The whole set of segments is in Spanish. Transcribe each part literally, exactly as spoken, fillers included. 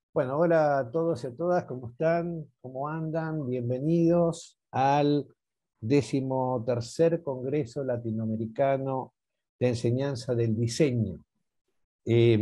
Bueno, hola a todos y a todas, ¿cómo están? ¿Cómo andan? Bienvenidos al decimotercer Congreso Latinoamericano de Enseñanza del Diseño. Eh,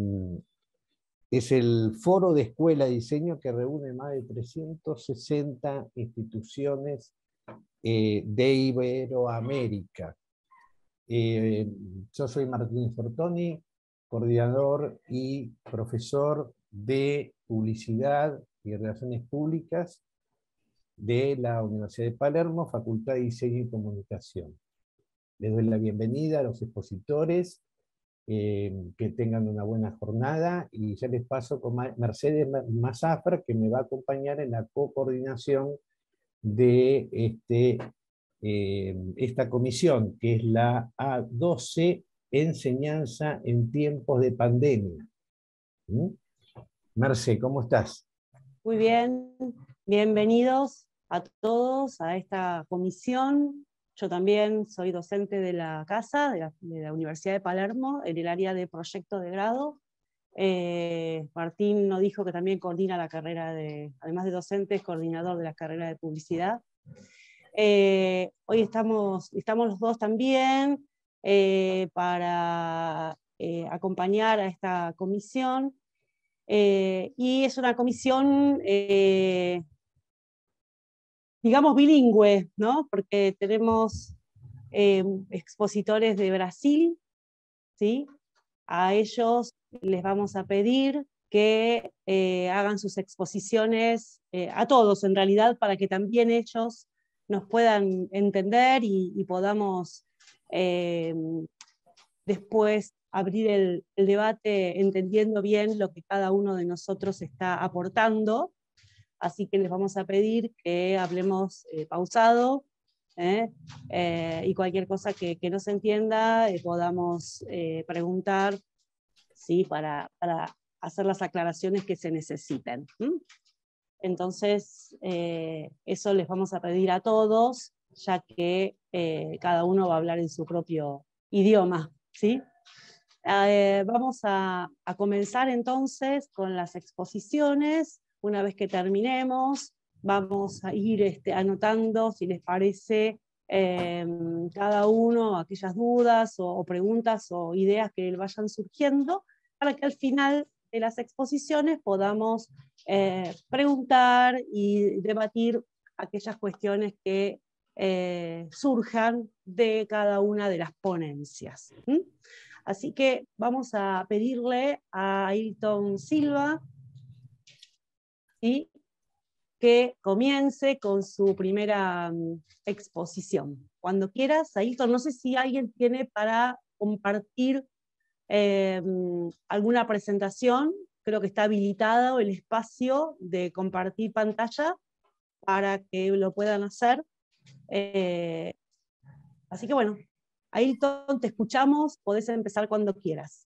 es el foro de escuela de diseño que reúne más de trescientas sesenta instituciones eh, de Iberoamérica. Eh, yo soy Martín Fortoni, coordinador y profesor de Publicidad y Relaciones Públicas de la Universidad de Palermo, Facultad de Diseño y Comunicación. Les doy la bienvenida a los expositores, eh, que tengan una buena jornada y ya les paso con Mercedes Mazafra, que me va a acompañar en la co-coordinación de este, eh, esta comisión, que es la A doce, Enseñanza en tiempos de pandemia. ¿Mm? Merce, ¿cómo estás? Muy bien, bienvenidos a todos a esta comisión. Yo también soy docente de la casa, de la, de la Universidad de Palermo, en el área de proyecto de grado. Eh, Martín nos dijo que también coordina la carrera de, además de docente, es coordinador de la carrera de publicidad. Eh, hoy estamos, estamos los dos también eh, para eh, acompañar a esta comisión. Eh, y es una comisión, eh, digamos, bilingüe, ¿no? Porque tenemos eh, expositores de Brasil, ¿sí? A ellos les vamos a pedir que eh, hagan sus exposiciones, eh, a todos en realidad, para que también ellos nos puedan entender y, y podamos eh, después abrir el, el debate entendiendo bien lo que cada uno de nosotros está aportando. Así que les vamos a pedir que hablemos eh, pausado, ¿eh? Eh, y cualquier cosa que, que no se entienda eh, podamos eh, preguntar, ¿sí? para, para hacer las aclaraciones que se necesiten. ¿Mm? Entonces, eh, eso les vamos a pedir a todos, ya que eh, cada uno va a hablar en su propio idioma, ¿sí? Eh, vamos a, a comenzar entonces con las exposiciones. Una vez que terminemos, vamos a ir este, anotando, si les parece, eh, cada uno aquellas dudas o, o preguntas o ideas que le vayan surgiendo, para que al final de las exposiciones podamos eh, preguntar y debatir aquellas cuestiones que eh, surjan de cada una de las ponencias. ¿Mm? Así que vamos a pedirle a Ailton Silva, ¿sí?, que comience con su primera um, exposición. Cuando quieras, Ailton, no sé si alguien tiene para compartir eh, alguna presentación. Creo que está habilitado el espacio de compartir pantalla para que lo puedan hacer. Eh, así que bueno, Ailton, te escuchamos, podés empezar cuando quieras.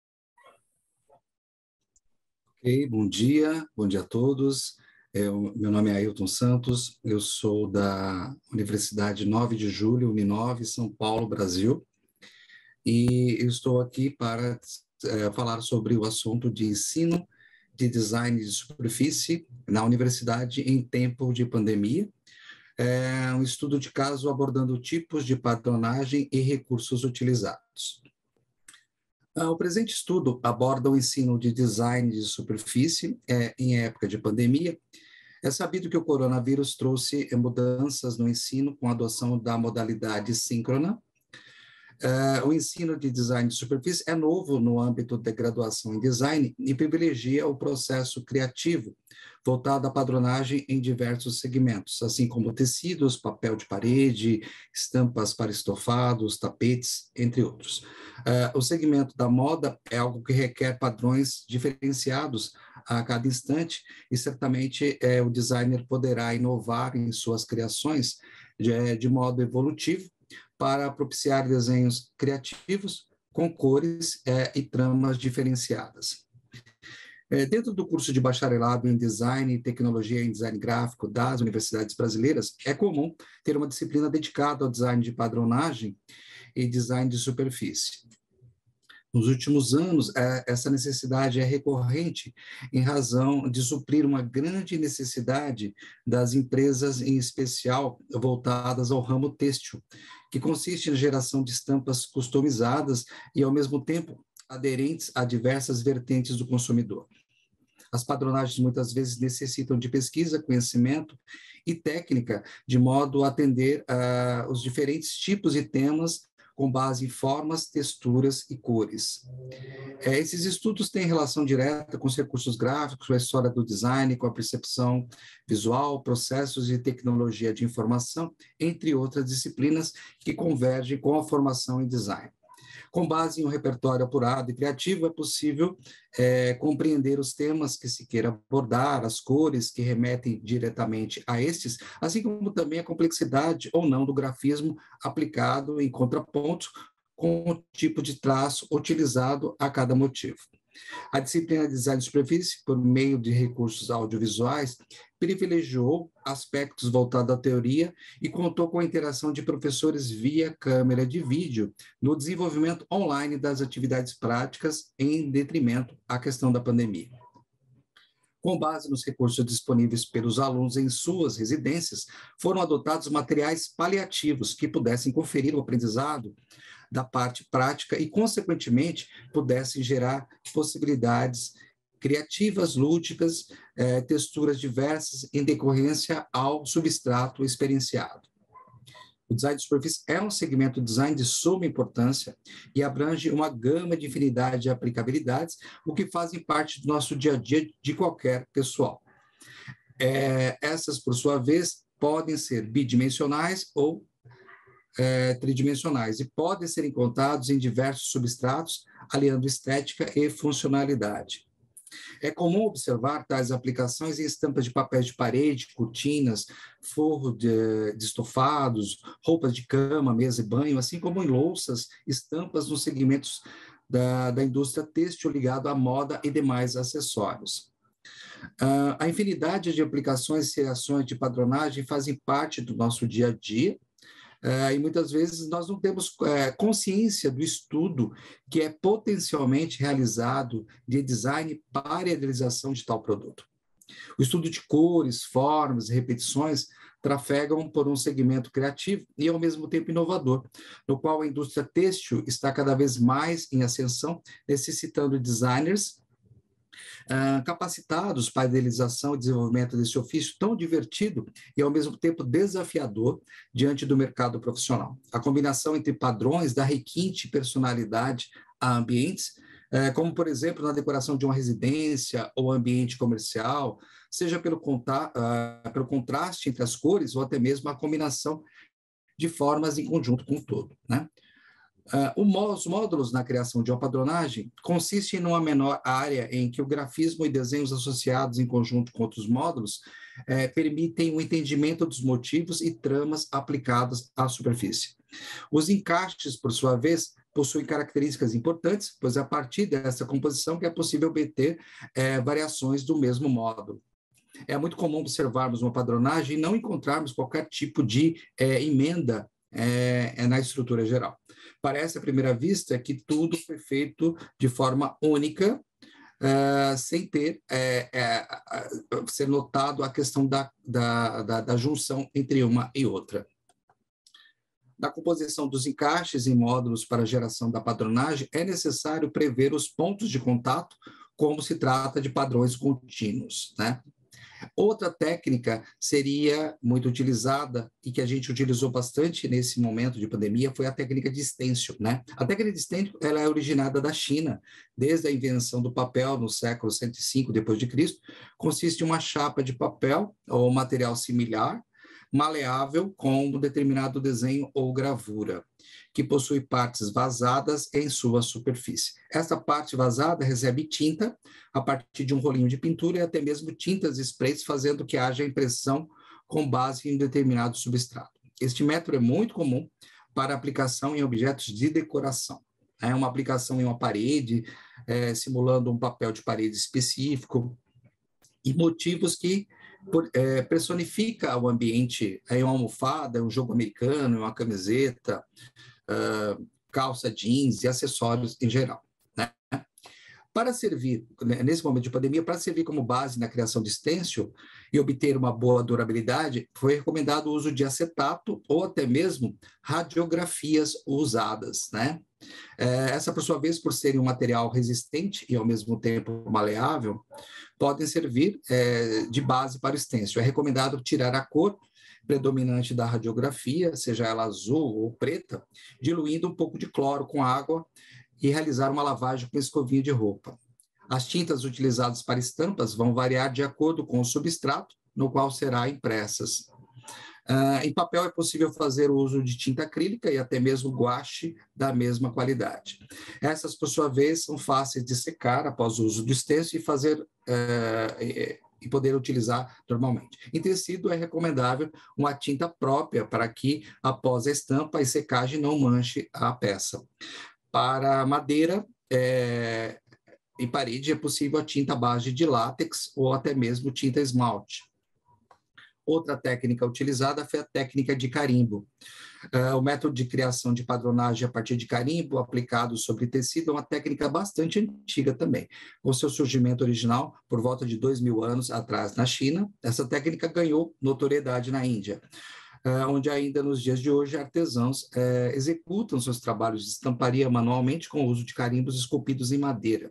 Ok, bom dia, bom dia a todos. É, o meu nome é Ailton Santos, eu sou da Universidade nove de Julho, Uninove, São Paulo, Brasil, e eu estou aqui para é, falar sobre o assunto de ensino de design de superfície na universidade em tempo de pandemia. É um estudo de caso abordando tipos de padronagem e recursos utilizados. O presente estudo aborda o ensino de design de superfície é, em época de pandemia. É sabido que o coronavírus trouxe mudanças no ensino com a adoção da modalidade síncrona. Uh, o ensino de design de superfície é novo no âmbito da graduação em design e privilegia o processo criativo, voltado à padronagem em diversos segmentos, assim como tecidos, papel de parede, estampas para estofados, tapetes, entre outros. Uh, o segmento da moda é algo que requer padrões diferenciados a cada instante e certamente eh, o designer poderá inovar em suas criações de, de modo evolutivo, para propiciar desenhos criativos com cores é, e tramas diferenciadas. É, dentro do curso de bacharelado em Design e Tecnologia em Design Gráfico das universidades brasileiras, é comum ter uma disciplina dedicada ao design de padronagem e design de superfície. Nos últimos anos, essa necessidade é recorrente em razão de suprir uma grande necessidade das empresas, em especial voltadas ao ramo têxtil, que consiste na geração de estampas customizadas e, ao mesmo tempo, aderentes a diversas vertentes do consumidor. As padronagens muitas vezes necessitam de pesquisa, conhecimento e técnica, de modo a atender uh, os diferentes tipos e temas com base em formas, texturas e cores. É, esses estudos têm relação direta com os recursos gráficos, com a história do design, com a percepção visual, processos e tecnologia de informação, entre outras disciplinas que convergem com a formação em design. Com base em um repertório apurado e criativo, é possível é, compreender os temas que se queira abordar, as cores que remetem diretamente a estes, assim como também a complexidade ou não do grafismo aplicado em contraponto com o tipo de traço utilizado a cada motivo. A disciplina de design de superfície, por meio de recursos audiovisuais, privilegiou aspectos voltados à teoria e contou com a interação de professores via câmera de vídeo no desenvolvimento online das atividades práticas, em detrimento à questão da pandemia. Com base nos recursos disponíveis pelos alunos em suas residências, foram adotados materiais paliativos que pudessem conferir o aprendizado da parte prática e, consequentemente, pudessem gerar possibilidades criativas, lúdicas, eh, texturas diversas em decorrência ao substrato experienciado. O design de superfície é um segmento de design de suma importância e abrange uma gama de infinidade de aplicabilidades, o que fazem parte do nosso dia a dia de qualquer pessoal. É, essas, por sua vez, podem ser bidimensionais ou é, tridimensionais e podem ser encontrados em diversos substratos, aliando estética e funcionalidade. É comum observar tais aplicações em estampas de papéis de parede, cortinas, forro de, de estofados, roupas de cama, mesa e banho, assim como em louças, estampas nos segmentos da, da indústria têxtil ligado à moda e demais acessórios. Uh, a infinidade de aplicações e reações de padronagem fazem parte do nosso dia a dia, Uh, e muitas vezes nós não temos uh, consciência do estudo que é potencialmente realizado de design para a realização de tal produto. O estudo de cores, formas e repetições trafegam por um segmento criativo e, ao mesmo tempo, inovador, no qual a indústria têxtil está cada vez mais em ascensão, necessitando designers Uh, capacitados para a idealização e desenvolvimento desse ofício tão divertido e, ao mesmo tempo, desafiador diante do mercado profissional. A combinação entre padrões dá requinte e personalidade a ambientes, uh, como, por exemplo, na decoração de uma residência ou ambiente comercial, seja pelo, conta uh, pelo contraste entre as cores ou até mesmo a combinação de formas em conjunto com o todo, né? Uh, os módulos na criação de uma padronagem consistem numa menor área em que o grafismo e desenhos associados em conjunto com outros módulos eh, permitem o entendimento dos motivos e tramas aplicados à superfície. Os encaixes, por sua vez, possuem características importantes, pois é a partir dessa composição que é possível obter eh, variações do mesmo módulo. É muito comum observarmos uma padronagem e não encontrarmos qualquer tipo de eh, emenda É, é na estrutura geral. Parece, à primeira vista, que tudo foi feito de forma única, uh, sem ter, é, é, ser notado a questão da, da, da, da junção entre uma e outra. Na composição dos encaixes em módulos para a geração da padronagem, é necessário prever os pontos de contato, como se trata de padrões contínuos, né? Outra técnica seria muito utilizada e que a gente utilizou bastante nesse momento de pandemia foi a técnica de stencil, né? A técnica de stencil, ela é originada da China, desde a invenção do papel no século cento e cinco depois de Cristo, consiste em uma chapa de papel ou material similar, maleável com um determinado desenho ou gravura, que possui partes vazadas em sua superfície. Esta parte vazada recebe tinta a partir de um rolinho de pintura e até mesmo tintas sprays, fazendo que haja impressão com base em um determinado substrato. Este método é muito comum para aplicação em objetos de decoração. É uma aplicação em uma parede, é, simulando um papel de parede específico, e motivos que Por, é, personifica o ambiente, é uma almofada, é um jogo americano, é uma camiseta, uh, calça jeans e acessórios em geral. né? Para servir, nesse momento de pandemia, para servir como base na criação de stencil e obter uma boa durabilidade, foi recomendado o uso de acetato ou até mesmo radiografias usadas, né? Essa, por sua vez, por serem um material resistente e, ao mesmo tempo, maleável, podem servir é, de base para o stencil. É recomendado tirar a cor predominante da radiografia, seja ela azul ou preta, diluindo um pouco de cloro com água e realizar uma lavagem com escovinha de roupa. As tintas utilizadas para estampas vão variar de acordo com o substrato no qual será impressas. Uh, em papel é possível fazer o uso de tinta acrílica e até mesmo guache da mesma qualidade. Essas, por sua vez, são fáceis de secar após o uso do stencil e fazer uh, e, e poder utilizar normalmente. Em tecido é recomendável uma tinta própria para que, após a estampa e secagem, não manche a peça. Para madeira é, e parede é possível a tinta à base de látex ou até mesmo tinta esmalte. Outra técnica utilizada foi a técnica de carimbo. Uh, o método de criação de padronagem a partir de carimbo aplicado sobre tecido é uma técnica bastante antiga também. Com seu surgimento original, por volta de dois mil anos atrás na China, essa técnica ganhou notoriedade na Índia, Uh, onde ainda nos dias de hoje artesãos uh, executam seus trabalhos de estamparia manualmente com o uso de carimbos esculpidos em madeira.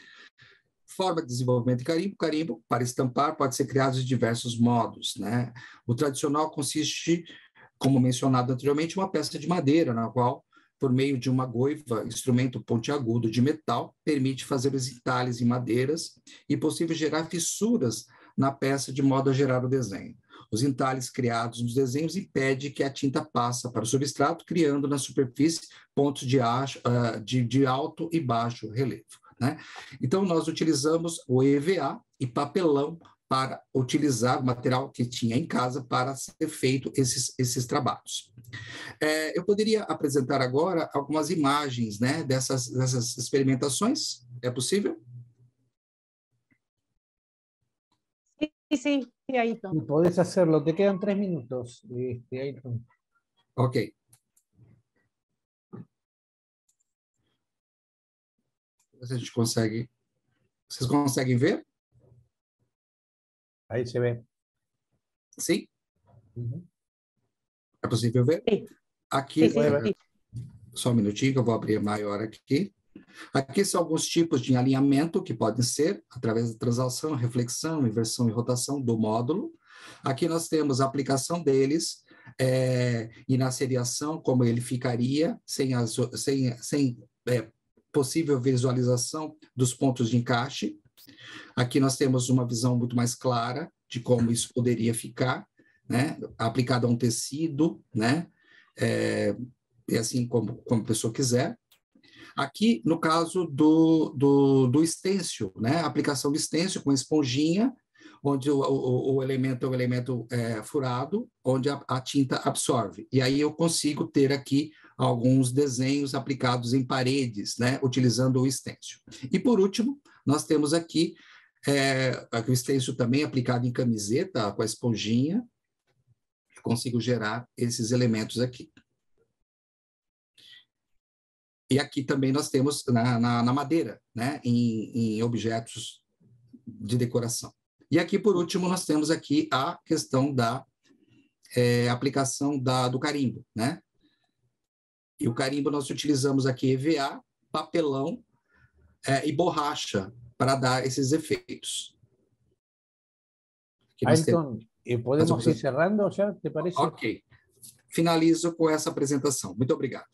Forma de desenvolvimento de carimbo. Carimbo, para estampar, pode ser criado de diversos modos, né? O tradicional consiste, como mencionado anteriormente, uma peça de madeira, na qual, por meio de uma goiva, instrumento pontiagudo de metal, permite fazer os entalhes em madeiras e possível gerar fissuras na peça de modo a gerar o desenho. Os entalhes criados nos desenhos impedem que a tinta passe para o substrato, criando na superfície pontos de, acho, uh, de, de alto e baixo relevo, né? Então, nós utilizamos o E V A e papelão para utilizar o material que tinha em casa para ser feito esses, esses trabalhos. É, eu poderia apresentar agora algumas imagens, né, dessas, dessas experimentações? É possível? Sí, sí, sí, Ailton. Podés hacerlo, te quedan tres minutos, este, Ailton. Ok. A gente consegue... Vocês conseguem ver? Aí se vê. Sim? Uhum. É possível ver? Sim. Aqui, sim, sim, sim. Só um minutinho que eu vou abrir maior aqui. Aqui são alguns tipos de alinhamento que podem ser através da translação, reflexão, inversão e rotação do módulo. Aqui nós temos a aplicação deles é, e na seriação, como ele ficaria, sem, as, sem, sem é, possível visualização dos pontos de encaixe. Aqui nós temos uma visão muito mais clara de como isso poderia ficar, né, aplicado a um tecido, né, é, e assim como, como a pessoa quiser. Aqui, no caso do, do, do stencil, né, a aplicação do stencil com esponjinha, onde o, o, o elemento é um elemento é, furado, onde a, a tinta absorve. E aí eu consigo ter aqui alguns desenhos aplicados em paredes, né, utilizando o stencil. E, por último, nós temos aqui é, o stencil também aplicado em camiseta, com a esponjinha. Eu consigo gerar esses elementos aqui. E aqui também nós temos na, na, na madeira, né, em, em objetos de decoração. E aqui, por último, nós temos aqui a questão da é, aplicação da, do carimbo, né? E o carimbo nós utilizamos aqui E V A, papelão é, e borracha para dar esses efeitos. Aqui Ailton, temos... ¿podemos ir cerrando já, te parece? Ok. Finalizo com essa apresentação. Muito obrigado.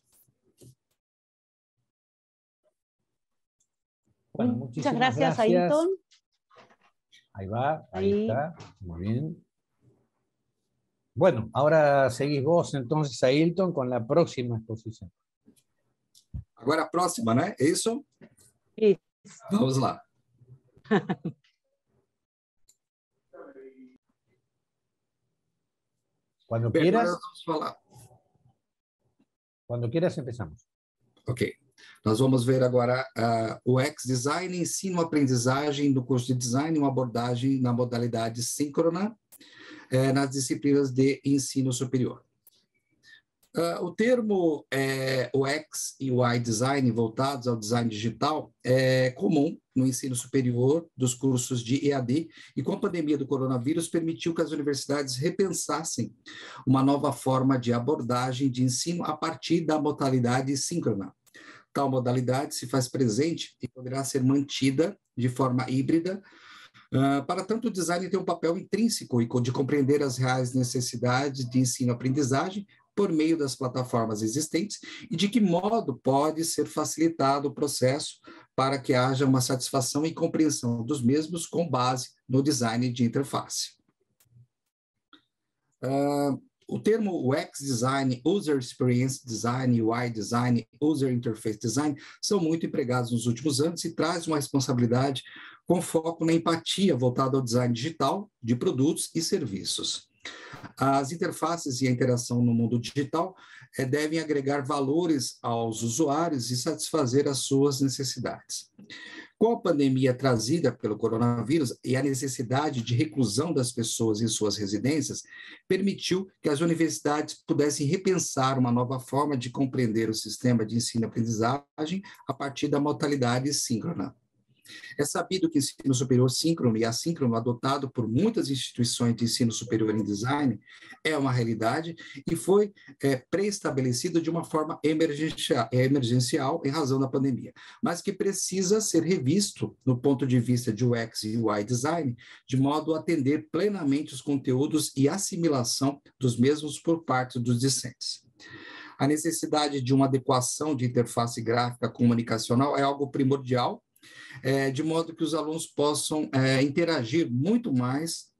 Bueno, muchas gracias, gracias, Ailton. Ahí va, ahí, ahí está, muy bien. Bueno, ahora seguís vos entonces, Ailton, con la próxima exposición. Agora a próxima, né? É isso? Isso. Vamos lá. Cuando Bem, quieras. agora vamos falar. Quando quieras, empezamos. Ok. Nós vamos ver agora uh, o X-Design, ensino-aprendizagem do curso de design, uma abordagem na modalidade síncrona, eh, nas disciplinas de ensino superior. Uh, o termo é, U X e U I Design voltados ao design digital é comum no ensino superior dos cursos de E A D e com a pandemia do coronavírus permitiu que as universidades repensassem uma nova forma de abordagem de ensino a partir da modalidade síncrona. Tal modalidade se faz presente e poderá ser mantida de forma híbrida. Uh, para tanto, o design tem um papel intrínseco e de compreender as reais necessidades de ensino-aprendizagem por meio das plataformas existentes e de que modo pode ser facilitado o processo para que haja uma satisfação e compreensão dos mesmos com base no design de interface. Uh, o termo U X Design, User Experience Design, U I Design, User Interface Design são muito empregados nos últimos anos e traz uma responsabilidade com foco na empatia voltada ao design digital de produtos e serviços. As interfaces e a interação no mundo digital eh, devem agregar valores aos usuários e satisfazer as suas necessidades. Com a pandemia trazida pelo coronavírus e a necessidade de reclusão das pessoas em suas residências, permitiu que as universidades pudessem repensar uma nova forma de compreender o sistema de ensino-aprendizagem a partir da modalidade síncrona. É sabido que o ensino superior síncrono e assíncrono, adotado por muitas instituições de ensino superior em design, é uma realidade e foi é, pré-estabelecido de uma forma emergencial, emergencial em razão da pandemia, mas que precisa ser revisto no ponto de vista de U X e U I Design, de modo a atender plenamente os conteúdos e assimilação dos mesmos por parte dos discentes. A necessidade de uma adequação de interface gráfica comunicacional é algo primordial, É, de modo que os alunos possam é, interagir muito mais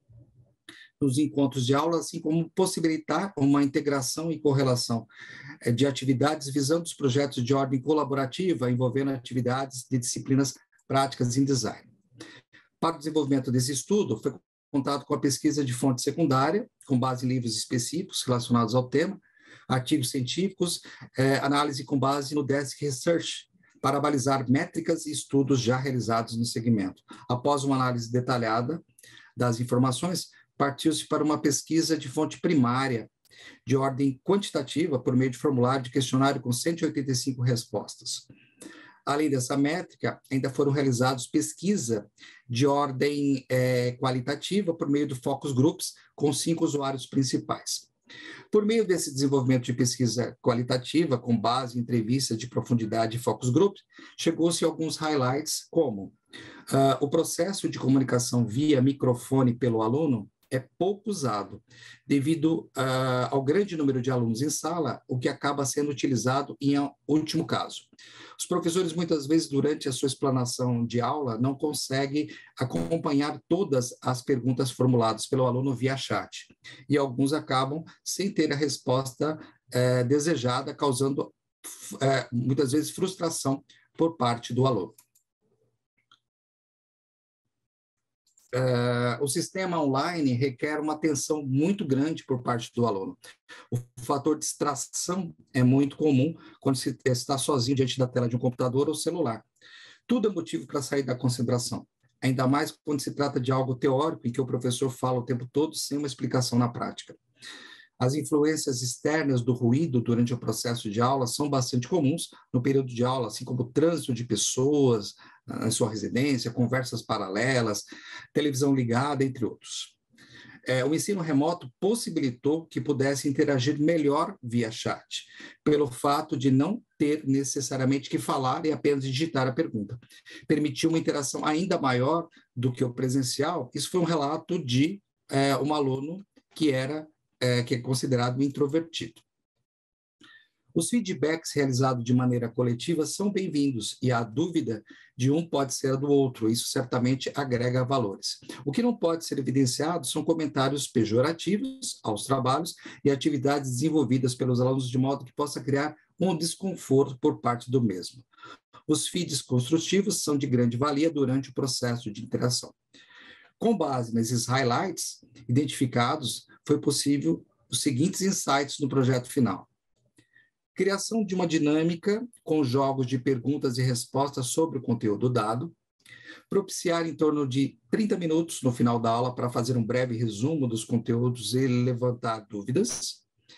nos encontros de aula, assim como possibilitar uma integração e correlação é, de atividades visando os projetos de ordem colaborativa envolvendo atividades de disciplinas práticas em design. Para o desenvolvimento desse estudo, foi contado com a pesquisa de fonte secundária, com base em livros específicos relacionados ao tema, artigos científicos, é, análise com base no Desk Research, para balizar métricas e estudos já realizados no segmento. Após uma análise detalhada das informações, partiu-se para uma pesquisa de fonte primária, de ordem quantitativa, por meio de formulário de questionário com cento e oitenta e cinco respostas. Além dessa métrica, ainda foram realizados pesquisa de ordem é, qualitativa, por meio do focus groups, com cinco usuários principais. Por meio desse desenvolvimento de pesquisa qualitativa, com base em entrevistas de profundidade e focus group, chegou-se a alguns highlights, como uh, o processo de comunicação via microfone pelo aluno é pouco usado, devido uh, ao grande número de alunos em sala, o que acaba sendo utilizado em último caso. Os professores, muitas vezes, durante a sua explanação de aula, não conseguem acompanhar todas as perguntas formuladas pelo aluno via chat, e alguns acabam sem ter a resposta eh, desejada, causando, eh, muitas vezes, frustração por parte do aluno. Uh, o sistema online requer uma atenção muito grande por parte do aluno. O fator distração é muito comum quando se está sozinho diante da tela de um computador ou celular. Tudo é motivo para sair da concentração, ainda mais quando se trata de algo teórico em que o professor fala o tempo todo sem uma explicação na prática. As influências externas do ruído durante o processo de aula são bastante comuns no período de aula, assim como o trânsito de pessoas em sua residência, conversas paralelas, televisão ligada, entre outros. É, o ensino remoto possibilitou que pudesse interagir melhor via chat, pelo fato de não ter necessariamente que falar e apenas digitar a pergunta. Permitiu uma interação ainda maior do que o presencial. Isso foi um relato de é, um aluno que era É, que é considerado introvertido. Os feedbacks realizados de maneira coletiva são bem-vindos e a dúvida de um pode ser a do outro, isso certamente agrega valores. O que não pode ser evidenciado são comentários pejorativos aos trabalhos e atividades desenvolvidas pelos alunos de modo que possa criar um desconforto por parte do mesmo. Os feeds construtivos são de grande valia durante o processo de interação. Com base nesses highlights identificados, foi possível os seguintes insights no projeto final. Criação de uma dinâmica com jogos de perguntas e respostas sobre o conteúdo dado, propiciar em torno de trinta minutos no final da aula para fazer um breve resumo dos conteúdos e levantar dúvidas,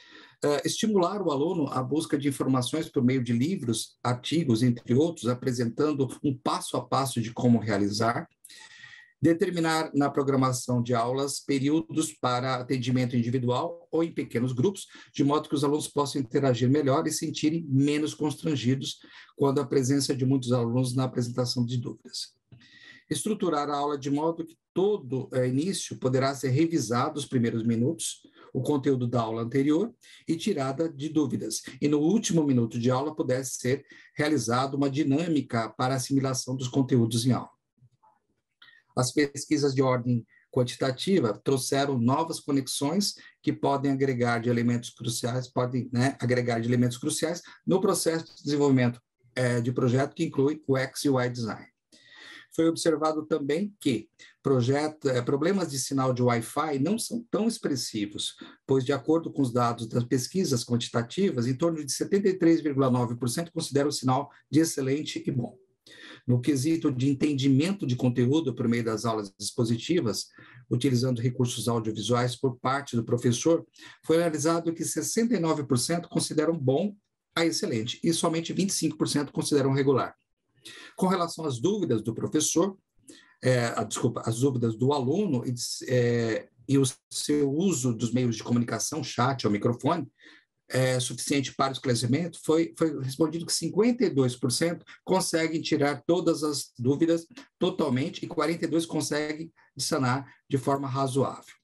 Uh, estimular o aluno à busca de informações por meio de livros, artigos, entre outros, apresentando um passo a passo de como realizar. Determinar na programação de aulas períodos para atendimento individual ou em pequenos grupos, de modo que os alunos possam interagir melhor e sentirem menos constrangidos quando a presença de muitos alunos na apresentação de dúvidas. Estruturar a aula de modo que todo é, início poderá ser revisado os primeiros minutos, o conteúdo da aula anterior e tirada de dúvidas. E no último minuto de aula pudesse ser realizada uma dinâmica para assimilação dos conteúdos em aula. As pesquisas de ordem quantitativa trouxeram novas conexões que podem agregar de elementos cruciais, podem né, agregar de elementos cruciais no processo de desenvolvimento é, de projeto que inclui o X e o Y Design. Foi observado também que projeto, é, problemas de sinal de Wi-Fi não são tão expressivos, pois, de acordo com os dados das pesquisas quantitativas, em torno de setenta e três vírgula nove por cento consideram o sinal de excelente e bom. No quesito de entendimento de conteúdo por meio das aulas expositivas, utilizando recursos audiovisuais por parte do professor, foi analisado que sessenta e nove por cento consideram bom a excelente e somente vinte e cinco por cento consideram regular. Com relação às dúvidas do professor, é, a, desculpa, as dúvidas do aluno e, é, e o seu uso dos meios de comunicação, chat ou microfone, é, suficiente para o esclarecimento, foi, foi respondido que cinquenta e dois por cento conseguem tirar todas as dúvidas totalmente e quarenta e dois por cento conseguem sanar de forma razoável.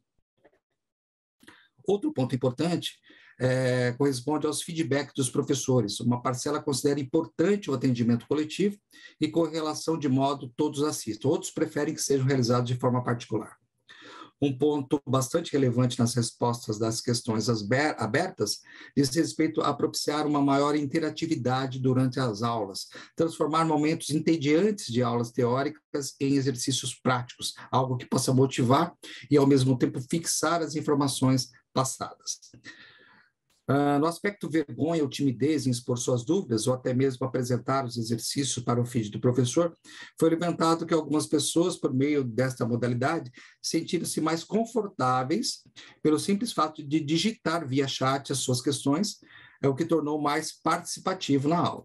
Outro ponto importante é, corresponde aos feedbacks dos professores. Uma parcela considera importante o atendimento coletivo e correlação de modo todos assistam. Outros preferem que sejam realizados de forma particular. Um ponto bastante relevante nas respostas das questões abertas diz respeito a propiciar uma maior interatividade durante as aulas, transformar momentos entediantes de aulas teóricas em exercícios práticos, algo que possa motivar e, ao mesmo tempo, fixar as informações passadas. Uh, no aspecto vergonha ou timidez em expor suas dúvidas, ou até mesmo apresentar os exercícios para o feed do professor, foi levantado que algumas pessoas, por meio desta modalidade, sentiram-se mais confortáveis pelo simples fato de digitar via chat as suas questões, é o que tornou mais participativo na aula.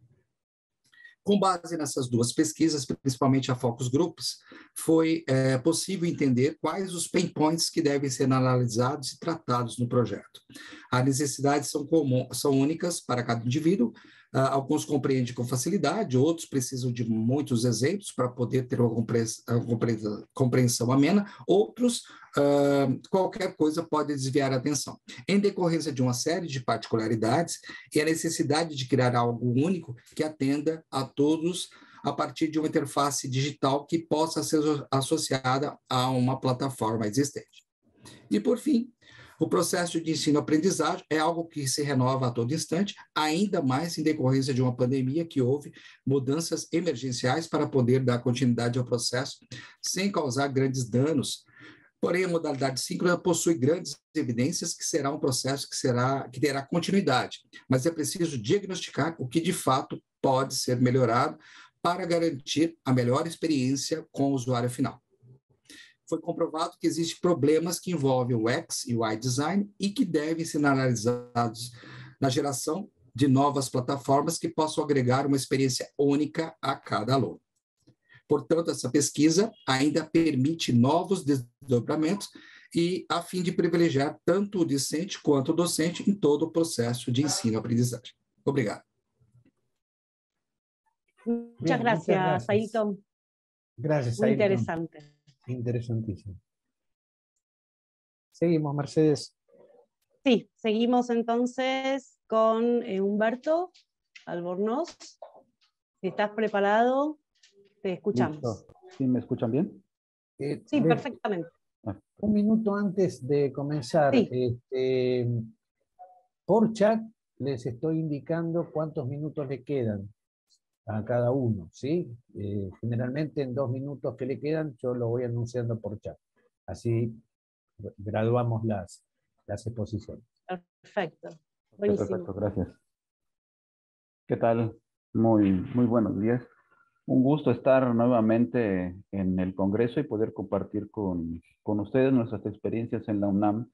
Com base nessas duas pesquisas, principalmente a focus groups, foi é, possível entender quais os pain points que devem ser analisados e tratados no projeto. As necessidades são, comum, são únicas para cada indivíduo, uh, alguns compreendem com facilidade, outros precisam de muitos exemplos para poder ter uma compreensão, compreensão amena, outros, uh, qualquer coisa pode desviar a atenção. Em decorrência de uma série de particularidades e a necessidade de criar algo único que atenda a todos a partir de uma interface digital que possa ser associada a uma plataforma existente. E, por fim, o processo de ensino-aprendizagem é algo que se renova a todo instante, ainda mais em decorrência de uma pandemia que houve mudanças emergenciais para poder dar continuidade ao processo sem causar grandes danos. Porém, a modalidade síncrona possui grandes evidências que será um processo que, será, que terá continuidade, mas é preciso diagnosticar o que de fato pode ser melhorado para garantir a melhor experiência com o usuário final. Foi comprovado que existem problemas que envolvem o X e o Y Design e que devem ser analisados na geração de novas plataformas que possam agregar uma experiência única a cada aluno. Portanto, essa pesquisa ainda permite novos desdobramentos e a fim de privilegiar tanto o discente quanto o docente em todo o processo de ensino-aprendizagem. Obrigado. Muchas gracias, Ailton. Gracias, Muy Ailton. interesante. Interesantísimo. Seguimos, Mercedes. Sí, seguimos entonces con eh, Humberto Albornoz. Si estás preparado, te escuchamos. Listo. ¿Sí me escuchan bien? Eh, Sí, de, perfectamente. Un minuto antes de comenzar, Sí. este, por chat les estoy indicando cuántos minutos le quedan a cada uno, ¿sí? Eh, generalmente en dos minutos que le quedan yo lo voy anunciando por chat. Así graduamos las, las exposiciones. Perfecto. Buenísimo. Perfecto, gracias. ¿Qué tal? Muy, muy buenos días. Un gusto estar nuevamente en el Congreso y poder compartir con, con ustedes nuestras experiencias en la UNAM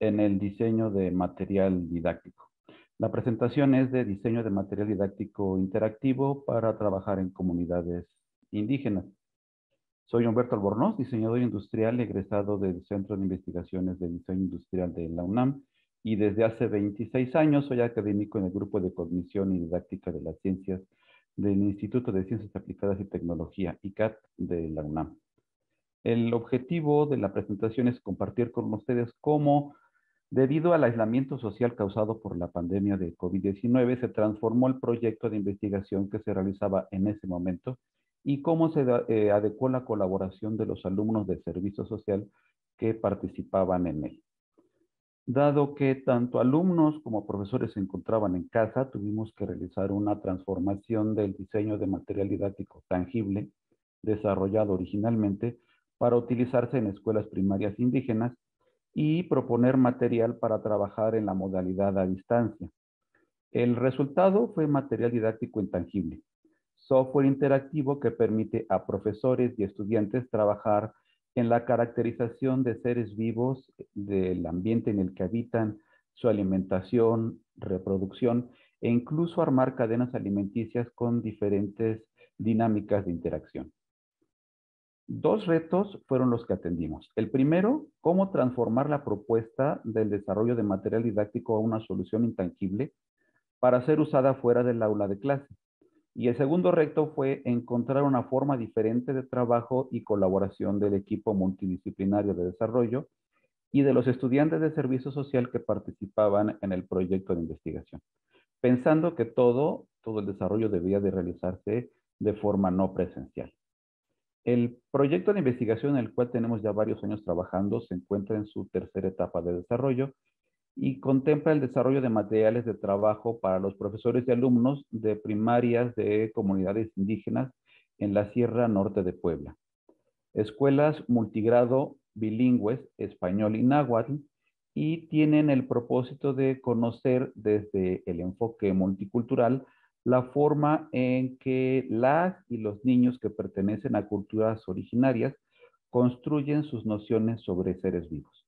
en el diseño de material didáctico. La presentación es de diseño de material didáctico interactivo para trabajar en comunidades indígenas. Soy Humberto Albornoz, diseñador industrial egresado del Centro de Investigaciones de Diseño Industrial de la UNAM, y desde hace veintiséis años soy académico en el Grupo de Cognición y Didáctica de las Ciencias del Instituto de Ciencias Aplicadas y Tecnología, I C A T, de la UNAM. El objetivo de la presentación es compartir con ustedes cómo, debido al aislamiento social causado por la pandemia de COVID diecinueve, se transformó el proyecto de investigación que se realizaba en ese momento y cómo se eh, adecuó la colaboración de los alumnos de servicio social que participaban en él. Dado que tanto alumnos como profesores se encontraban en casa, tuvimos que realizar una transformación del diseño de material didáctico tangible, desarrollado originalmente para utilizarse en escuelas primarias indígenas, y proponer material para trabajar en la modalidad a distancia. El resultado fue material didáctico intangible, software interactivo que permite a profesores y estudiantes trabajar en la caracterización de seres vivos, del ambiente en el que habitan, su alimentación, reproducción, e incluso armar cadenas alimenticias con diferentes dinámicas de interacción. Dos retos fueron los que atendimos. El primero, cómo transformar la propuesta del desarrollo de material didáctico a una solución intangible para ser usada fuera del aula de clase. Y el segundo reto fue encontrar una forma diferente de trabajo y colaboración del equipo multidisciplinario de desarrollo y de los estudiantes de servicio social que participaban en el proyecto de investigación, pensando que todo, todo el desarrollo debía de realizarse de forma no presencial. El proyecto de investigación en el cual tenemos ya varios años trabajando se encuentra en su tercera etapa de desarrollo y contempla el desarrollo de materiales de trabajo para los profesores y alumnos de primarias de comunidades indígenas en la Sierra Norte de Puebla. Escuelas multigrado bilingües, español y náhuatl, y tienen el propósito de conocer desde el enfoque multicultural la forma en que las y los niños que pertenecen a culturas originarias construyen sus nociones sobre seres vivos.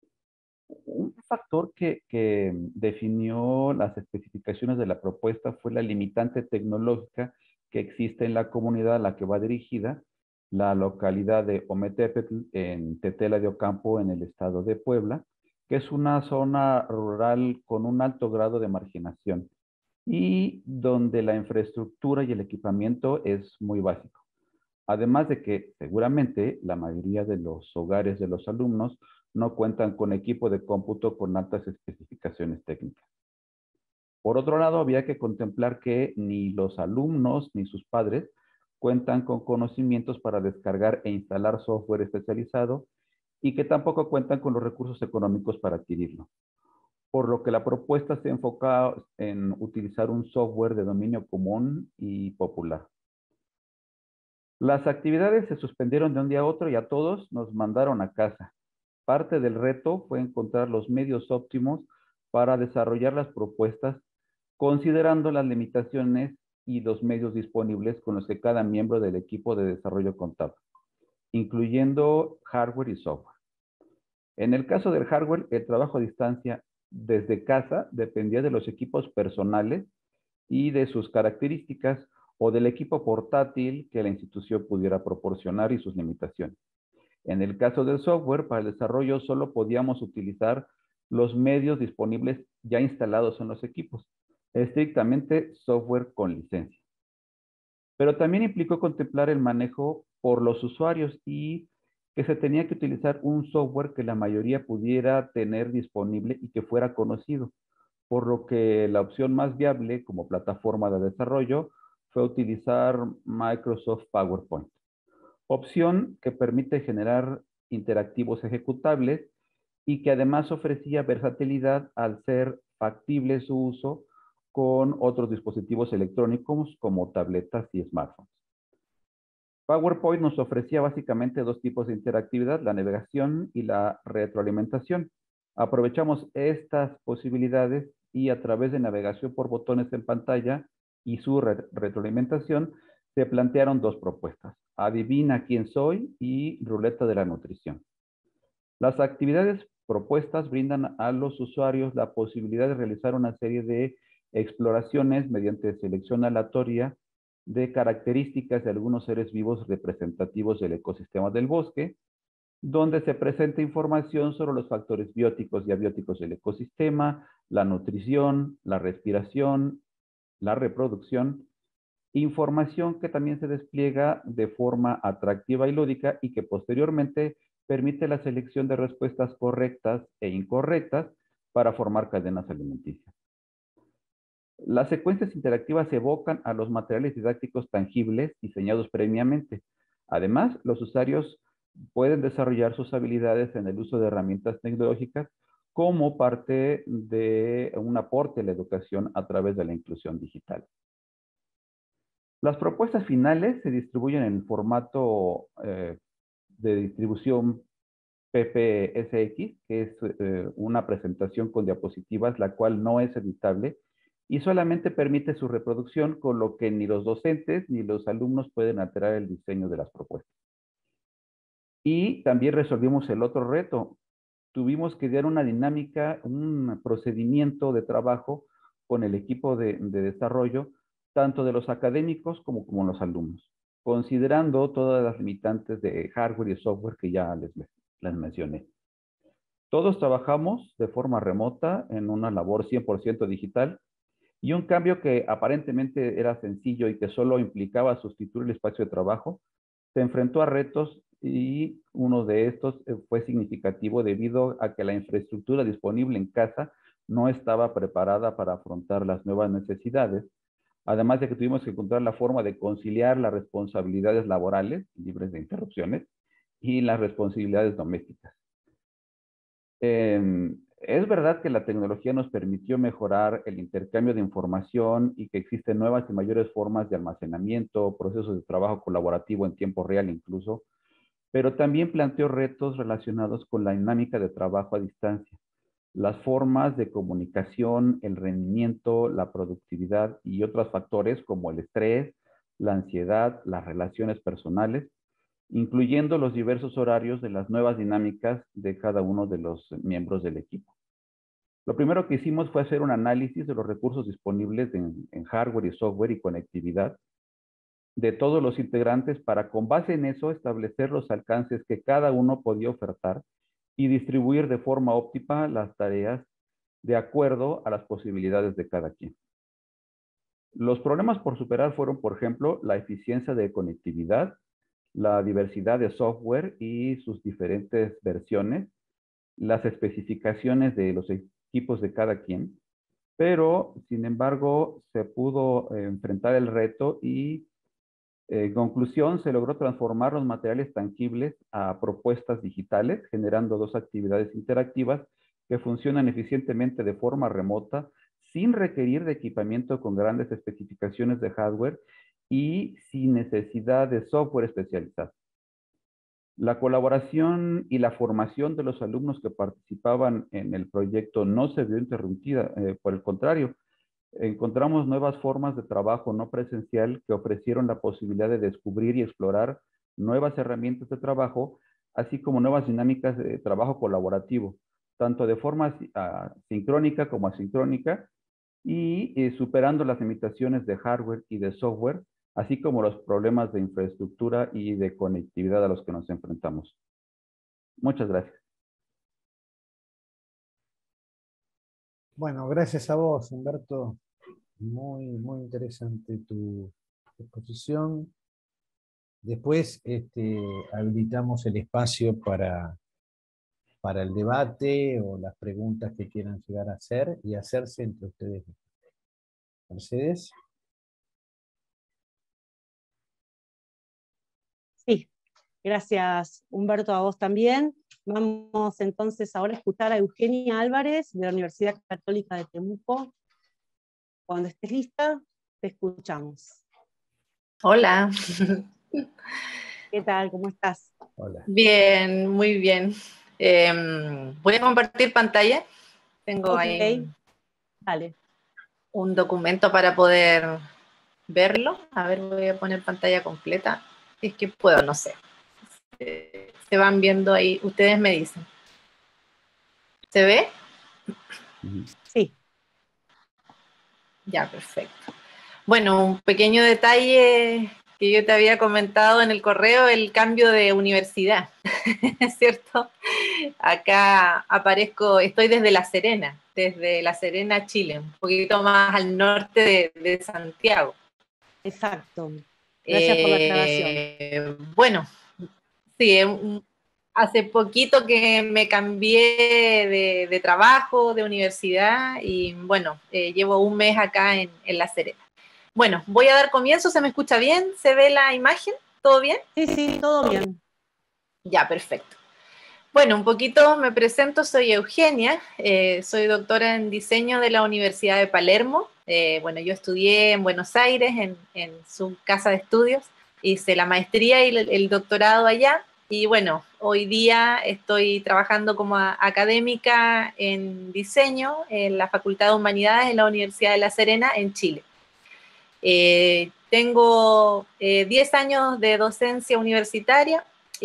Un factor que, que definió las especificaciones de la propuesta fue la limitante tecnológica que existe en la comunidad a la que va dirigida, la localidad de Ometepetl, en Tetela de Ocampo, en el estado de Puebla, que es una zona rural con un alto grado de marginación y donde la infraestructura y el equipamiento es muy básico. Además de que seguramente la mayoría de los hogares de los alumnos no cuentan con equipo de cómputo con altas especificaciones técnicas. Por otro lado, había que contemplar que ni los alumnos ni sus padres cuentan con conocimientos para descargar e instalar software especializado y que tampoco cuentan con los recursos económicos para adquirirlo. Por lo que la propuesta se enfoca en utilizar un software de dominio común y popular. Las actividades se suspendieron de un día a otro y a todos nos mandaron a casa. Parte del reto fue encontrar los medios óptimos para desarrollar las propuestas, considerando las limitaciones y los medios disponibles con los que cada miembro del equipo de desarrollo contaba, incluyendo hardware y software. En el caso del hardware, el trabajo a distancia desde casa dependía de los equipos personales y de sus características o del equipo portátil que la institución pudiera proporcionar y sus limitaciones. En el caso del software, para el desarrollo solo podíamos utilizar los medios disponibles ya instalados en los equipos, estrictamente software con licencia. Pero también implicó contemplar el manejo por los usuarios y que se tenía que utilizar un software que la mayoría pudiera tener disponible y que fuera conocido, por lo que la opción más viable como plataforma de desarrollo fue utilizar Microsoft PowerPoint. Opción que permite generar interactivos ejecutables y que además ofrecía versatilidad al ser factible su uso con otros dispositivos electrónicos como tabletas y smartphones. PowerPoint nos ofrecía básicamente dos tipos de interactividad, la navegación y la retroalimentación. Aprovechamos estas posibilidades y a través de navegación por botones en pantalla y su re retroalimentación se plantearon dos propuestas: Adivina quién soy y Ruleta de la nutrición. Las actividades propuestas brindan a los usuarios la posibilidad de realizar una serie de exploraciones mediante selección aleatoria de características de algunos seres vivos representativos del ecosistema del bosque, donde se presenta información sobre los factores bióticos y abióticos del ecosistema, la nutrición, la respiración, la reproducción, información que también se despliega de forma atractiva y lúdica y que posteriormente permite la selección de respuestas correctas e incorrectas para formar cadenas alimenticias. Las secuencias interactivas evocan a los materiales didácticos tangibles diseñados previamente. Además, los usuarios pueden desarrollar sus habilidades en el uso de herramientas tecnológicas como parte de un aporte a la educación a través de la inclusión digital. Las propuestas finales se distribuyen en el formato eh, de distribución P P S X, que es eh, una presentación con diapositivas, la cual no es editable y solamente permite su reproducción, con lo que ni los docentes ni los alumnos pueden alterar el diseño de las propuestas. Y también resolvimos el otro reto. Tuvimos que dar una dinámica, un procedimiento de trabajo con el equipo de, de desarrollo, tanto de los académicos como, como los alumnos, considerando todas las limitantes de hardware y software que ya les, les mencioné. Todos trabajamos de forma remota en una labor cien por ciento digital y un cambio que aparentemente era sencillo y que solo implicaba sustituir el espacio de trabajo, se enfrentó a retos y uno de estos fue significativo debido a que la infraestructura disponible en casa no estaba preparada para afrontar las nuevas necesidades, además de que tuvimos que encontrar la forma de conciliar las responsabilidades laborales, libres de interrupciones, y las responsabilidades domésticas. Eh, es verdad que la tecnología nos permitió mejorar el intercambio de información y que existen nuevas y mayores formas de almacenamiento, procesos de trabajo colaborativo en tiempo real incluso, pero también planteó retos relacionados con la dinámica de trabajo a distancia, las formas de comunicación, el rendimiento, la productividad y otros factores como el estrés, la ansiedad, las relaciones personales, incluyendo los diversos horarios de las nuevas dinámicas de cada uno de los miembros del equipo. Lo primero que hicimos fue hacer un análisis de los recursos disponibles en, en hardware y software y conectividad de todos los integrantes para, con base en eso, establecer los alcances que cada uno podía ofertar y distribuir de forma óptima las tareas de acuerdo a las posibilidades de cada quien. Los problemas por superar fueron, por ejemplo, la eficiencia de conectividad, la diversidad de software y sus diferentes versiones, las especificaciones de los equipos de cada quien, pero, sin embargo, se pudo eh, enfrentar el reto y, en conclusión, se logró transformar los materiales tangibles a propuestas digitales, generando dos actividades interactivas que funcionan eficientemente de forma remota, sin requerir de equipamiento con grandes especificaciones de hardware y sin necesidad de software especializado. La colaboración y la formación de los alumnos que participaban en el proyecto no se vio interrumpida, eh, por el contrario, encontramos nuevas formas de trabajo no presencial que ofrecieron la posibilidad de descubrir y explorar nuevas herramientas de trabajo, así como nuevas dinámicas de trabajo colaborativo, tanto de forma sincrónica como asincrónica, y eh, superando las limitaciones de hardware y de software, así como los problemas de infraestructura y de conectividad a los que nos enfrentamos. Muchas gracias. Bueno, gracias a vos, Humberto. Muy, muy interesante tu exposición. Después este, habilitamos el espacio para, para el debate o las preguntas que quieran llegar a hacer y hacerse entre ustedes. Mercedes. Sí, gracias Humberto, a vos también. Vamos entonces ahora a escuchar a Eugenia Álvarez de la Universidad Católica de Temuco. Cuando estés lista, te escuchamos. Hola. ¿Qué tal? ¿Cómo estás? Hola. Bien, muy bien. Eh, voy a compartir pantalla. Tengo Okay. ahí un, Dale. un documento para poder verlo. A ver, voy a poner pantalla completa. Es que puedo, no sé. Se van viendo ahí, ustedes me dicen. ¿Se ve? Sí. Ya, perfecto. Bueno, un pequeño detalle que yo te había comentado en el correo, el cambio de universidad, ¿cierto? Acá aparezco, estoy desde La Serena, desde La Serena, Chile, un poquito más al norte de, de Santiago. Exacto. Gracias eh, por la aclaración. Bueno, sí, hace poquito que me cambié de, de trabajo, de universidad, y bueno, eh, llevo un mes acá en, en La Serena. Bueno, voy a dar comienzo, ¿se me escucha bien? ¿Se ve la imagen? ¿Todo bien? Sí, sí, todo bien. Ya, perfecto. Bueno, un poquito me presento, soy Eugenia, eh, soy doctora en diseño de la Universidad de Palermo. Eh, bueno, yo estudié en Buenos Aires, en, en su casa de estudios, hice la maestría y el, el doctorado allá, y bueno, hoy día estoy trabajando como a, académica en diseño en la Facultad de Humanidades en la Universidad de La Serena, en Chile. Eh, tengo eh, diez años de docencia universitaria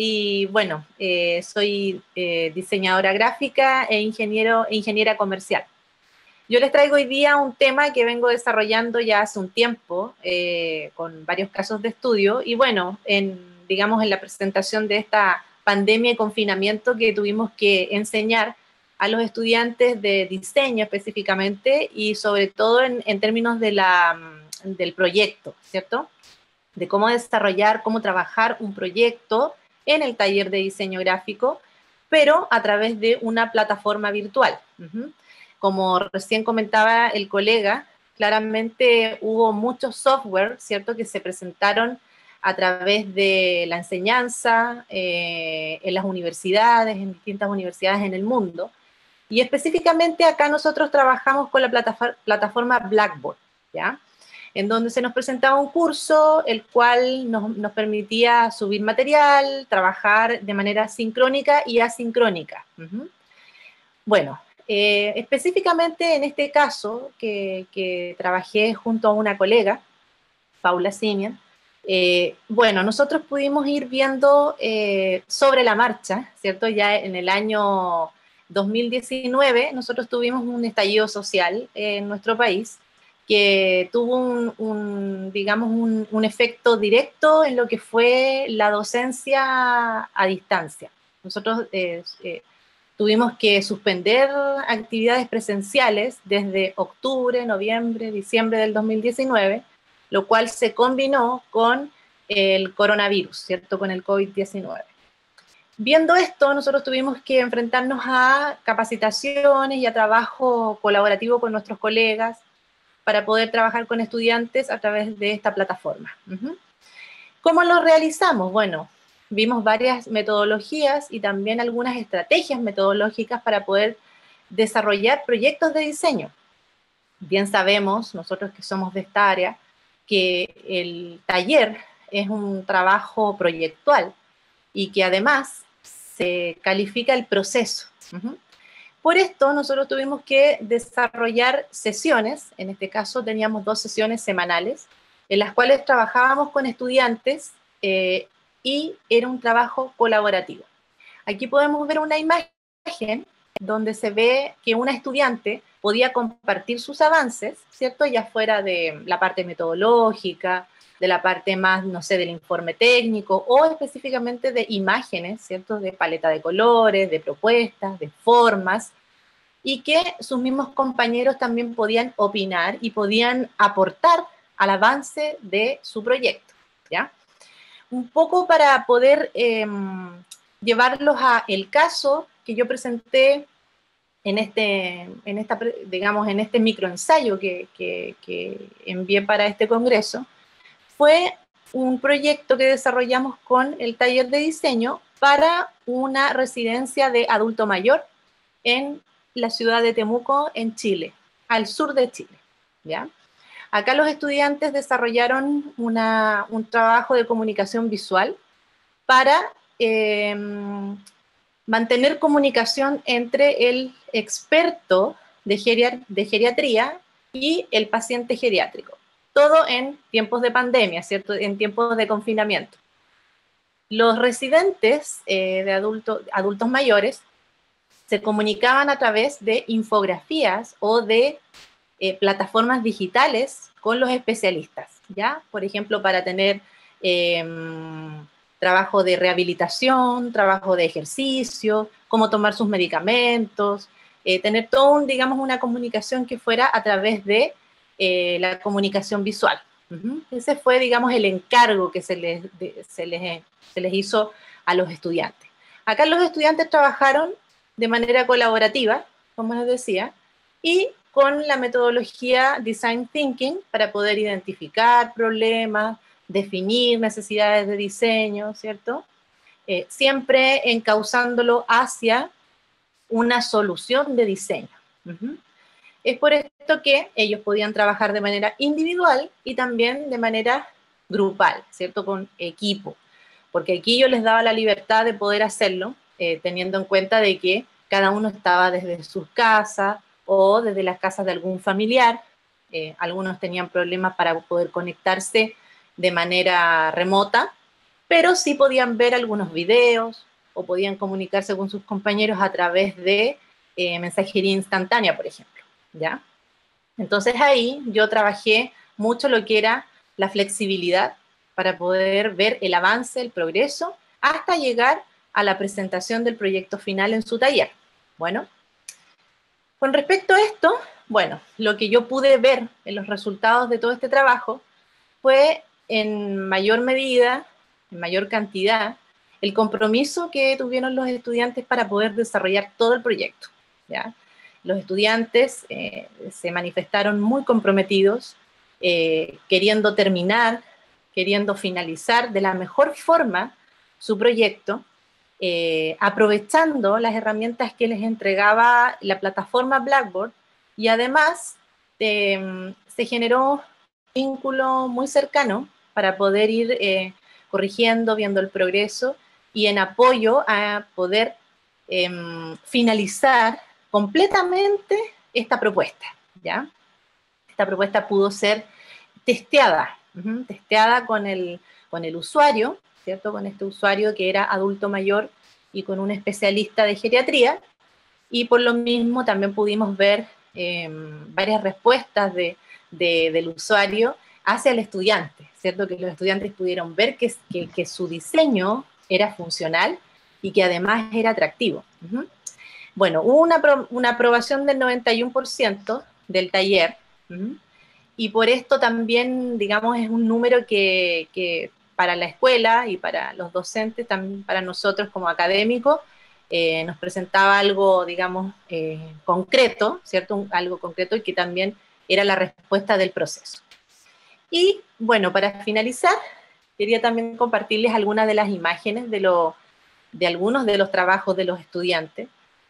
y bueno, eh, soy eh, diseñadora gráfica e ingeniero, ingeniera comercial. Yo les traigo hoy día un tema que vengo desarrollando ya hace un tiempo, eh, con varios casos de estudio, y bueno, en, digamos en la presentación de esta pandemia y confinamiento que tuvimos que enseñar a los estudiantes de diseño específicamente, y sobre todo en, en términos de la, del proyecto, ¿cierto? De cómo desarrollar, cómo trabajar un proyecto en el taller de diseño gráfico, pero a través de una plataforma virtual. Uh-huh. Como recién comentaba el colega, claramente hubo muchos software, ¿cierto?, que se presentaron a través de la enseñanza eh, en las universidades, en distintas universidades en el mundo. Y específicamente acá nosotros trabajamos con la plataforma, plataforma Blackboard, ¿ya?, en donde se nos presentaba un curso, el cual nos, nos permitía subir material, trabajar de manera sincrónica y asincrónica. Uh-huh. Bueno, eh, específicamente en este caso, que, que trabajé junto a una colega, Paula Simian, eh, bueno, nosotros pudimos ir viendo eh, sobre la marcha, ¿cierto? Ya en el año dos mil diecinueve nosotros tuvimos un estallido social en nuestro país, que tuvo un, un digamos, un, un efecto directo en lo que fue la docencia a distancia. Nosotros eh, eh, tuvimos que suspender actividades presenciales desde octubre, noviembre, diciembre del dos mil diecinueve, lo cual se combinó con el coronavirus, ¿cierto?, con el COVID diecinueve. Viendo esto, nosotros tuvimos que enfrentarnos a capacitaciones y a trabajo colaborativo con nuestros colegas, para poder trabajar con estudiantes a través de esta plataforma. Uh-huh. ¿Cómo lo realizamos? Bueno, vimos varias metodologías y también algunas estrategias metodológicas para poder desarrollar proyectos de diseño. Bien sabemos, nosotros que somos de esta área, que el taller es un trabajo proyectual y que además se califica el proceso. Uh-huh. Por esto, nosotros tuvimos que desarrollar sesiones, en este caso teníamos dos sesiones semanales, en las cuales trabajábamos con estudiantes eh, y era un trabajo colaborativo. Aquí podemos ver una imagen donde se ve que una estudiante podía compartir sus avances, ¿cierto?, ya fuera de la parte metodológica, de la parte más, no sé, del informe técnico, o específicamente de imágenes, ¿cierto?, de paleta de colores, de propuestas, de formas, y que sus mismos compañeros también podían opinar y podían aportar al avance de su proyecto, ¿ya? Un poco para poder eh, llevarlos a el caso que yo presenté en este, en esta, digamos, en este microensayo que, que, que envié para este congreso, fue un proyecto que desarrollamos con el taller de diseño para una residencia de adulto mayor en la ciudad de Temuco, en Chile, al sur de Chile, ¿ya? Acá los estudiantes desarrollaron una, un trabajo de comunicación visual para eh, mantener comunicación entre el experto de, geriat de geriatría y el paciente geriátrico. Todo en tiempos de pandemia, ¿cierto?, en tiempos de confinamiento. Los residentes eh, de adulto, adultos mayores se comunicaban a través de infografías o de eh, plataformas digitales con los especialistas, ¿ya? Por ejemplo, para tener eh, trabajo de rehabilitación, trabajo de ejercicio, cómo tomar sus medicamentos, eh, tener todo un, digamos, una comunicación que fuera a través de eh, la comunicación visual. Uh-huh. Ese fue, digamos, el encargo que se les, de, se, les, se les hizo a los estudiantes. Acá los estudiantes trabajaron de manera colaborativa, como les decía, y con la metodología Design Thinking para poder identificar problemas, definir necesidades de diseño, ¿cierto? Eh, siempre encauzándolo hacia una solución de diseño. Uh-huh. Es por esto que ellos podían trabajar de manera individual y también de manera grupal, ¿cierto? Con equipo, porque aquí yo les daba la libertad de poder hacerlo, eh, teniendo en cuenta de que cada uno estaba desde sus casas o desde las casas de algún familiar. Eh, algunos tenían problemas para poder conectarse de manera remota, pero sí podían ver algunos videos o podían comunicarse con sus compañeros a través de eh, mensajería instantánea, por ejemplo, ¿ya? Entonces ahí yo trabajé mucho lo que era la flexibilidad para poder ver el avance, el progreso, hasta llegar a la presentación del proyecto final en su taller. Bueno, con respecto a esto, bueno, lo que yo pude ver en los resultados de todo este trabajo fue en mayor medida, en mayor cantidad, el compromiso que tuvieron los estudiantes para poder desarrollar todo el proyecto, ¿ya? Los estudiantes eh, se manifestaron muy comprometidos, eh, queriendo terminar, queriendo finalizar de la mejor forma su proyecto, eh, aprovechando las herramientas que les entregaba la plataforma Blackboard, y además eh, se generó un vínculo muy cercano para poder ir eh, corrigiendo, viendo el progreso, y en apoyo a poder eh, finalizar completamente esta propuesta, ¿ya? Esta propuesta pudo ser testeada, uh-huh, testeada con el, con el usuario, ¿cierto? Con este usuario que era adulto mayor y con un especialista de geriatría, y por lo mismo también pudimos ver eh, varias respuestas de, de, del usuario hacia el estudiante, ¿cierto? Que los estudiantes pudieron ver que, que, que su diseño era funcional y que además era atractivo. Uh-huh. Bueno, hubo una, una aprobación del noventa y uno por ciento del taller, ¿sí? Y por esto también, digamos, es un número que, que para la escuela y para los docentes, también para nosotros como académicos, eh, nos presentaba algo, digamos, eh, concreto, ¿cierto? Un, algo concreto, y que también era la respuesta del proceso. Y bueno, para finalizar, quería también compartirles algunas de las imágenes de, lo, de algunos de los trabajos de los estudiantes.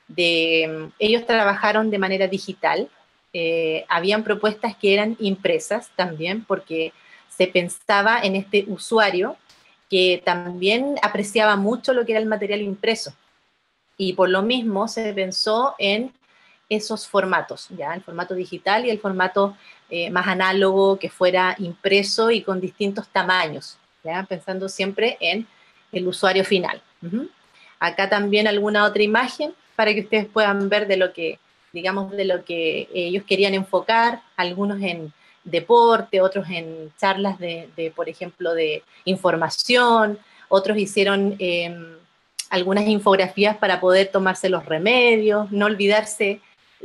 De, ellos trabajaron de manera digital, eh, habían propuestas que eran impresas también, porque se pensaba en este usuario que también apreciaba mucho lo que era el material impreso, y por lo mismo se pensó en esos formatos, ¿ya? El formato digital y el formato eh, más análogo, que fuera impreso y con distintos tamaños, ¿ya? Pensando siempre en el usuario final. Uh-huh. Acá también alguna otra imagen para que ustedes puedan ver de lo que, digamos, de lo que ellos querían enfocar, algunos en deporte, otros en charlas de, de por ejemplo, de información, otros hicieron eh, algunas infografías para poder tomarse los remedios, no olvidarse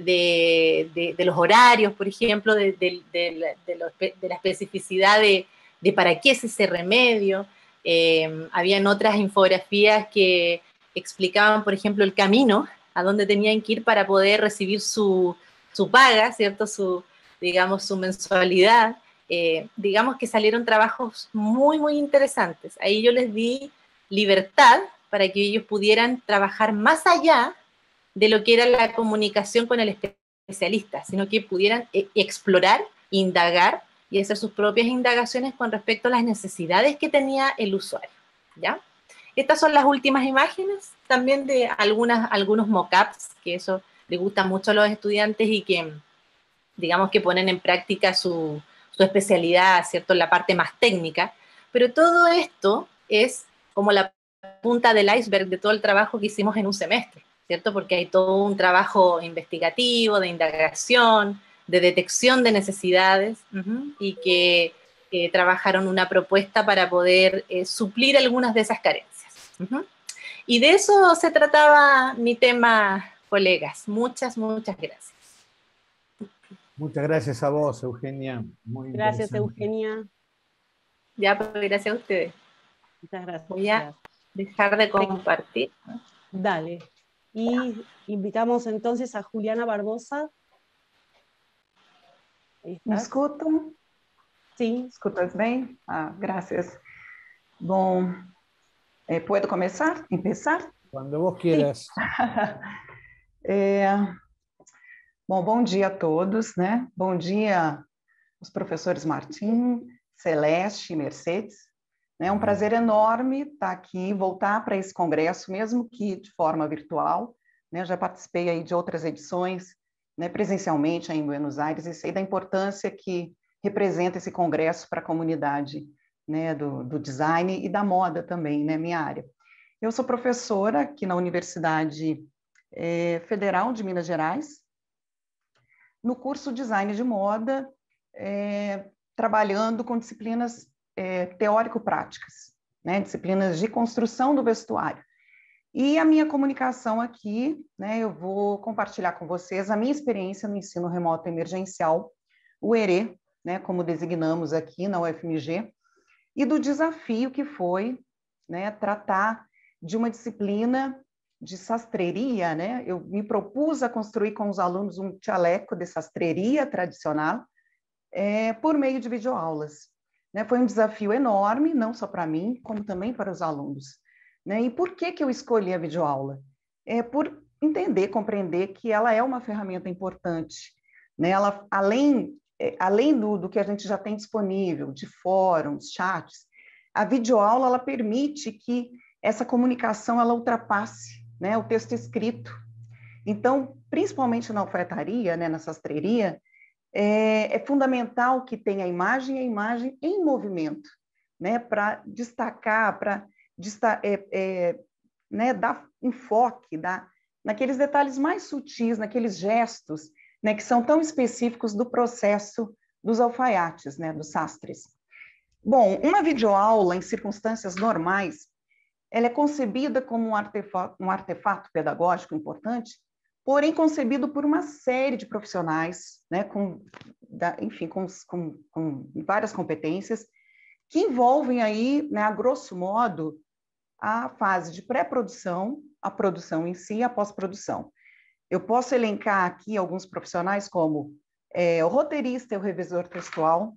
de, de, de los horarios, por ejemplo, de, de, de, la, de, lo, de la especificidad de, de para qué es ese remedio. Eh, habían otras infografías que explicaban, por ejemplo, el camino a dónde tenían que ir para poder recibir su, su paga, ¿cierto? Su, digamos, su mensualidad. Eh, digamos que salieron trabajos muy, muy interesantes. Ahí yo les di libertad para que ellos pudieran trabajar más allá de lo que era la comunicación con el especialista, sino que pudieran e- explorar, indagar y hacer sus propias indagaciones con respecto a las necesidades que tenía el usuario, ¿ya? Estas son las últimas imágenes, también de algunas, algunos mock-ups, que eso les gusta mucho a los estudiantes y que, digamos, que ponen en práctica su, su especialidad, ¿cierto?, en la parte más técnica, pero todo esto es como la punta del iceberg de todo el trabajo que hicimos en un semestre, ¿cierto? Porque hay todo un trabajo investigativo, de indagación, de detección de necesidades, uh-huh, y que, que trabajaron una propuesta para poder eh, suplir algunas de esas carencias. Uh-huh. Y de eso se trataba mi tema, colegas. Muchas, muchas gracias. Muchas gracias a vos, Eugenia. Muy gracias, Eugenia. Ya, pues gracias a ustedes. Muchas gracias. Voy a dejar de compartir. Dale. Y invitamos entonces a Juliana Barbosa. Me escutam? Sim. Escutas bem? Ah, graças. Bom, eh, ¿puedo começar? Empezar? Quando vos quieras. é, bom, bom dia a todos, né? Bom dia os professores Martim, Celeste e Mercedes. É um prazer enorme estar aqui, voltar para esse congresso, mesmo que de forma virtual, né? Já participei aí de outras edições, né, presencialmente aí em Buenos Aires, e sei da importância que representa esse congresso para a comunidade, né, do, do design e da moda também, né, minha área. Eu sou professora aqui na Universidade é, Federal de Minas Gerais, no curso Design de Moda, é, trabalhando com disciplinas é, teórico-práticas, né, disciplinas de construção do vestuário. E a minha comunicação aqui, né, eu vou compartilhar com vocês a minha experiência no ensino remoto emergencial, o E R E, né, como designamos aqui na U F M G, e do desafio que foi, né, tratar de uma disciplina de sastreria, né? Eu me propus a construir com os alunos um chaleco de sastreria tradicional é, por meio de videoaulas. Né? Foi um desafio enorme, não só para mim, como também para os alunos. Né? E por que que eu escolhi a videoaula? É por entender, compreender que ela é uma ferramenta importante. Né? Ela, além, é, além do, do que a gente já tem disponível, de fóruns, chats, a videoaula ela permite que essa comunicação ela ultrapasse, né, o texto escrito. Então, principalmente na alfaiataria, né, na sastreria, é, é fundamental que tenha a imagem e a imagem em movimento, né, para destacar, para é, é, né, dar enfoque dar, naqueles detalhes mais sutis, naqueles gestos, né, que são tão específicos do processo dos alfaiates, né, dos sastres. Bom, uma videoaula em circunstâncias normais, ela é concebida como um artefato, um artefato pedagógico importante, porém concebido por uma série de profissionais, né, com, da, enfim, com, com, com várias competências, que envolvem aí, né, a grosso modo, a fase de pré-produção, a produção em si e a pós-produção. Eu posso elencar aqui alguns profissionais como é, o roteirista e o revisor textual.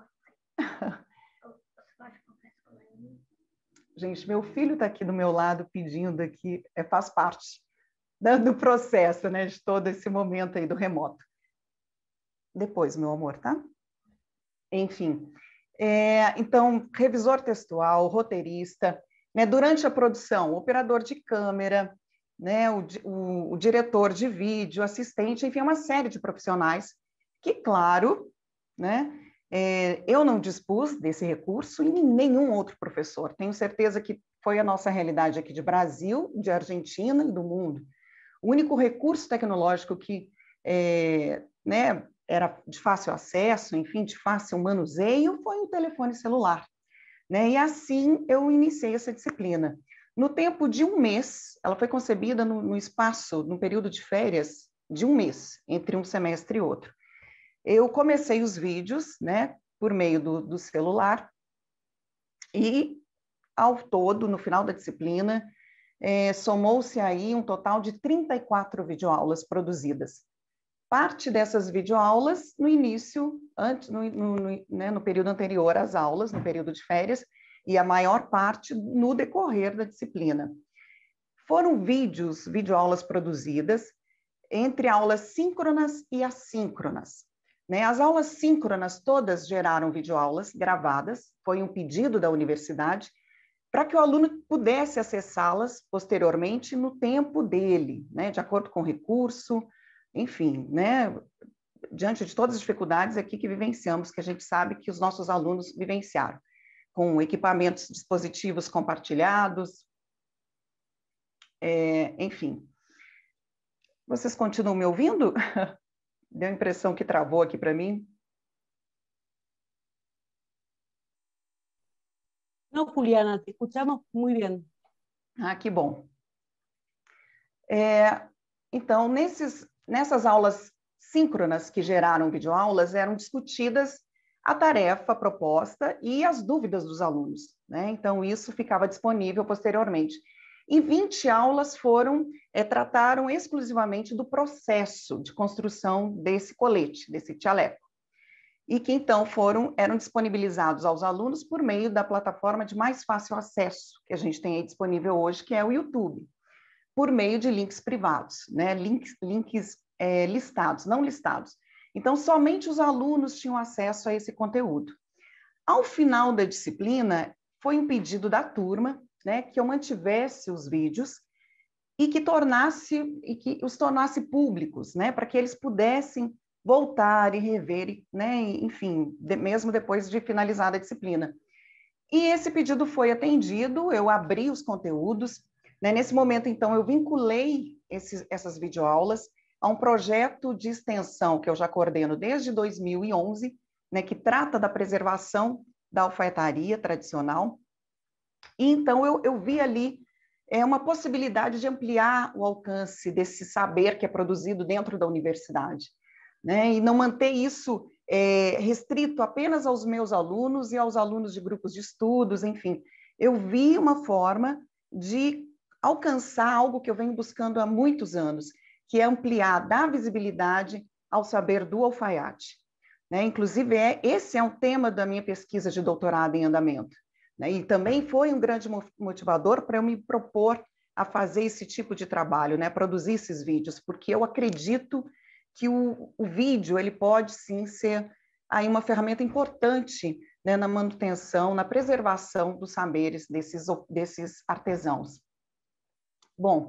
Gente, meu filho está aqui do meu lado pedindo aqui, é, faz parte do processo, né, de todo esse momento aí do remoto. Depois, meu amor, tá? Enfim, é, então, revisor textual, roteirista, né, durante a produção, operador de câmera, né, o, o, o diretor de vídeo, assistente, enfim, uma série de profissionais que, claro, né, É, eu não dispus desse recurso e nenhum outro professor. Tenho certeza que foi a nossa realidade aqui de Brasil, de Argentina e do mundo. O único recurso tecnológico que é, né, era de fácil acesso, enfim, de fácil manuseio, foi o telefone celular. Né? E assim eu iniciei essa disciplina. No tempo de um mês, ela foi concebida no, no espaço, no período de férias, de um mês, entre um semestre e outro. Eu comecei os vídeos, né, por meio do, do celular e, ao todo, no final da disciplina, é, somou-se aí um total de trinta e quatro videoaulas produzidas. Parte dessas videoaulas no início, antes, no, no, no, né, no período anterior às aulas, no período de férias, e a maior parte no decorrer da disciplina. Foram vídeos, videoaulas produzidas entre aulas síncronas e assíncronas. Né? As aulas síncronas todas geraram videoaulas gravadas, foi um pedido da universidade, para que o aluno pudesse acessá-las posteriormente no tempo dele, né? De acordo com o recurso, enfim, né? Diante de todas as dificuldades aqui que vivenciamos, que a gente sabe que os nossos alunos vivenciaram, com equipamentos, dispositivos compartilhados, é, enfim. Vocês continuam me ouvindo? Deu a impressão que travou aqui para mim. No, Juliana, te escuchamos muy bien. Ah, que bom. É, então, nesses, nessas aulas síncronas que geraram videoaulas, eram discutidas a tarefa proposta e as dúvidas dos alunos, né? Então, isso ficava disponível posteriormente. E vinte aulas foram, é, trataram exclusivamente do processo de construção desse colete, desse tchaleco, e que então foram, eram disponibilizados aos alunos por meio da plataforma de mais fácil acesso que a gente tem aí disponível hoje, que é o YouTube, por meio de links privados, né? Links, links é, listados, não listados. Então, somente os alunos tinham acesso a esse conteúdo. Ao final da disciplina, foi um pedido da turma, né, que eu mantivesse os vídeos e que tornasse e que os tornasse públicos, né, para que eles pudessem voltar e rever, né, enfim, de, mesmo depois de finalizada a disciplina. E esse pedido foi atendido, eu abri os conteúdos, né, nesse momento, então, eu vinculei esses, essas videoaulas a um projeto de extensão que eu já coordeno desde dois mil e onze, né, que trata da preservação da alfaiataria tradicional. E então eu, eu vi ali é, uma possibilidade de ampliar o alcance desse saber que é produzido dentro da universidade, né? E não manter isso é, restrito apenas aos meus alunos e aos alunos de grupos de estudos, enfim. Eu vi uma forma de alcançar algo que eu venho buscando há muitos anos, que é ampliar, dar visibilidade ao saber do alfaiate, né? Inclusive, é, esse é um tema da minha pesquisa de doutorado em andamento. E também foi um grande motivador para eu me propor a fazer esse tipo de trabalho, né? Produzir esses vídeos, porque eu acredito que o, o vídeo ele pode sim ser aí uma ferramenta importante, né, na manutenção, na preservação dos saberes desses, desses artesãos. Bom,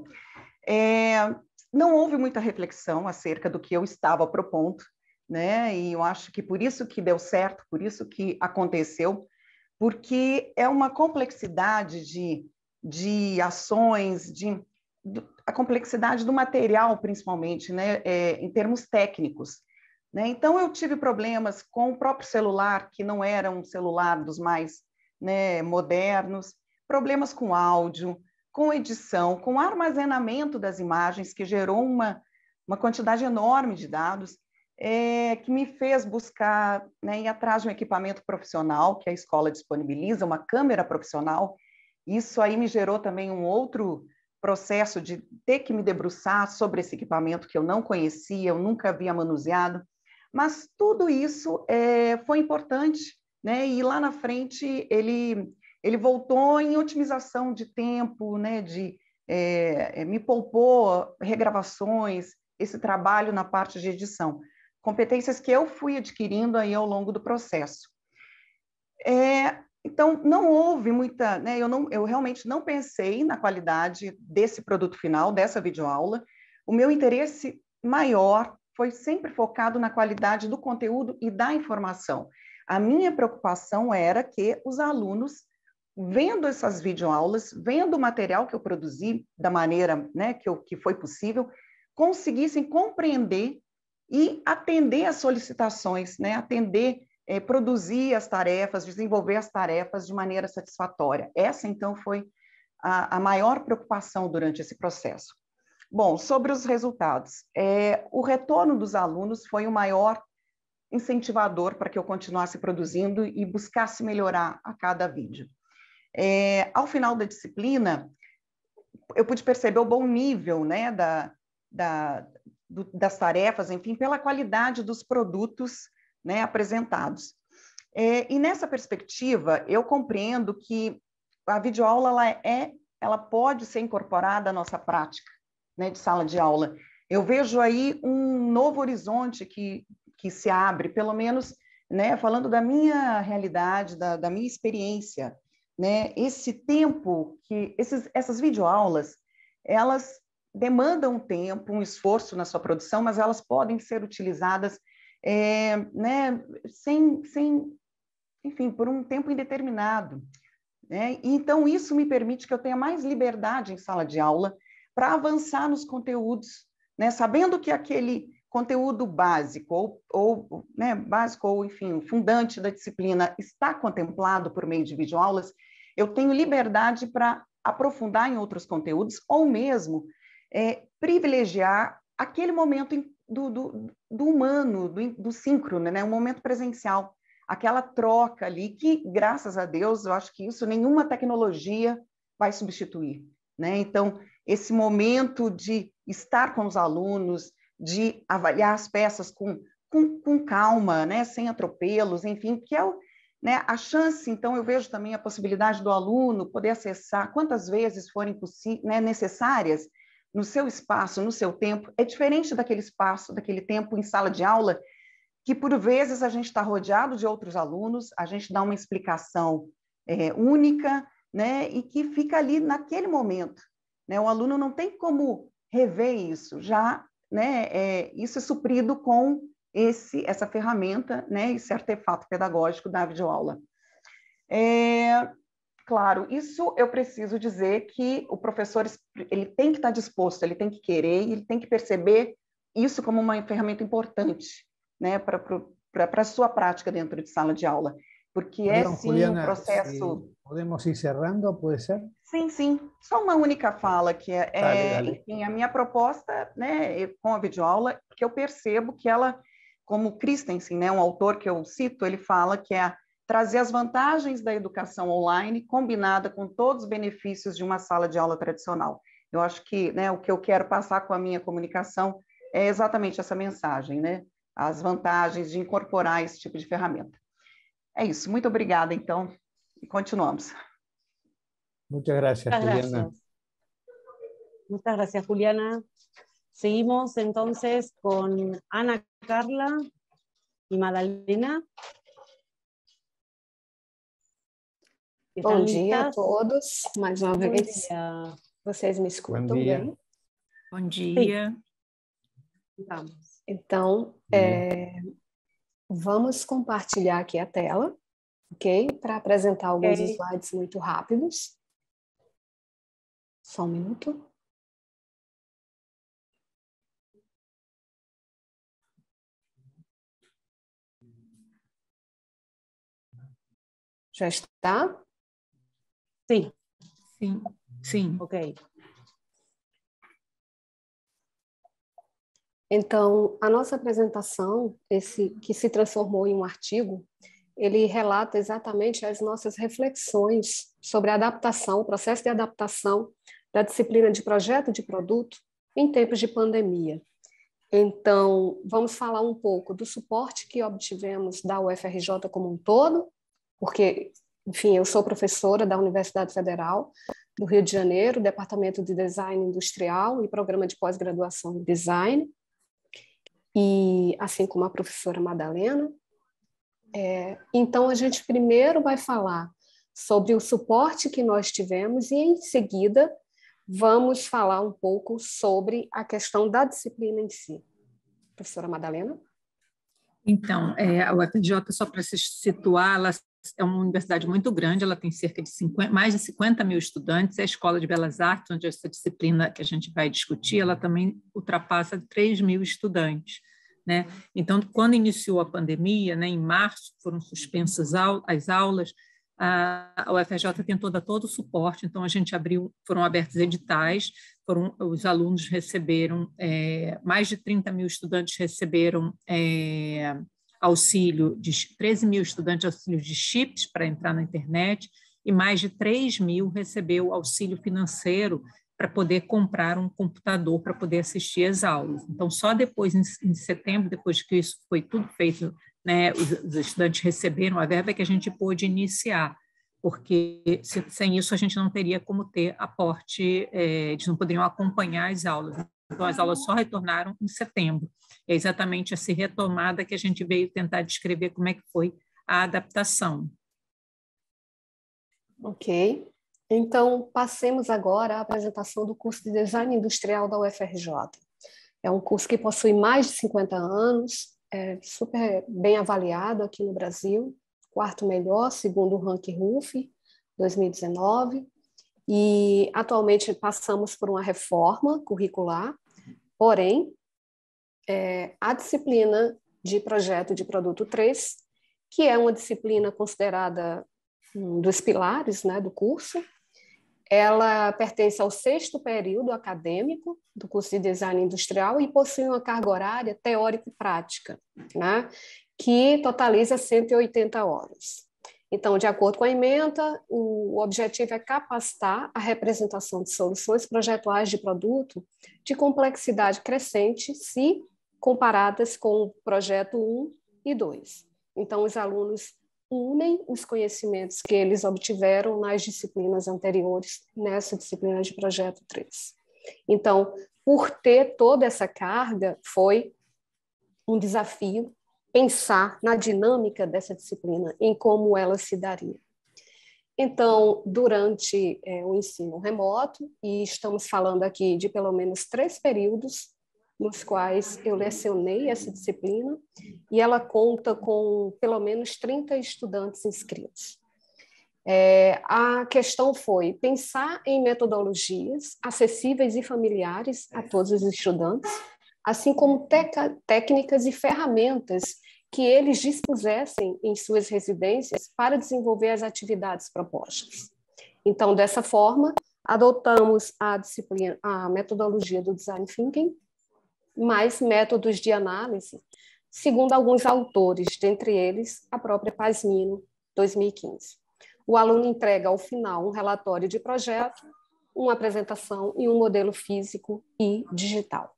é, não houve muita reflexão acerca do que eu estava propondo, né? E eu acho que por isso que deu certo, por isso que aconteceu, porque é uma complexidade de, de ações, de, de, a complexidade do material, principalmente, né, é, em termos técnicos. Né? Então, eu tive problemas com o próprio celular, que não era um celular dos mais, né, modernos, problemas com áudio, com edição, com armazenamento das imagens, que gerou uma, uma quantidade enorme de dados, É, que me fez buscar, né, ir atrás de um equipamento profissional que a escola disponibiliza, uma câmera profissional. Isso aí me gerou também um outro processo de ter que me debruçar sobre esse equipamento que eu não conhecia, eu nunca havia manuseado. Mas tudo isso é, foi importante, né? E lá na frente ele, ele voltou em otimização de tempo, né? De, é, me poupou regravações, esse trabalho na parte de edição. Competências que eu fui adquirindo aí ao longo do processo. É, então, não houve muita, né, eu, não, eu realmente não pensei na qualidade desse produto final, dessa videoaula. O meu interesse maior foi sempre focado na qualidade do conteúdo e da informação. A minha preocupação era que os alunos, vendo essas videoaulas, vendo o material que eu produzi da maneira, né, que, eu, que foi possível, conseguissem compreender e atender às solicitações, né? Atender, eh, produzir as tarefas, desenvolver as tarefas de maneira satisfatória. Essa, então, foi a, a maior preocupação durante esse processo. Bom, sobre os resultados, é, o retorno dos alunos foi o maior incentivador para que eu continuasse produzindo e buscasse melhorar a cada vídeo. É, ao final da disciplina, eu pude perceber o bom nível, né, da, da Do, das tarefas, enfim, pela qualidade dos produtos, né, apresentados. É, e nessa perspectiva, eu compreendo que a videoaula ela é, ela pode ser incorporada à nossa prática, né, de sala de aula. Eu vejo aí um novo horizonte que, que se abre, pelo menos, né, falando da minha realidade, da, da minha experiência, né, esse tempo que esses, essas videoaulas, elas demandam um tempo, um esforço na sua produção, mas elas podem ser utilizadas é, né, sem, sem, enfim, por um tempo indeterminado. Né? E, então, isso me permite que eu tenha mais liberdade em sala de aula para avançar nos conteúdos, né, sabendo que aquele conteúdo básico, ou, ou né, básico, ou enfim, fundante da disciplina está contemplado por meio de videoaulas, eu tenho liberdade para aprofundar em outros conteúdos, ou mesmo é, privilegiar aquele momento do, do, do humano, do, do síncrono, né, um momento presencial, aquela troca ali, que, graças a Deus, eu acho que isso nenhuma tecnologia vai substituir, né? Então, esse momento de estar com os alunos, de avaliar as peças com, com, com calma, né? Sem atropelos, enfim, que é o, né? A chance, então, eu vejo também a possibilidade do aluno poder acessar quantas vezes forem né, necessárias no seu espaço, no seu tempo, é diferente daquele espaço, daquele tempo em sala de aula, que por vezes a gente está rodeado de outros alunos, a gente dá uma explicação é, única, né, e que fica ali naquele momento, né? O aluno não tem como rever isso, já, né, é, isso é suprido com esse, essa ferramenta, né, esse artefato pedagógico da videoaula. É, claro, isso eu preciso dizer que o professor ele tem que estar disposto, ele tem que querer, ele tem que perceber isso como uma ferramenta importante, né, para a sua prática dentro de sala de aula, porque é Perdão, sim Juliana, um processo... si podemos ir cerrando, pode ser? Sim, sim, só uma única fala, que é, dale, dale. enfim, a minha proposta, né, com a videoaula, que eu percebo que ela, como Christensen, né, um autor que eu cito, ele fala que é trazer as vantagens da educação online combinada com todos os benefícios de uma sala de aula tradicional. Eu acho que, né, o que eu quero passar com a minha comunicação é exatamente essa mensagem, né, as vantagens de incorporar esse tipo de ferramenta. É isso, muito obrigada, então, e continuamos. Muchas gracias, Muchas Juliana. gracias. Muchas gracias, Juliana. Seguimos entonces con Ana Carla y Madalena. Bom dia a todos, mais uma Bom vez. dia. Vocês me escutam Bom dia. bem? Bom dia. Vamos. Então, é, vamos compartilhar aqui a tela, ok? Para apresentar alguns Ok. slides muito rápidos. Só um minuto. Já está? Sí, Sim, sim. ok. Então, a nossa apresentação, esse que se transformou em um artigo, ele relata exatamente as nossas reflexões sobre a adaptação, o processo de adaptação da disciplina de projeto de produto em tempos de pandemia. Então, vamos falar um pouco do suporte que obtivemos da U F R J como um todo, porque, enfim, eu sou professora da Universidade Federal do Rio de Janeiro, Departamento de Design Industrial e Programa de Pós-Graduação em Design, e assim como a professora Madalena. É, então, a gente primeiro vai falar sobre o suporte que nós tivemos e, em seguida, vamos falar um pouco sobre a questão da disciplina em si. Professora Madalena? Então, é, a U F R J, só para se situar, ela é uma universidade muito grande, ela tem cerca de cinquenta, mais de cinquenta mil estudantes, é a Escola de Belas Artes, onde essa disciplina que a gente vai discutir, ela também ultrapassa três mil estudantes, né? Então, quando iniciou a pandemia, né, em março, foram suspensas as aulas, a U F R J tentou dar todo o suporte, então a gente abriu, foram abertos editais, foram, os alunos receberam, é, mais de trinta mil estudantes receberam é, auxílio, de treze mil estudantes auxílio de chips para entrar na internet, e mais de três mil recebeu auxílio financeiro para poder comprar um computador para poder assistir às aulas. Então, só depois, em, em setembro, depois que isso foi tudo feito, né, os, os estudantes receberam a verba, que a gente pôde iniciar, porque se, sem isso a gente não teria como ter aporte, é, eles não poderiam acompanhar as aulas. Então, as aulas só retornaram em setembro. É exatamente essa retomada que a gente veio tentar descrever como é que foi a adaptação. Ok. Então, passemos agora à apresentação do curso de Design Industrial da U F R J. É um curso que possui mais de cinquenta anos, é super bem avaliado aqui no Brasil, quarto melhor, segundo o Ranking R U F, dois mil e dezenove, e atualmente passamos por uma reforma curricular, Porém, é, a disciplina de projeto de produto três, que é uma disciplina considerada um dos pilares, né, do curso, ela pertence ao sexto período acadêmico do curso de Design Industrial e possui uma carga horária teórica e prática, né, que totaliza cento e oitenta horas. Então, de acordo com a ementa, o objetivo é capacitar a representação de soluções projetuais de produto de complexidade crescente, se comparadas com o projeto um e dois. Então, os alunos unem os conhecimentos que eles obtiveram nas disciplinas anteriores, nessa disciplina de projeto três. Então, por ter toda essa carga, foi um desafio pensar na dinâmica dessa disciplina, em como ela se daria. Então, durante é, o ensino remoto, e estamos falando aqui de pelo menos três períodos, nos quais eu lecionei essa disciplina, e ela conta com pelo menos trinta estudantes inscritos. É, a questão foi pensar em metodologias acessíveis e familiares a todos os estudantes, assim como técnicas e ferramentas que eles dispusessem em suas residências para desenvolver as atividades propostas. Então, dessa forma, adotamos a disciplina, a metodologia do Design Thinking, mais métodos de análise, segundo alguns autores, dentre eles a própria Pasmino, dois mil e quinze. O aluno entrega ao final um relatório de projeto, uma apresentação e um modelo físico e digital.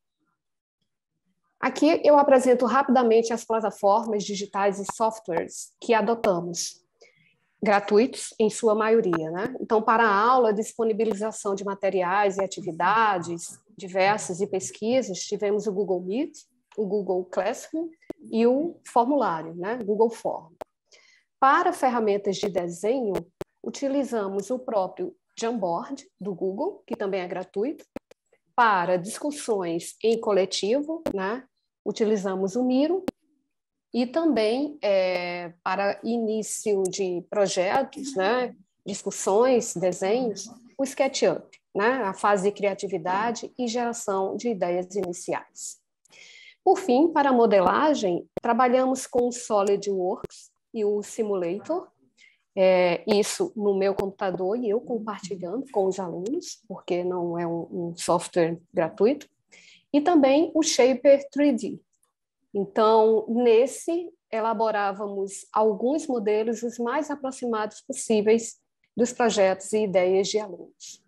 Aqui eu apresento rapidamente as plataformas digitais e softwares que adotamos, gratuitos em sua maioria, né? Então, para a aula, disponibilização de materiais e atividades diversas e pesquisas, tivemos o Google Meet, o Google Classroom e o formulário, né? Google Form. Para ferramentas de desenho, utilizamos o próprio Jamboard do Google, que também é gratuito. Para discussões em coletivo, né, utilizamos o Miro, e também é, para início de projetos, né, discussões, desenhos, o SketchUp, né, a fase de criatividade e geração de ideias iniciais. Por fim, para modelagem, trabalhamos com o SolidWorks e o Simulator, É, isso no meu computador e eu compartilhando com os alunos, porque não é um, um software gratuito, e também o Shaper três D. Então, nesse, elaborávamos alguns modelos os mais aproximados possíveis dos projetos e ideias de alunos.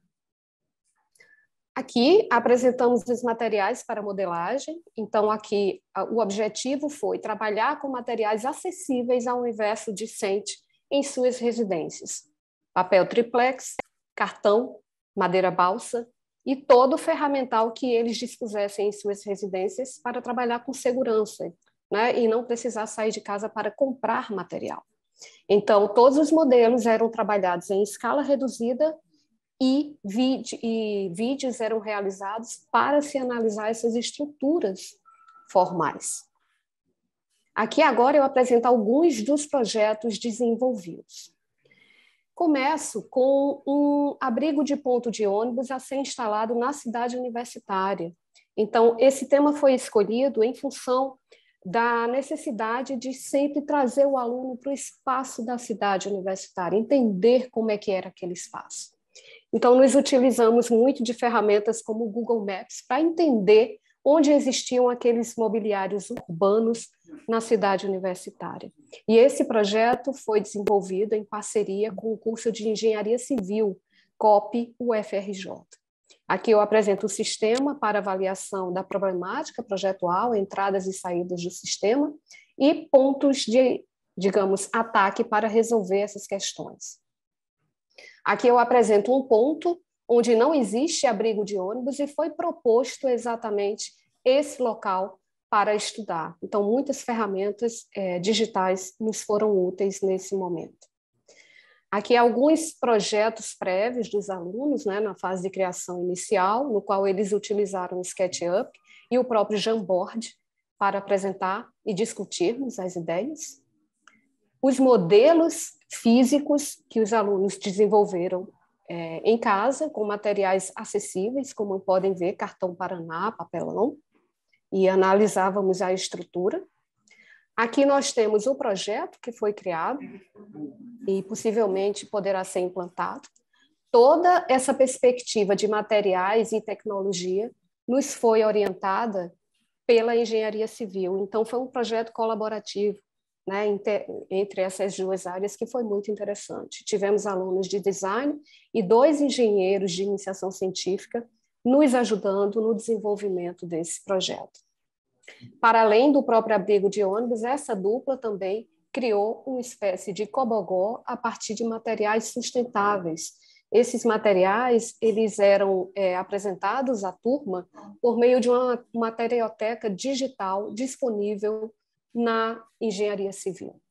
Aqui apresentamos os materiais para modelagem, então aqui o objetivo foi trabalhar com materiais acessíveis ao universo discente em suas residências. Papel triplex, cartão, madeira balsa e todo o ferramental que eles dispusessem em suas residências para trabalhar com segurança, né, e não precisar sair de casa para comprar material. Então, todos os modelos eram trabalhados em escala reduzida e, vídeo, e vídeos eram realizados para se analisar essas estruturas formais. Aqui agora eu apresento alguns dos projetos desenvolvidos. Começo com um abrigo de ponto de ônibus a ser instalado na cidade universitária. Então, esse tema foi escolhido em função da necessidade de sempre trazer o aluno para o espaço da cidade universitária, entender como é que era aquele espaço. Então, nós utilizamos muito de ferramentas como o Google Maps para entender onde existiam aqueles mobiliários urbanos na cidade universitária. E esse projeto foi desenvolvido em parceria com o curso de Engenharia Civil, C O P U F R J. Aqui eu apresento o sistema para avaliação da problemática projetual, entradas e saídas do sistema, e pontos de, digamos, ataque para resolver essas questões. Aqui eu apresento um ponto onde não existe abrigo de ônibus e foi proposto exatamente esse local para estudar. Então, muitas ferramentas é, digitais nos foram úteis nesse momento. Aqui alguns projetos prévios dos alunos, né, na fase de criação inicial, no qual eles utilizaram o SketchUp e o próprio Jamboard para apresentar e discutirmos as ideias. Os modelos físicos que os alunos desenvolveram é, em casa, com materiais acessíveis, como podem ver, cartão Paraná, papelão, e analisávamos a estrutura. Aqui nós temos o projeto que foi criado e possivelmente poderá ser implantado. Toda essa perspectiva de materiais e tecnologia nos foi orientada pela engenharia civil. Então, foi um projeto colaborativo, né, entre essas duas áreas, que foi muito interessante. Tivemos alunos de design e dois engenheiros de iniciação científica nos ajudando no desenvolvimento desse projeto. Para além do próprio abrigo de ônibus, essa dupla também criou uma espécie de cobogó a partir de materiais sustentáveis. Esses materiais eles eram é, apresentados à turma por meio de uma materioteca digital disponível na engenharia civil.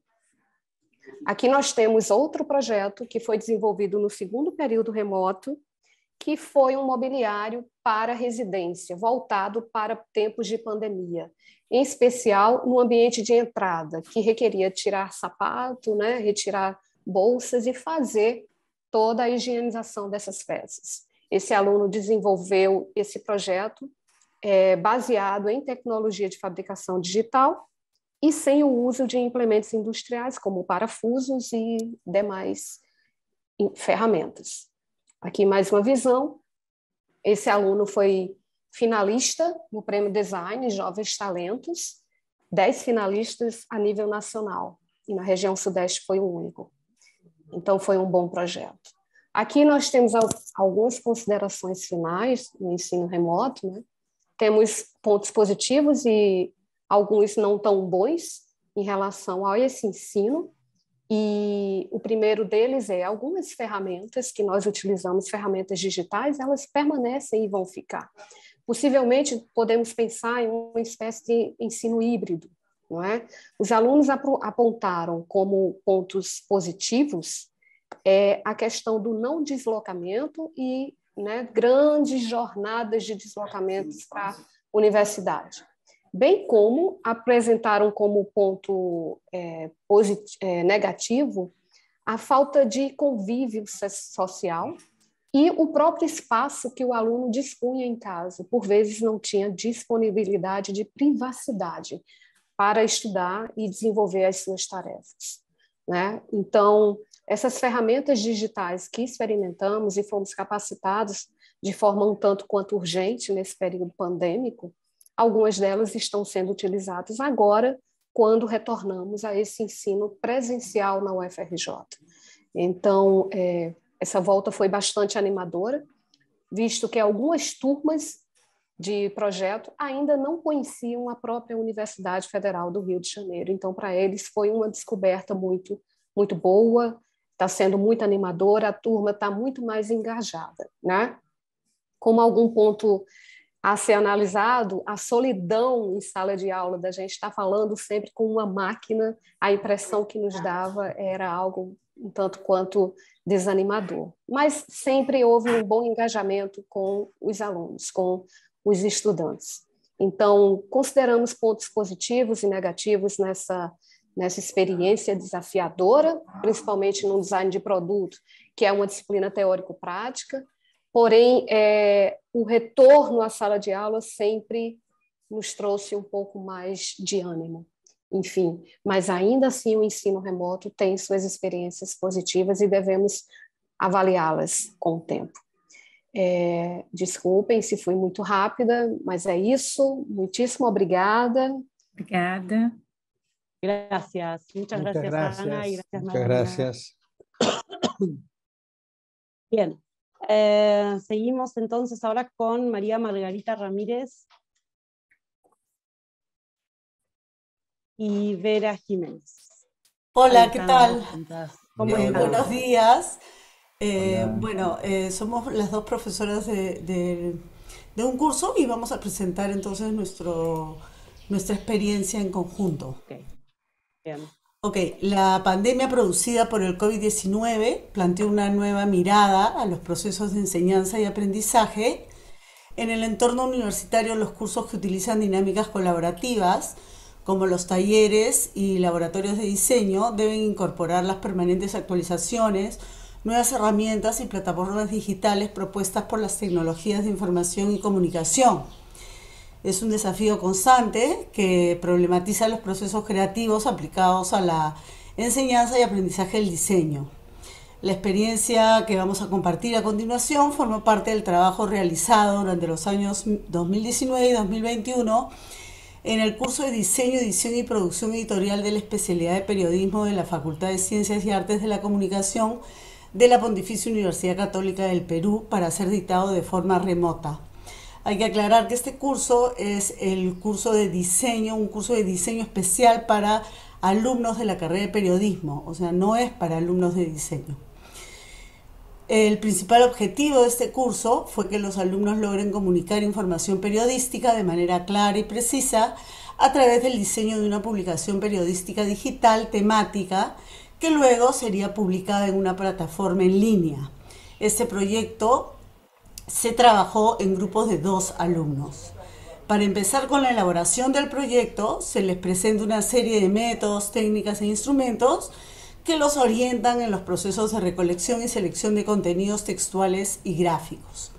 Aqui nós temos outro projeto que foi desenvolvido no segundo período remoto, que foi um mobiliário para residência, voltado para tempos de pandemia, em especial no ambiente de entrada, que requeria tirar sapato, né, retirar bolsas e fazer toda a higienização dessas peças. Esse aluno desenvolveu esse projeto é, baseado em tecnologia de fabricação digital e sem o uso de implementos industriais, como parafusos e demais ferramentas. Aqui mais uma visão. Esse aluno foi finalista no Prêmio Design Jovens Talentos, dez finalistas a nível nacional, e na região Sudeste foi o único. Então, foi um bom projeto. Aqui nós temos algumas considerações finais no ensino remoto, né? Temos pontos positivos e alguns não tão bons em relação a esse ensino, e o primeiro deles é algumas ferramentas que nós utilizamos, ferramentas digitais, elas permanecem e vão ficar. Possivelmente, podemos pensar em uma espécie de ensino híbrido, não é? Os alunos apontaram como pontos positivos é, a questão do não deslocamento e, né, grandes jornadas de deslocamentos para a universidade, bem como apresentaram como ponto é, posit- é, negativo a falta de convívio social e o próprio espaço que o aluno dispunha em casa. Por vezes não tinha disponibilidade de privacidade para estudar e desenvolver as suas tarefas, né? Então, essas ferramentas digitais que experimentamos e fomos capacitados de forma um tanto quanto urgente nesse período pandêmico, algumas delas estão sendo utilizadas agora, quando retornamos a esse ensino presencial na U F R J. Então, é, essa volta foi bastante animadora, visto que algumas turmas de projeto ainda não conheciam a própria Universidade Federal do Rio de Janeiro. Então, para eles, foi uma descoberta muito, muito boa, está sendo muito animadora, a turma está muito mais engajada, né? Como algum ponto a ser analisado, a solidão em sala de aula, da gente estar falando sempre com uma máquina, a impressão que nos dava era algo um tanto quanto desanimador. Mas sempre houve um bom engajamento com os alunos, com os estudantes. Então, consideramos pontos positivos e negativos nessa, nessa experiência desafiadora, principalmente no design de produto, que é uma disciplina teórico-prática. Porém, é, o retorno à sala de aula sempre nos trouxe um pouco mais de ânimo. Enfim, mas ainda assim o ensino remoto tem suas experiências positivas e devemos avaliá-las com o tempo. É, desculpem se fui muito rápida, mas é isso. Muitíssimo obrigada. Obrigada. Gracias. Muchas, Muchas gracias, gracias, Ana. Y gracias, muchas Mariana. gracias. Bien. Eh, seguimos entonces ahora con María Margarita Ramírez y Vera Jiménez. Hola, Ahí ¿qué están tal? las dos juntas. ¿Cómo Eh, están? buenos días. Eh, Hola. bueno, eh, somos las dos profesoras de, de- de un curso y vamos a presentar entonces nuestro, nuestra experiencia en conjunto. Ok, bien. Ok, la pandemia producida por el COVID diecinueve planteó una nueva mirada a los procesos de enseñanza y aprendizaje. En el entorno universitario, los cursos que utilizan dinámicas colaborativas, como los talleres y laboratorios de diseño, deben incorporar las permanentes actualizaciones, nuevas herramientas y plataformas digitales propuestas por las tecnologías de información y comunicación. Es un desafío constante que problematiza los procesos creativos aplicados a la enseñanza y aprendizaje del diseño. La experiencia que vamos a compartir a continuación forma parte del trabajo realizado durante los años dos mil diecinueve y dos mil veintiuno en el curso de Diseño, Edición y Producción Editorial de la especialidad de Periodismo de la Facultad de Ciencias y Artes de la Comunicación de la Pontificia Universidad Católica del Perú, para ser dictado de forma remota. Hay que aclarar que este curso es el curso de diseño, un curso de diseño especial para alumnos de la carrera de periodismo, o sea, no es para alumnos de diseño. El principal objetivo de este curso fue que los alumnos logren comunicar información periodística de manera clara y precisa a través del diseño de una publicación periodística digital temática que luego sería publicada en una plataforma en línea. Este proyecto se trabajó en grupos de dos alumnos. Para empezar con la elaboración del proyecto, se les presenta una serie de métodos, técnicas e instrumentos que los orientan en los procesos de recolección y selección de contenidos textuales y gráficos.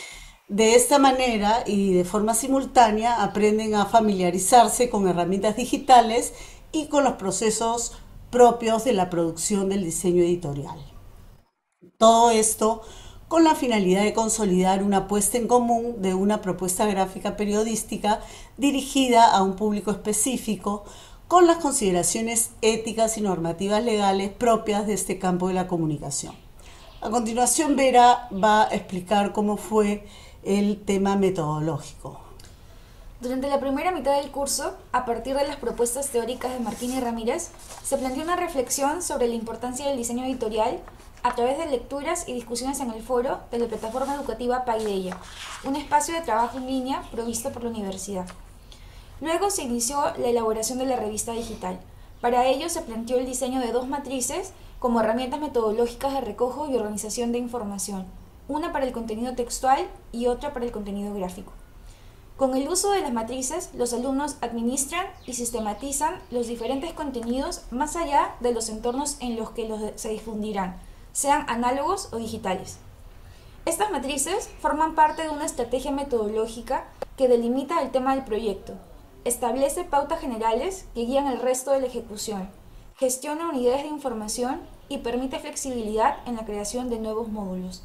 De esta manera y de forma simultánea aprenden a familiarizarse con herramientas digitales y con los procesos propios de la producción del diseño editorial. Todo esto con la finalidad de consolidar una puesta en común de una propuesta gráfica periodística dirigida a un público específico, con las consideraciones éticas y normativas legales propias de este campo de la comunicación. A continuación, Vera va a explicar cómo fue el tema metodológico. Durante la primera mitad del curso, a partir de las propuestas teóricas de Martín y Ramírez, se planteó una reflexión sobre la importancia del diseño editorial a través de lecturas y discusiones en el foro de la plataforma educativa Paideia, un espacio de trabajo en línea provisto por la universidad. Luego se inició la elaboración de la revista digital. Para ello se planteó el diseño de dos matrices como herramientas metodológicas de recojo y organización de información, una para el contenido textual y otra para el contenido gráfico. Con el uso de las matrices, los alumnos administran y sistematizan los diferentes contenidos más allá de los entornos en los que los se difundirán, sean análogos o digitales. Estas matrices forman parte de una estrategia metodológica que delimita el tema del proyecto, establece pautas generales que guían el resto de la ejecución, gestiona unidades de información y permite flexibilidad en la creación de nuevos módulos.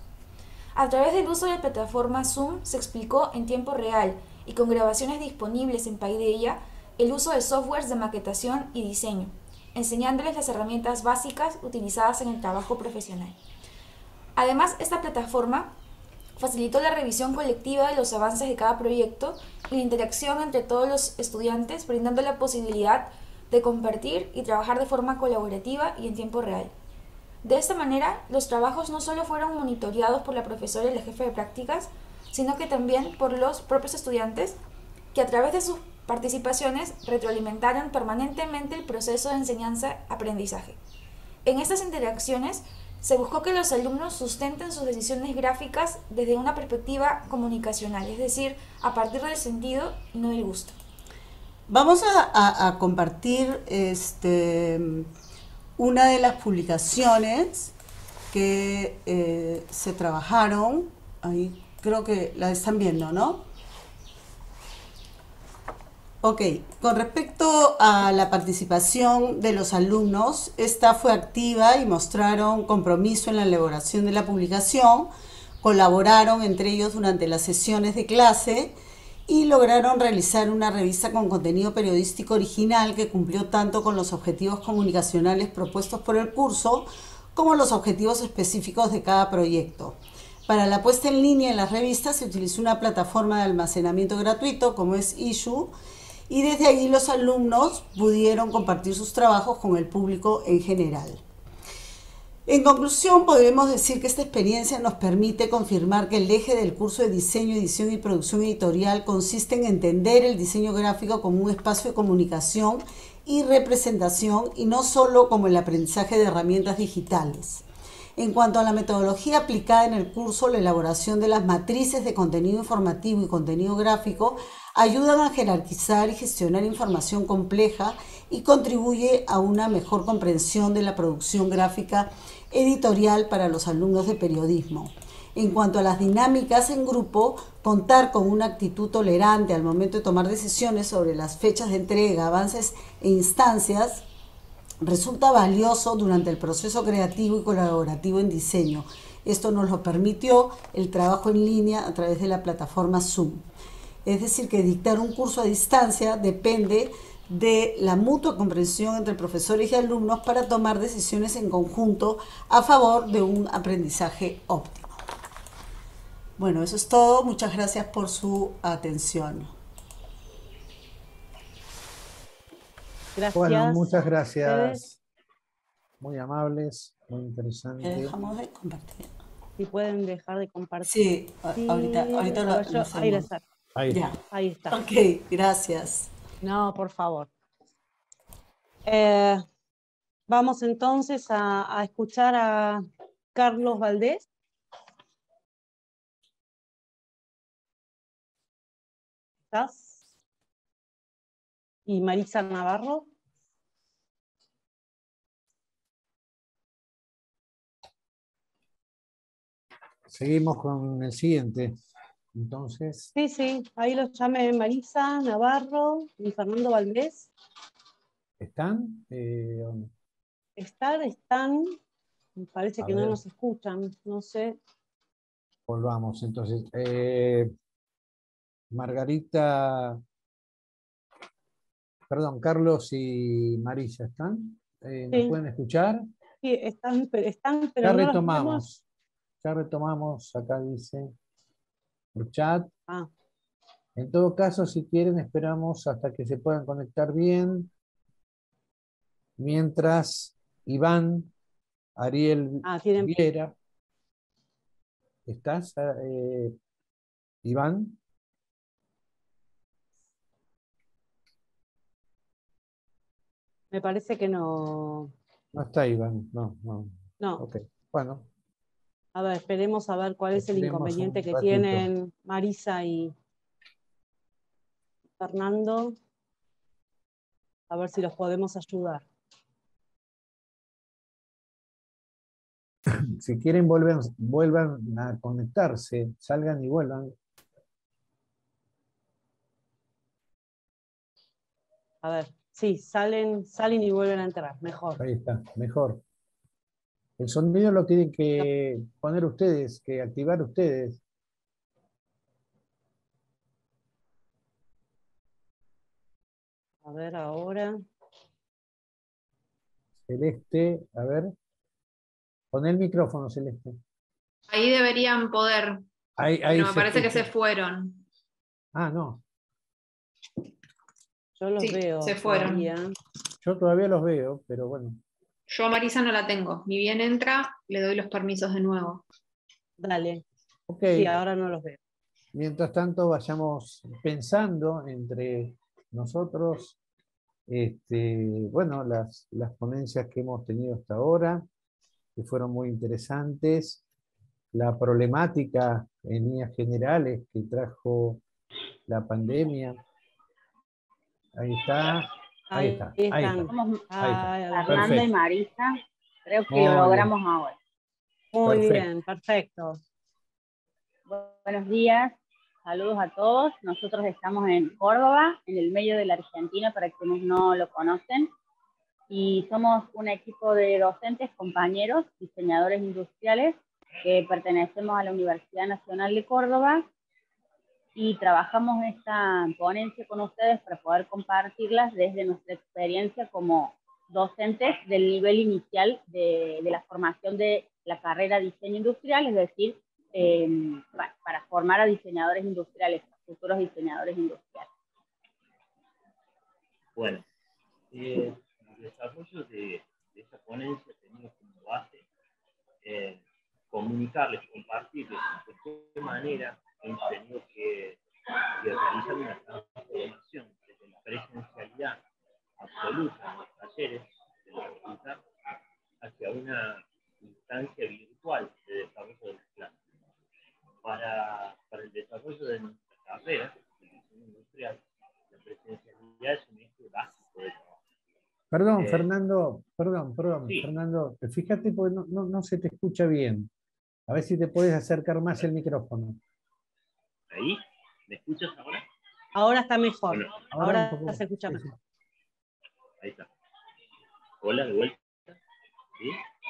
A través del uso de la plataforma Zoom se explicó en tiempo real y con grabaciones disponibles en Paideia el uso de softwares de maquetación y diseño, enseñándoles las herramientas básicas utilizadas en el trabajo profesional. Además, esta plataforma facilitó la revisión colectiva de los avances de cada proyecto y la interacción entre todos los estudiantes, brindando la posibilidad de compartir y trabajar de forma colaborativa y en tiempo real. De esta manera, los trabajos no solo fueron monitoreados por la profesora y la jefe de prácticas, sino que también por los propios estudiantes, que a través de sus participaciones retroalimentaron permanentemente el proceso de enseñanza-aprendizaje. En estas interacciones, se buscó que los alumnos sustenten sus decisiones gráficas desde una perspectiva comunicacional, es decir, a partir del sentido y no del gusto. Vamos a, a, a compartir este, una de las publicaciones que eh, se trabajaron, ahí creo que la están viendo, ¿no? Ok, con respecto a la participación de los alumnos, esta fue activa y mostraron compromiso en la elaboración de la publicación, colaboraron entre ellos durante las sesiones de clase y lograron realizar una revista con contenido periodístico original que cumplió tanto con los objetivos comunicacionales propuestos por el curso como los objetivos específicos de cada proyecto. Para la puesta en línea de las revistas se utilizó una plataforma de almacenamiento gratuito como es Issuu, y desde allí los alumnos pudieron compartir sus trabajos con el público en general. En conclusión, podemos decir que esta experiencia nos permite confirmar que el eje del curso de Diseño, Edición y Producción Editorial consiste en entender el diseño gráfico como un espacio de comunicación y representación y no solo como el aprendizaje de herramientas digitales. En cuanto a la metodología aplicada en el curso, la elaboración de las matrices de contenido informativo y contenido gráfico ayudan a jerarquizar y gestionar información compleja y contribuye a una mejor comprensión de la producción gráfica editorial para los alumnos de periodismo. En cuanto a las dinámicas en grupo, contar con una actitud tolerante al momento de tomar decisiones sobre las fechas de entrega, avances e instancias resulta valioso durante el proceso creativo y colaborativo en diseño. Esto nos lo permitió el trabajo en línea a través de la plataforma Zoom. Es decir, que dictar un curso a distancia depende de la mutua comprensión entre profesores y alumnos para tomar decisiones en conjunto a favor de un aprendizaje óptimo. Bueno, eso es todo. Muchas gracias por su atención. Gracias. Bueno, muchas gracias. Muy amables, muy interesante. ¿Ya dejamos de compartir? Si pueden dejar de compartir. Sí, sí. ahorita, ahorita lo, yo, lo ahí, lo ahí. Ya. ahí está. Ok, gracias. No, por favor. Eh, vamos entonces a, a escuchar a Carlos Valdés. ¿Estás? Y Marisa Navarro. Seguimos con el siguiente. Entonces. Sí, sí, ahí los llamé Marisa Navarro y Fernando Valdés. ¿Están? Eh, Estar, están, me parece a que ver. no nos escuchan, no sé. Volvamos entonces. Eh, Margarita, perdón, Carlos y Marisa, ¿están? Eh, ¿Nos Sí. pueden escuchar? Sí, están, pero, están, pero Ya no los retomamos. vemos. Ya retomamos, acá dice el chat. Ah. En todo caso, si quieren, esperamos hasta que se puedan conectar bien. Mientras Iván, Ariel Ah, tienen... Viera. ¿Estás, eh, Iván? Me parece que no. No está Iván, no, no. No. Ok, bueno. A ver, esperemos a ver cuál es el Esperemos inconveniente un que ratito. tienen Marisa y Fernando. A ver si los podemos ayudar. Si quieren, vuelven, vuelvan a conectarse, salgan y vuelvan. A ver, sí, salen, salen y vuelven a entrar, mejor. Ahí está, mejor. El sonido lo tienen que poner ustedes, que activar ustedes. A ver, ahora. Celeste, a ver. Pon el micrófono, Celeste. Ahí deberían poder, Ahí, ahí pero me se parece escucha. que se fueron. Ah, no. Yo los Sí, veo. se fueron. Todavía. Yo todavía los veo, pero bueno. Yo a Marisa no la tengo. Ni bien entra, le doy los permisos de nuevo. Dale. Ok. Sí, ahora no los veo. Mientras tanto, vayamos pensando entre nosotros, este, bueno, las, las ponencias que hemos tenido hasta ahora, que fueron muy interesantes, la problemática en líneas generales que trajo la pandemia. Ahí está, ahí está, ahí está. Ahí está. Fernando y Marisa, creo que Muy lo logramos bien. ahora. Muy Perfecto. bien, perfecto. Buenos días, saludos a todos. Nosotros estamos en Córdoba, en el medio de la Argentina, para quienes no lo conocen. Y somos un equipo de docentes, compañeros, diseñadores industriales, que pertenecemos a la Universidad Nacional de Córdoba y trabajamos esta ponencia con ustedes para poder compartirlas desde nuestra experiencia como docentes del nivel inicial de, de la formación de la carrera de diseño industrial, es decir, eh, para, para formar a diseñadores industriales, futuros diseñadores industriales. Bueno, eh, el desarrollo de, de esta ponencia tenía como base eh, comunicarles, compartirles de qué manera hemos tenido que, que realizar una transformación desde la presencialidad absoluta en los talleres de la facultad hacia una instancia virtual de desarrollo del plan. Para, para el desarrollo de nuestra carrera de diseño industrial, habilidades en este básico de trabajo. Perdón, Eh, Fernando, perdón, perdón, sí. Fernando, fíjate porque no, no, no se te escucha bien. A ver si te puedes acercar más el micrófono. ¿Ahí? ¿Me escuchas ahora? Ahora está mejor. Bueno, Ahora un Ahora poco. se escucha Sí, mejor. ahí está. Hola, de vuelta. ¿Sí?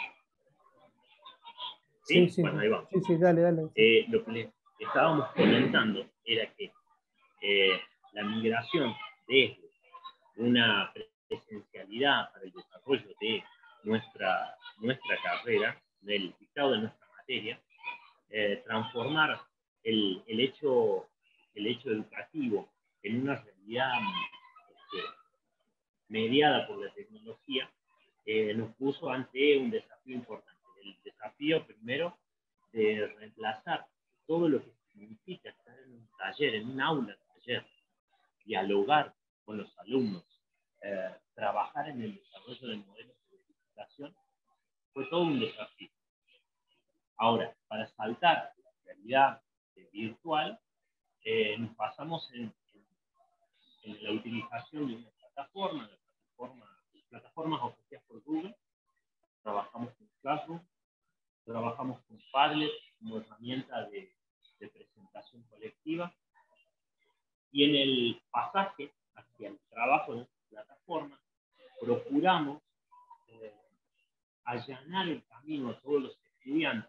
Sí, ¿Sí? sí, Bueno, ahí vamos. sí, sí, dale, dale. Eh, lo que les estábamos comentando era que eh, la migración desde una presencialidad para el desarrollo de nuestra, nuestra carrera, del dictado de nuestra materia, eh, transformar el, el, hecho, el hecho educativo en una realidad este, mediada por la tecnología, eh, nos puso ante un desafío importante. El desafío, primero, de reemplazar todo lo que significa estar en un taller, en un aula de taller, dialogar con los alumnos, eh, trabajar en el desarrollo de modelos de verificación, fue todo un desafío. Ahora, para saltar a la realidad eh, virtual, eh, nos pasamos en, en, en la utilización de una plataforma, de plataforma, plataformas ofrecidas por Google. Trabajamos con Classroom, trabajamos con Padlet como herramienta de, de presentación colectiva, y en el pasaje hacia el trabajo de esta plataforma procuramos eh, allanar el camino a todos los estudiantes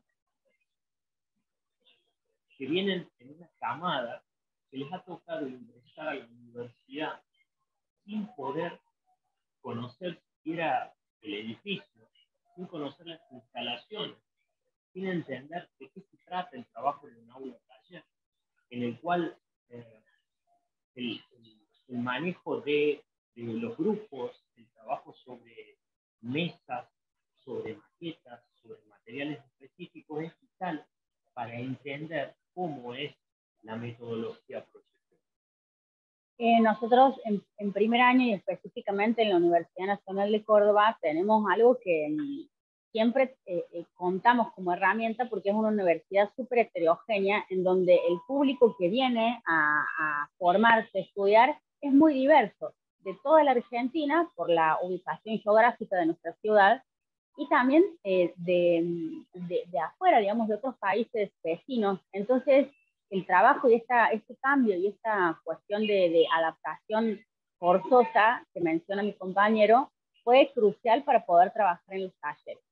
que vienen en una camada que les ha tocado ingresar a la universidad sin poder conocer siquiera el edificio, sin conocer las instalaciones, sin entender de qué se trata el trabajo de un aula taller, en el cual eh, el, el, el manejo de, de los grupos, el trabajo sobre mesas, sobre maquetas, sobre materiales específicos es vital para entender cómo es la metodología proyectiva. Eh, nosotros en, en primer año y específicamente en la Universidad Nacional de Córdoba tenemos algo que siempre eh, eh, contamos como herramienta porque es una universidad súper heterogénea en donde el público que viene a, a formarse, a estudiar, es muy diverso, de toda la Argentina por la ubicación geográfica de nuestra ciudad y también eh, de, de, de afuera, digamos, de otros países vecinos. Entonces, el trabajo y esta, este cambio y esta cuestión de, de adaptación forzosa que menciona mi compañero fue crucial para poder trabajar en los talleres.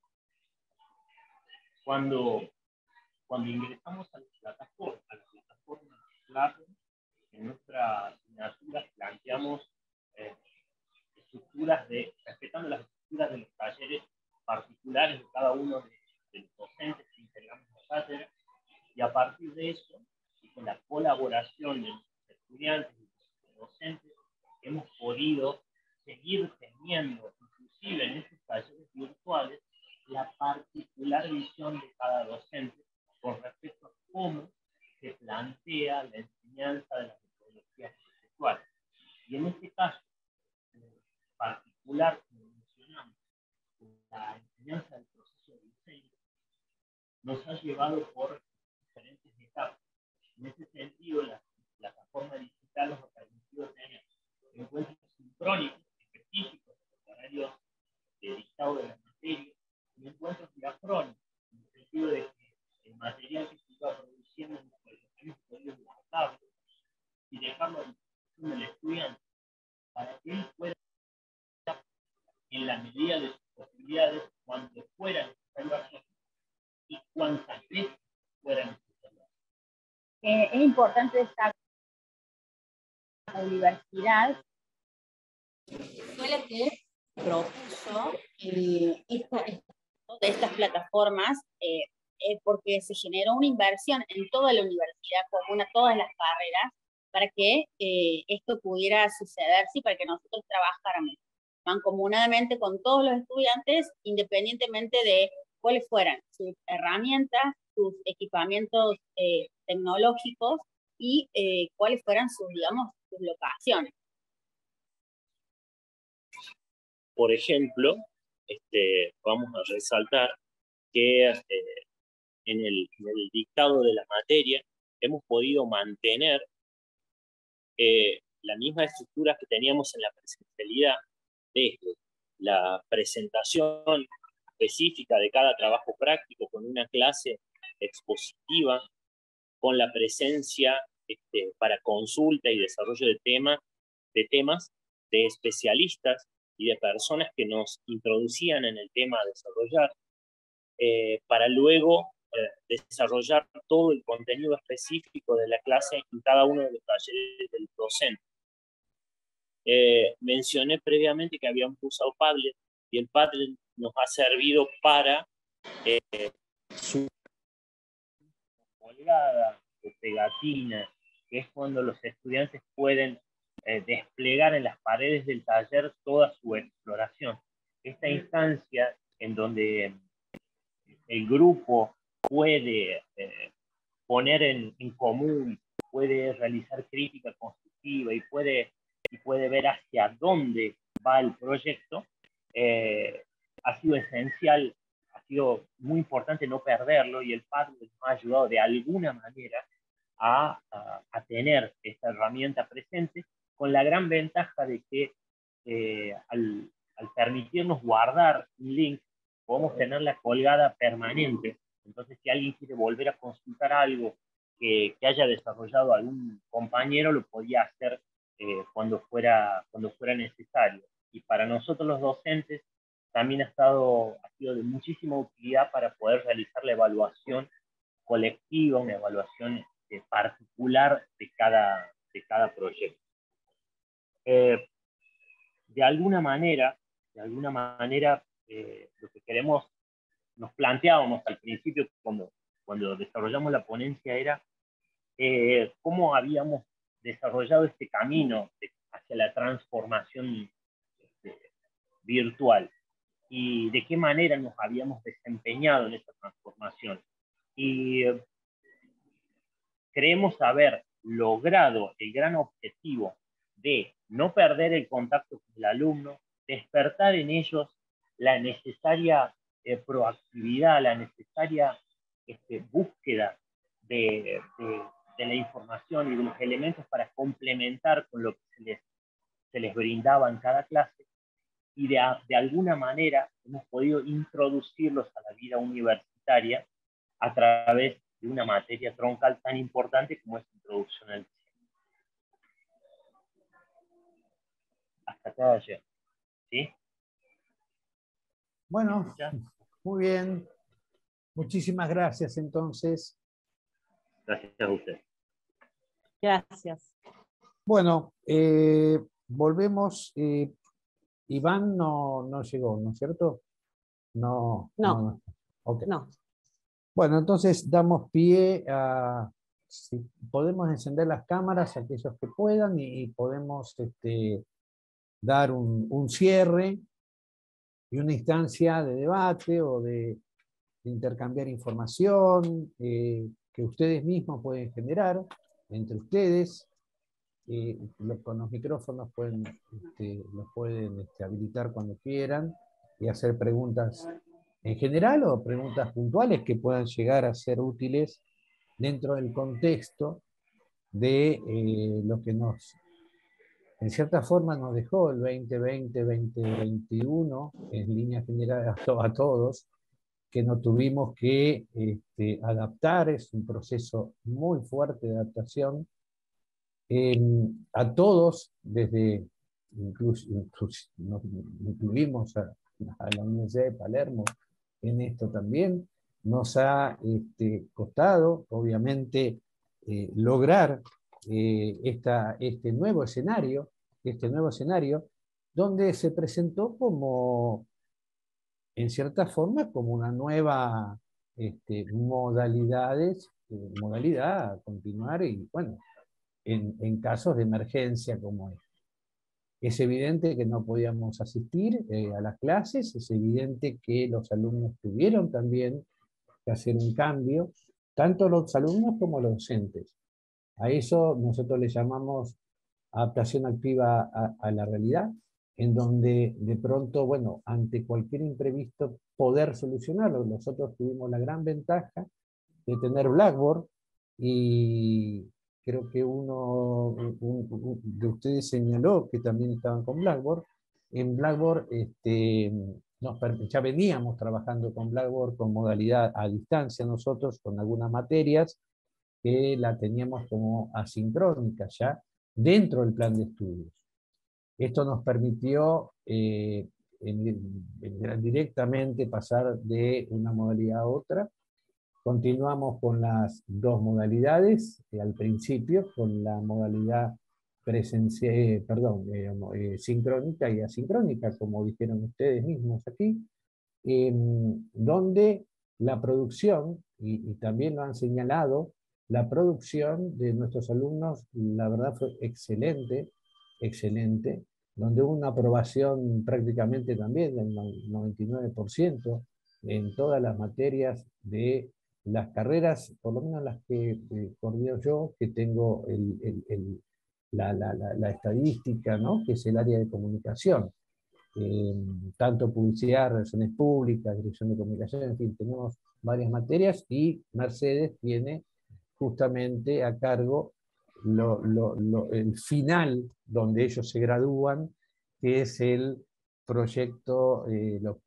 Cuando, cuando ingresamos a la plataforma, a la plataforma Classroom, en nuestra asignatura planteamos eh, estructuras de, respetando las estructuras de los talleres particulares de cada uno de, de los docentes que integramos la cátedra, y a partir de eso, y con la colaboración de los estudiantes y los docentes, hemos podido seguir teniendo, inclusive en estos talleres virtuales, la particular visión de cada docente con respecto a cómo se plantea la enseñanza de las metodologías conceptuales. Y en este caso eh, particular, como mencionamos, la enseñanza del proceso de diseño nos ha llevado por diferentes etapas. En ese sentido, la plataforma digital nos ha permitido tener encuentros sincrónicos específicos de horarios de dictado de la materia y encuentros diacrónicos, en el sentido de que el material que se iba produciendo en los colegios podía guardarlo y dejarlo a disposición del estudiante para que él pueda, en la medida de sus posibilidades, cuando fuera necesario hacerlo y cuántas veces fuera necesario hacerlo. Eh, es importante destacar que la universidad fue la que propuso eh, esta, esta, de estas plataformas eh, eh, porque se generó una inversión en toda la universidad común, a todas las carreras, para que eh, esto pudiera sucederse y para que nosotros trabajáramos mancomunadamente con todos los estudiantes, independientemente de cuáles fueran sus herramientas, sus equipamientos eh, tecnológicos y eh, cuáles fueran sus, digamos, sus locaciones. Por ejemplo, este, vamos a resaltar que eh, en, el, en el dictado de la materia hemos podido mantener eh, la misma estructura que teníamos en la presencialidad, desde la presentación específica de cada trabajo práctico con una clase expositiva, con la presencia este, para consulta y desarrollo de, tema, de temas de especialistas y de personas que nos introducían en el tema a desarrollar, eh, para luego eh, desarrollar todo el contenido específico de la clase en cada uno de los talleres del docente. Eh, mencioné previamente que habíamos usado Padlet, y el Padlet nos ha servido para eh, su colgada o pegatina, que es cuando los estudiantes pueden eh, desplegar en las paredes del taller toda su exploración. Esta instancia en donde el grupo puede eh, poner en, en común, puede realizar crítica constructiva y puede, y puede ver hacia dónde va el proyecto, eh, ha sido esencial, ha sido muy importante no perderlo, y el Padlet nos ha ayudado de alguna manera a, a, a tener esta herramienta presente, con la gran ventaja de que eh, al, al permitirnos guardar un link, podemos tenerla colgada permanente. Entonces, si alguien quiere volver a consultar algo que, que haya desarrollado algún compañero, lo podía hacer eh, cuando, fuera, cuando fuera necesario. Y para nosotros los docentes también ha, estado, ha sido de muchísima utilidad para poder realizar la evaluación colectiva, una evaluación eh, particular de cada, de cada proyecto. Eh, de alguna manera, de alguna manera, eh, lo que queremos, nos planteábamos al principio cuando, cuando desarrollamos la ponencia era eh, cómo habíamos desarrollado este camino de, hacia la transformación este, virtual y de qué manera nos habíamos desempeñado en esta transformación. Y eh, creemos haber logrado el gran objetivo de no perder el contacto con el alumno, despertar en ellos la necesaria eh, proactividad, la necesaria este, búsqueda de, de, de la información y de los elementos para complementar con lo que se les, se les brindaba en cada clase, y de, de alguna manera hemos podido introducirlos a la vida universitaria a través de una materia troncal tan importante como es Introducción al Diseño. Hasta acá ayer. ¿Sí? Bueno, muy bien. Muchísimas gracias entonces. Gracias a usted. Gracias. Bueno, eh, volvemos. Eh, Iván no, no llegó, ¿no es cierto? No. No. No. Okay. No. Bueno, entonces damos pie a... Si podemos encender las cámaras, aquellos que puedan, y, y podemos este, dar un, un cierre y una instancia de debate o de, de intercambiar información eh, que ustedes mismos pueden generar entre ustedes. Eh, los, con los micrófonos pueden, este, los pueden este, habilitar cuando quieran y hacer preguntas en general o preguntas puntuales que puedan llegar a ser útiles dentro del contexto de eh, lo que nos, en cierta forma, nos dejó el veinte veinte, veinte veintiuno, en línea general a, to a todos, que nos tuvimos que este, adaptar. Es un proceso muy fuerte de adaptación eh, a todos, desde, incluso, incluso nos incluimos a, a la Universidad de Palermo en esto también. Nos ha este, costado, obviamente, eh, lograr eh, esta, este nuevo escenario, este nuevo escenario, donde se presentó como, en cierta forma, como una nueva este, modalidades, eh, modalidad a continuar, y bueno, en, en casos de emergencia como este. Es evidente que no podíamos asistir eh, a las clases, es evidente que los alumnos tuvieron también que hacer un cambio, tanto los alumnos como los docentes. A eso nosotros le llamamos adaptación activa a, a la realidad, en donde de pronto, bueno, ante cualquier imprevisto, poder solucionarlo. Nosotros tuvimos la gran ventaja de tener Blackboard y, creo que uno un, un, de ustedes señaló que también estaban con Blackboard. En Blackboard este, nos, ya veníamos trabajando con Blackboard con modalidad a distancia nosotros, con algunas materias que la teníamos como asincrónica ya dentro del plan de estudios. Esto nos permitió eh, en, en, directamente pasar de una modalidad a otra. Continuamos con las dos modalidades, eh, al principio, con la modalidad presencial, eh, perdón, eh, eh, sincrónica y asincrónica, como dijeron ustedes mismos aquí, eh, donde la producción, y, y también lo han señalado, la producción de nuestros alumnos, la verdad fue excelente, excelente, donde hubo una aprobación prácticamente también del noventa y nueve por ciento en todas las materias de las carreras, por lo menos las que eh, coordino yo, que tengo el, el, el, la, la, la, la estadística, ¿no? Que es el área de comunicación. Eh, tanto publicidad, relaciones públicas, dirección de comunicación, en fin, tenemos varias materias y Mercedes tiene justamente a cargo lo, lo, lo, el final donde ellos se gradúan, que es el proyecto, eh, lo,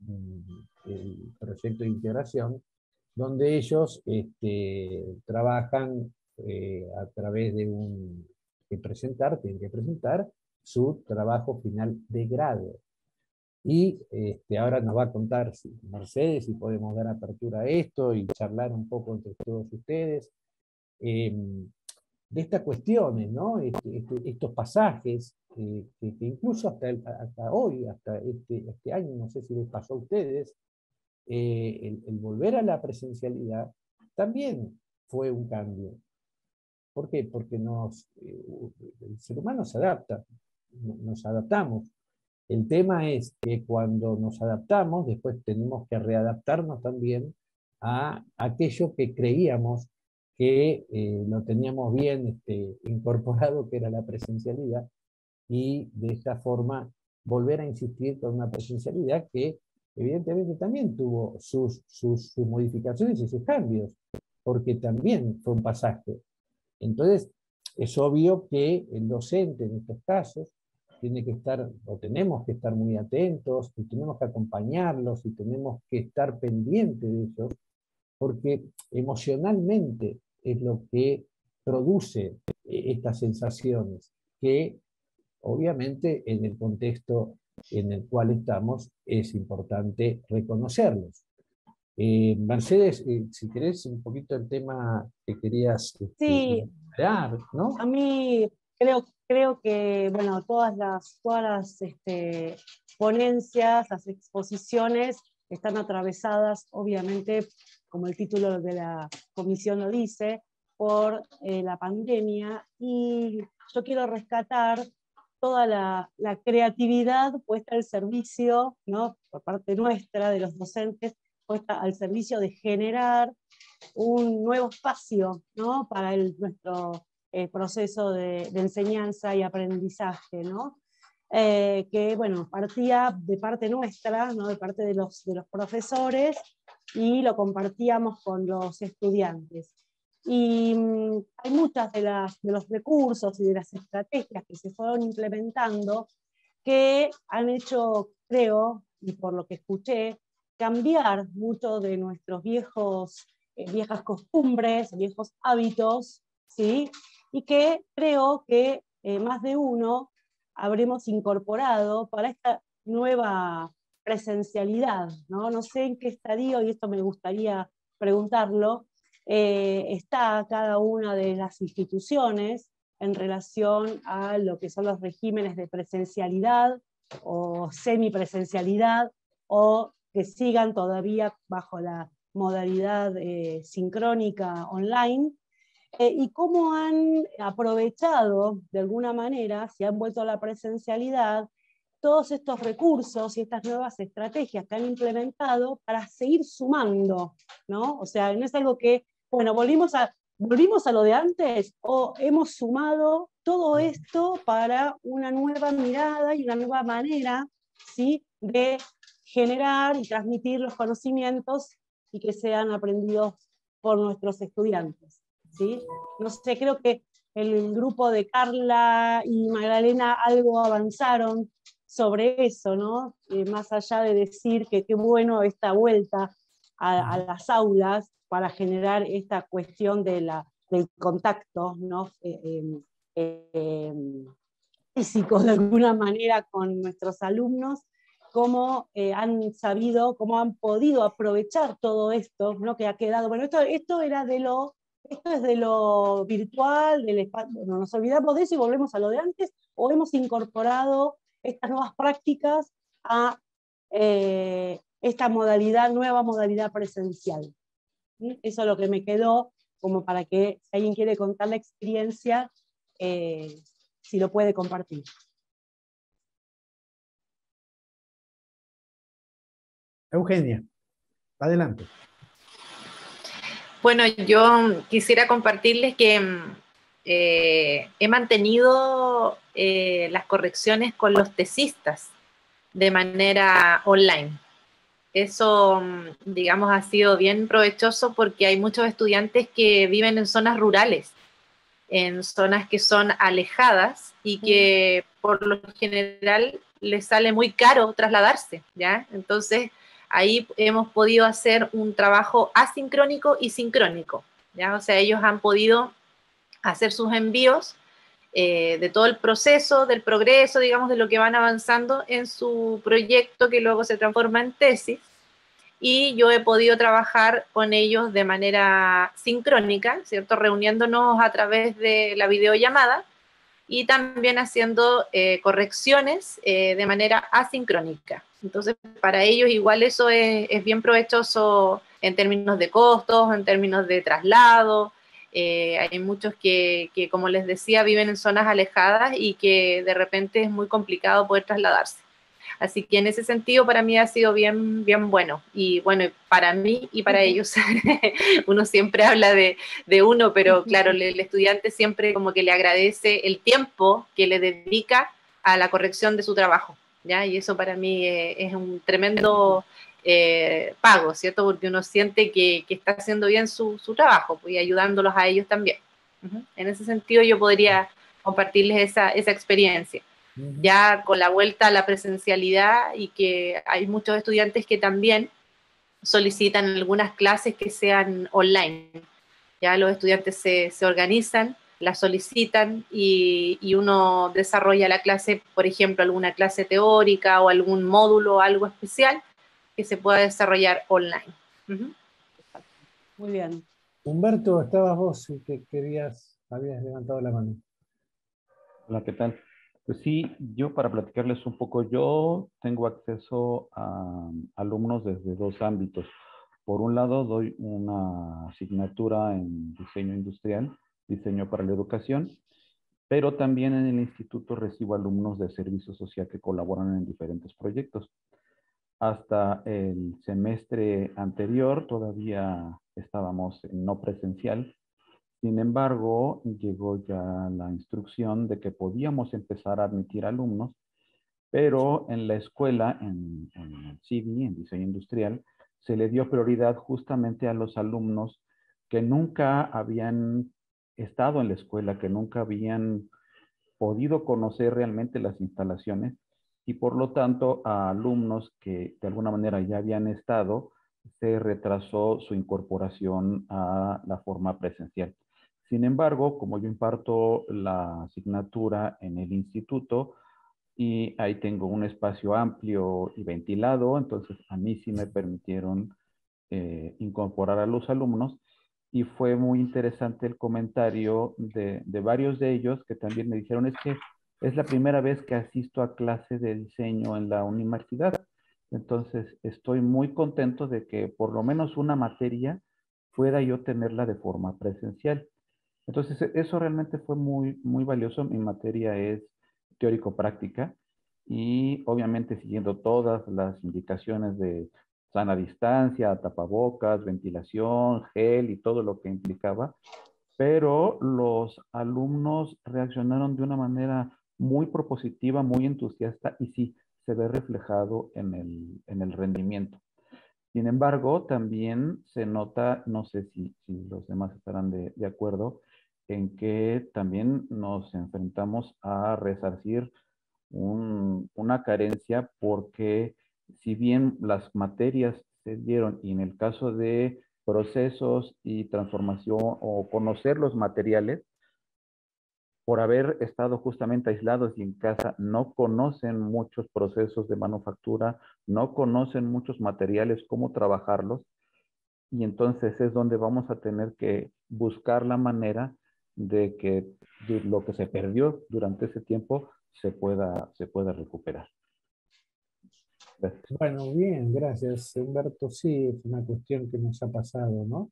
el proyecto de integración, donde ellos este, trabajan eh, a través de un que presentar, tienen que presentar su trabajo final de grado. Y este, ahora nos va a contar si, Mercedes, si podemos dar apertura a esto y charlar un poco entre todos ustedes eh, de estas cuestiones, ¿no? Este, este, estos pasajes, eh, que, que incluso hasta, el, hasta hoy, hasta este, este año, no sé si les pasó a ustedes, eh, el, el volver a la presencialidad también fue un cambio. ¿Por qué? Porque nos, eh, el ser humano se adapta, nos adaptamos. El tema es que cuando nos adaptamos, después tenemos que readaptarnos también a aquello que creíamos que eh, lo teníamos bien este, incorporado, que era la presencialidad, y de esta forma volver a insistir con una presencialidad que evidentemente también tuvo sus, sus, sus modificaciones y sus cambios, porque también fue un pasaje. Entonces, es obvio que el docente en estos casos tiene que estar, o tenemos que estar muy atentos, y tenemos que acompañarlos, y tenemos que estar pendientes de ellos, porque emocionalmente es lo que produce estas sensaciones, que obviamente en el contexto en el cual estamos es importante reconocerlos. Eh, Mercedes, eh, si querés un poquito el tema que querías este, sí, hablar, ¿no? A mí creo, creo que bueno, todas las, todas las este, ponencias, las exposiciones están atravesadas, obviamente, como el título de la comisión lo dice, por eh, la pandemia, y yo quiero rescatar toda la, la creatividad puesta al servicio, ¿no? Por parte nuestra, de los docentes, puesta al servicio de generar un nuevo espacio, ¿no? Para el, nuestro eh, proceso de, de enseñanza y aprendizaje, ¿no? Eh, que bueno, partía de parte nuestra, ¿no? De parte de los, de los profesores, y lo compartíamos con los estudiantes. Y mmm, hay muchas de, las, de los recursos y de las estrategias que se fueron implementando que han hecho, creo, y por lo que escuché, cambiar mucho de nuestros viejos, eh, viejas costumbres, viejos hábitos, ¿sí? Y que creo que eh, más de uno habremos incorporado para esta nueva presencialidad, ¿no? No sé en qué estadio, y esto me gustaría preguntarlo, eh, está cada una de las instituciones en relación a lo que son los regímenes de presencialidad o semipresencialidad, o que sigan todavía bajo la modalidad eh, sincrónica online, eh, y cómo han aprovechado de alguna manera, si han vuelto a la presencialidad, todos estos recursos y estas nuevas estrategias que han implementado para seguir sumando, ¿no? O sea, no es algo que, bueno, volvimos a, volvimos a lo de antes, o hemos sumado todo esto para una nueva mirada y una nueva manera, ¿sí?, de generar y transmitir los conocimientos y que sean aprendidos por nuestros estudiantes, ¿sí? No sé, creo que el grupo de Carla y Magdalena algo avanzaron sobre eso, ¿no? Eh, más allá de decir que qué bueno esta vuelta a, a las aulas para generar esta cuestión de la, del contacto, ¿no? Eh, eh, eh, físico de alguna manera con nuestros alumnos, cómo eh, han sabido, cómo han podido aprovechar todo esto, ¿no? Que ha quedado, bueno, esto, esto era de lo, esto es de lo virtual, del espacio, bueno, nos olvidamos de eso y volvemos a lo de antes, o hemos incorporado estas nuevas prácticas a eh, esta modalidad, nueva modalidad presencial. ¿Sí? Eso es lo que me quedó, como para que si alguien quiere contar la experiencia, eh, si lo puede compartir. Eugenia, adelante. Bueno, yo quisiera compartirles que eh, he mantenido eh, las correcciones con los tesistas de manera online. Eso, digamos, ha sido bien provechoso porque hay muchos estudiantes que viven en zonas rurales, en zonas que son alejadas y que por lo general les sale muy caro trasladarse, ¿ya? Entonces, ahí hemos podido hacer un trabajo asincrónico y sincrónico, ¿ya? O sea, ellos han podido hacer sus envíos eh, de todo el proceso, del progreso, digamos, de lo que van avanzando en su proyecto que luego se transforma en tesis, y yo he podido trabajar con ellos de manera sincrónica, ¿cierto? Reuniéndonos a través de la videollamada y también haciendo eh, correcciones eh, de manera asincrónica. Entonces, para ellos igual eso es, es bien provechoso en términos de costos, en términos de traslado. Eh, hay muchos que, que, como les decía, viven en zonas alejadas y que de repente es muy complicado poder trasladarse. Así que en ese sentido para mí ha sido bien, bien bueno. Y bueno, para mí y para uh-huh. ellos. Uno siempre habla de, de uno, pero uh-huh. claro, el, el estudiante siempre como que le agradece el tiempo que le dedica a la corrección de su trabajo, ¿ya? Y eso para mí eh, es un tremendo eh, pago, ¿cierto? Porque uno siente que, que está haciendo bien su, su trabajo, pues, y ayudándolos a ellos también. Uh-huh. En ese sentido yo podría compartirles esa, esa experiencia. Ya con la vuelta a la presencialidad y que hay muchos estudiantes que también solicitan algunas clases que sean online. Ya los estudiantes se, se organizan, las solicitan y, y uno desarrolla la clase, por ejemplo, alguna clase teórica o algún módulo, algo especial que se pueda desarrollar online. Uh-huh. Muy bien. Humberto, estabas vos que querías, habías levantado la mano. Hola, ¿qué tal? Pues sí, yo para platicarles un poco, yo tengo acceso a alumnos desde dos ámbitos. Por un lado, doy una asignatura en diseño industrial, diseño para la educación, pero también en el instituto recibo alumnos de servicio social que colaboran en diferentes proyectos. Hasta el semestre anterior todavía estábamos en no presencial. Sin embargo, llegó ya la instrucción de que podíamos empezar a admitir alumnos, pero en la escuela, en, en el C I V I, en diseño industrial, se le dio prioridad justamente a los alumnos que nunca habían estado en la escuela, que nunca habían podido conocer realmente las instalaciones, y por lo tanto a alumnos que de alguna manera ya habían estado, se retrasó su incorporación a la forma presencial. Sin embargo, como yo imparto la asignatura en el instituto y ahí tengo un espacio amplio y ventilado, entonces a mí sí me permitieron eh, incorporar a los alumnos, y fue muy interesante el comentario de, de varios de ellos que también me dijeron, es que es la primera vez que asisto a clase de diseño en la universidad. Entonces estoy muy contento de que por lo menos una materia pueda yo tenerla de forma presencial. Entonces, eso realmente fue muy, muy valioso. Mi materia es teórico-práctica y obviamente siguiendo todas las indicaciones de sana distancia, tapabocas, ventilación, gel y todo lo que implicaba, pero los alumnos reaccionaron de una manera muy propositiva, muy entusiasta, y sí, se ve reflejado en el, en el rendimiento. Sin embargo, también se nota, no sé si, si los demás estarán de, de acuerdo, en que también nos enfrentamos a resarcir un, una carencia, porque si bien las materias se dieron, y en el caso de procesos y transformación o conocer los materiales, por haber estado justamente aislados y en casa, no conocen muchos procesos de manufactura, no conocen muchos materiales, cómo trabajarlos, y entonces es donde vamos a tener que buscar la manera de que de lo que se perdió durante ese tiempo se pueda, se pueda recuperar. Gracias. Bueno, bien, gracias, Humberto. Sí, es una cuestión que nos ha pasado, ¿no?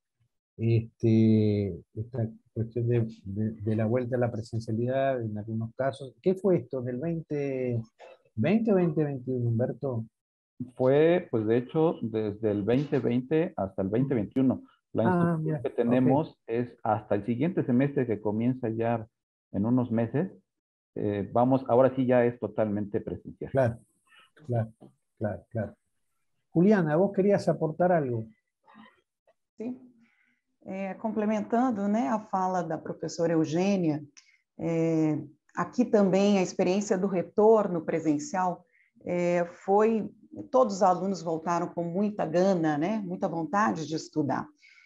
Este, esta cuestión de, de, de la vuelta a la presencialidad en algunos casos. ¿Qué fue esto del veinte veinte o veinte veintiuno, Humberto? Fue, pues de hecho, desde el veinte veinte hasta el veinte veintiuno. La Ah, instrucción mira, que tenemos ok. es hasta el siguiente semestre, que comienza ya en unos meses. Eh, vamos, ahora sí ya es totalmente presencial. Claro, claro, claro, claro. Juliana, vos querías aportar algo. Sim. É, complementando, né, a fala da professora Eugênia, é, aqui também a experiência do retorno presencial é, foi, todos os alunos voltaram com muita gana, né, muita vontade de estudar.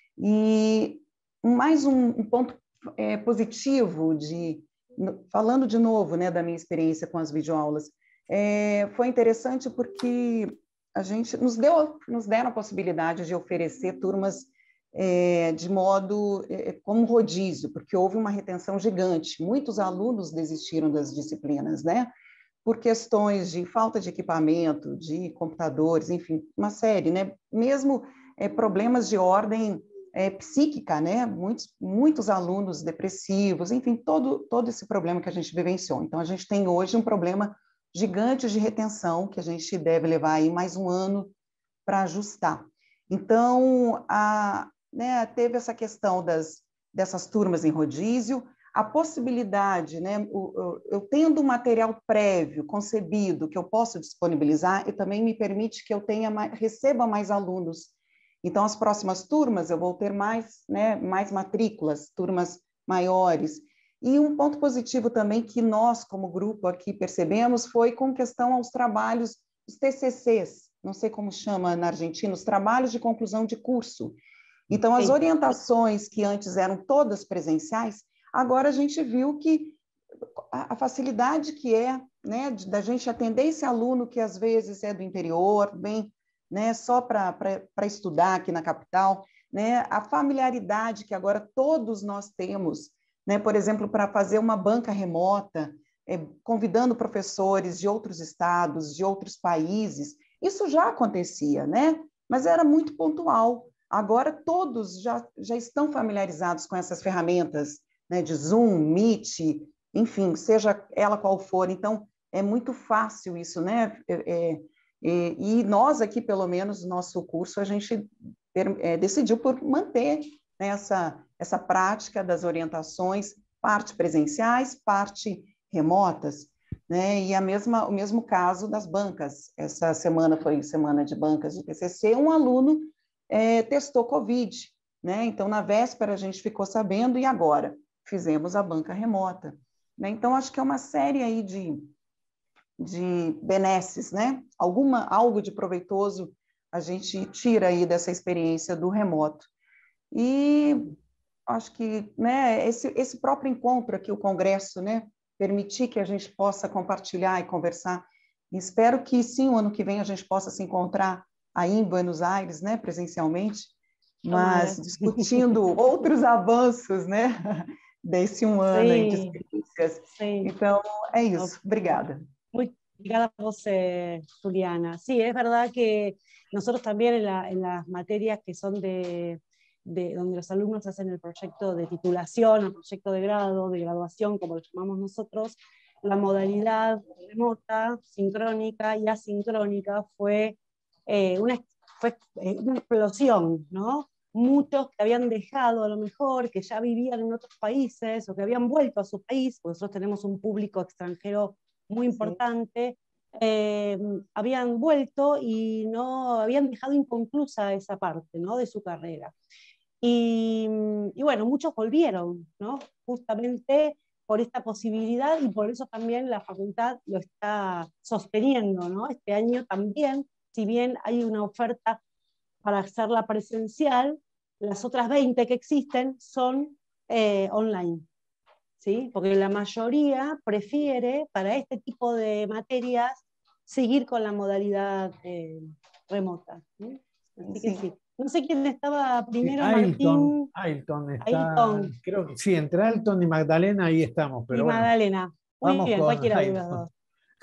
E mais um, um ponto é, positivo, de, falando de novo, né, da minha experiência com as videoaulas, é, foi interessante porque a gente nos deu, nos deram a possibilidade de oferecer turmas É, de modo é, como rodízio, porque houve uma retenção gigante. Muitos alunos desistiram das disciplinas, né? Por questões de falta de equipamento, de computadores, enfim, uma série, né? Mesmo é, problemas de ordem é, psíquica, né? Muitos, muitos alunos depressivos, enfim, todo, todo esse problema que a gente vivenciou. Então, a gente tem hoje um problema gigante de retenção, que a gente deve levar aí mais um ano para ajustar. Então, a Né, teve essa questão das, dessas turmas em rodízio, a possibilidade, né, o, o, eu tendo um material prévio, concebido, que eu posso disponibilizar, e também me permite que eu tenha mais, receba mais alunos. Então, as próximas turmas, eu vou ter mais, né, mais matrículas, turmas maiores. E um ponto positivo também que nós, como grupo aqui, percebemos, foi com questão aos trabalhos, os T C Cs, não sei como chama na Argentina, os trabalhos de conclusão de curso. Então, as orientações que antes eram todas presenciais, agora a gente viu que a, a facilidade que é, né, de, da gente atender esse aluno que às vezes é do interior, vem, né, só para estudar aqui na capital, né, a familiaridade que agora todos nós temos, né, por exemplo, para fazer uma banca remota, é, convidando professores de outros estados, de outros países, isso já acontecia, né, mas era muito pontual. Agora todos já, já estão familiarizados com essas ferramentas, né, de Zoom, Meet, enfim, seja ela qual for. Então, é muito fácil isso, né? É, é, e nós aqui, pelo menos, no nosso curso, a gente é, decidiu por manter, né, essa, essa prática das orientações, parte presenciais, parte remotas, né? E a mesma, o mesmo caso das bancas. Essa semana foi semana de bancas de T C C, um aluno É, testou Covid, né? Então, na véspera, a gente ficou sabendo, e agora? Fizemos a banca remota, né? Então, acho que é uma série aí de, de benesses, né? Alguma, algo de proveitoso a gente tira aí dessa experiência do remoto. E acho que, né, esse, esse próprio encontro aqui, o congresso, né, permitir que a gente possa compartilhar e conversar. E espero que, sim, o ano que vem a gente possa se encontrar aí em Buenos Aires, né, presencialmente, mas discutindo outros avanços, né, desse um ano aí de experiências. Sí. Então, é isso. Obrigada. Muy obrigada a você, Juliana. Sí, es verdad que nosotros también en, la, en las materias que son de, de donde los alumnos hacen el proyecto de titulación, el proyecto de grado, de graduación, como lo llamamos nosotros, la modalidad remota, sincrónica y asincrónica fue Eh, una, fue eh, una explosión, ¿no? Muchos que habían dejado a lo mejor, que ya vivían en otros países o que habían vuelto a su país, porque nosotros tenemos un público extranjero muy importante, sí. eh, habían vuelto y no habían dejado inconclusa esa parte, ¿no?, de su carrera. Y, y bueno, muchos volvieron, ¿no? Justamente por esta posibilidad y por eso también la facultad lo está sosteniendo, ¿no? Este año también, si bien hay una oferta para hacerla presencial, las otras veinte que existen son eh, online, ¿sí? Porque la mayoría prefiere para este tipo de materias seguir con la modalidad eh, remota, ¿sí? Así que sí. No sé quién estaba primero, Sí, Ailton, Martín. Ailton está, Ailton. creo que sí, entre Ailton y Magdalena ahí estamos, pero Y bueno, Magdalena. Muy vamos bien, con cualquiera de los Ailton. dos.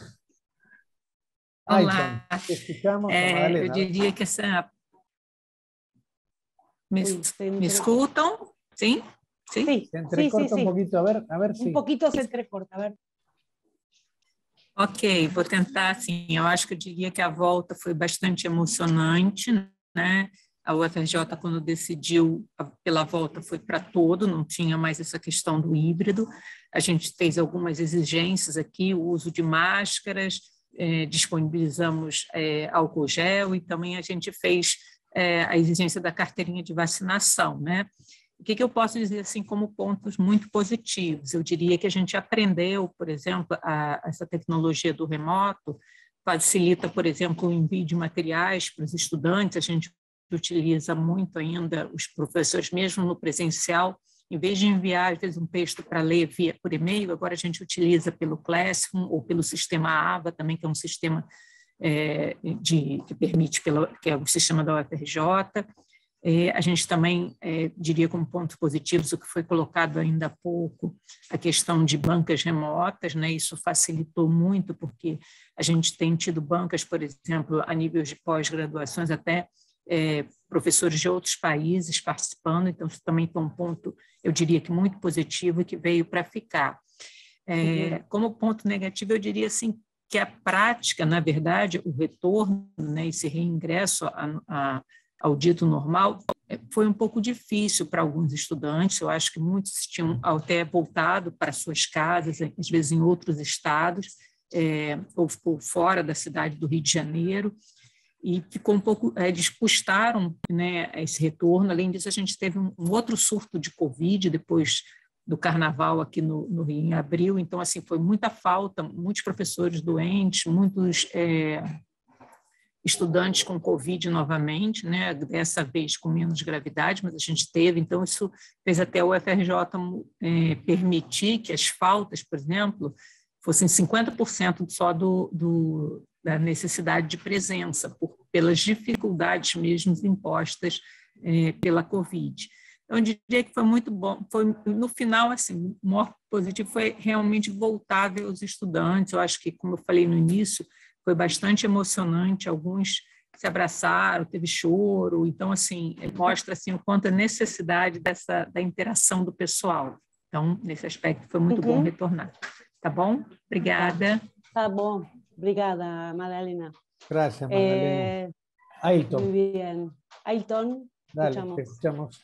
Ailton, Olá, te escuchamos, o é, eu Magdalena. diria que essa... Me, Uy, se me entre- escutam? Sim? Sim? Sí, Se sí, sí, entrecorta un sí. poquito, a ver, a ver Un si. poquito se entrecorta, a ver. Ok, vou tentar, assim, eu acho que eu diria que a volta foi bastante emocionante, né? A U F R J, quando decidiu pela volta, foi para todo, não tinha mais essa questão do híbrido. A gente fez algumas exigências aqui, o uso de máscaras, eh, disponibilizamos eh, álcool gel e também a gente fez eh, a exigência da carteirinha de vacinação, né? O que, que eu posso dizer assim como pontos muito positivos? Eu diria que a gente aprendeu, por exemplo, a, essa tecnologia do remoto, facilita, por exemplo, o envio de materiais para os estudantes, a gente utiliza muito ainda os professores, mesmo no presencial, em vez de enviar, às vezes, um texto para ler via, por e-mail, agora a gente utiliza pelo Classroom ou pelo sistema AVA, também, que é um sistema é, de, que permite, pelo, que é o sistema da U F R J. É, a gente também é, diria como pontos positivos o que foi colocado ainda há pouco, a questão de bancas remotas, né? Isso facilitou muito, porque a gente tem tido bancas, por exemplo, a nível de pós-graduações, até é, professores de outros países participando, então isso também foi um ponto, eu diria que muito positivo e que veio para ficar. É, como ponto negativo, eu diria assim, que a prática, na verdade, o retorno, né, esse reingresso a, a ao dito normal, foi um pouco difícil para alguns estudantes. Eu acho que muitos tinham até voltado para suas casas, às vezes em outros estados, é, ou, ou fora da cidade do Rio de Janeiro, e ficou um pouco, é, eles custaram, né, esse retorno. Além disso, a gente teve um, um outro surto de Covid depois do carnaval aqui no, no Rio, em abril. Então, assim, foi muita falta, muitos professores doentes, muitos... É, estudantes com Covid novamente, né, dessa vez com menos gravidade, mas a gente teve, então isso fez até o U F R J é, permitir que as faltas, por exemplo, fossem cinquenta por cento só do, do, da necessidade de presença, por, pelas dificuldades mesmo impostas é, pela Covid. Então, eu diria que foi muito bom, foi, no final, assim, o maior positivo foi realmente voltar a ver os estudantes. Eu acho que, como eu falei no início, foi bastante emocionante, alguns se abraçaram, teve choro, então, assim, mostra assim, o quanto a necessidade dessa, da interação do pessoal. Então, nesse aspecto, foi muito Uhum. bom retornar. Tá bom? Obrigada. Tá bom. Obrigada, Madalena. Gracias, Magdalena. Eh, Ailton, muy bien. Ailton, dale, escuchamos. te escuchamos.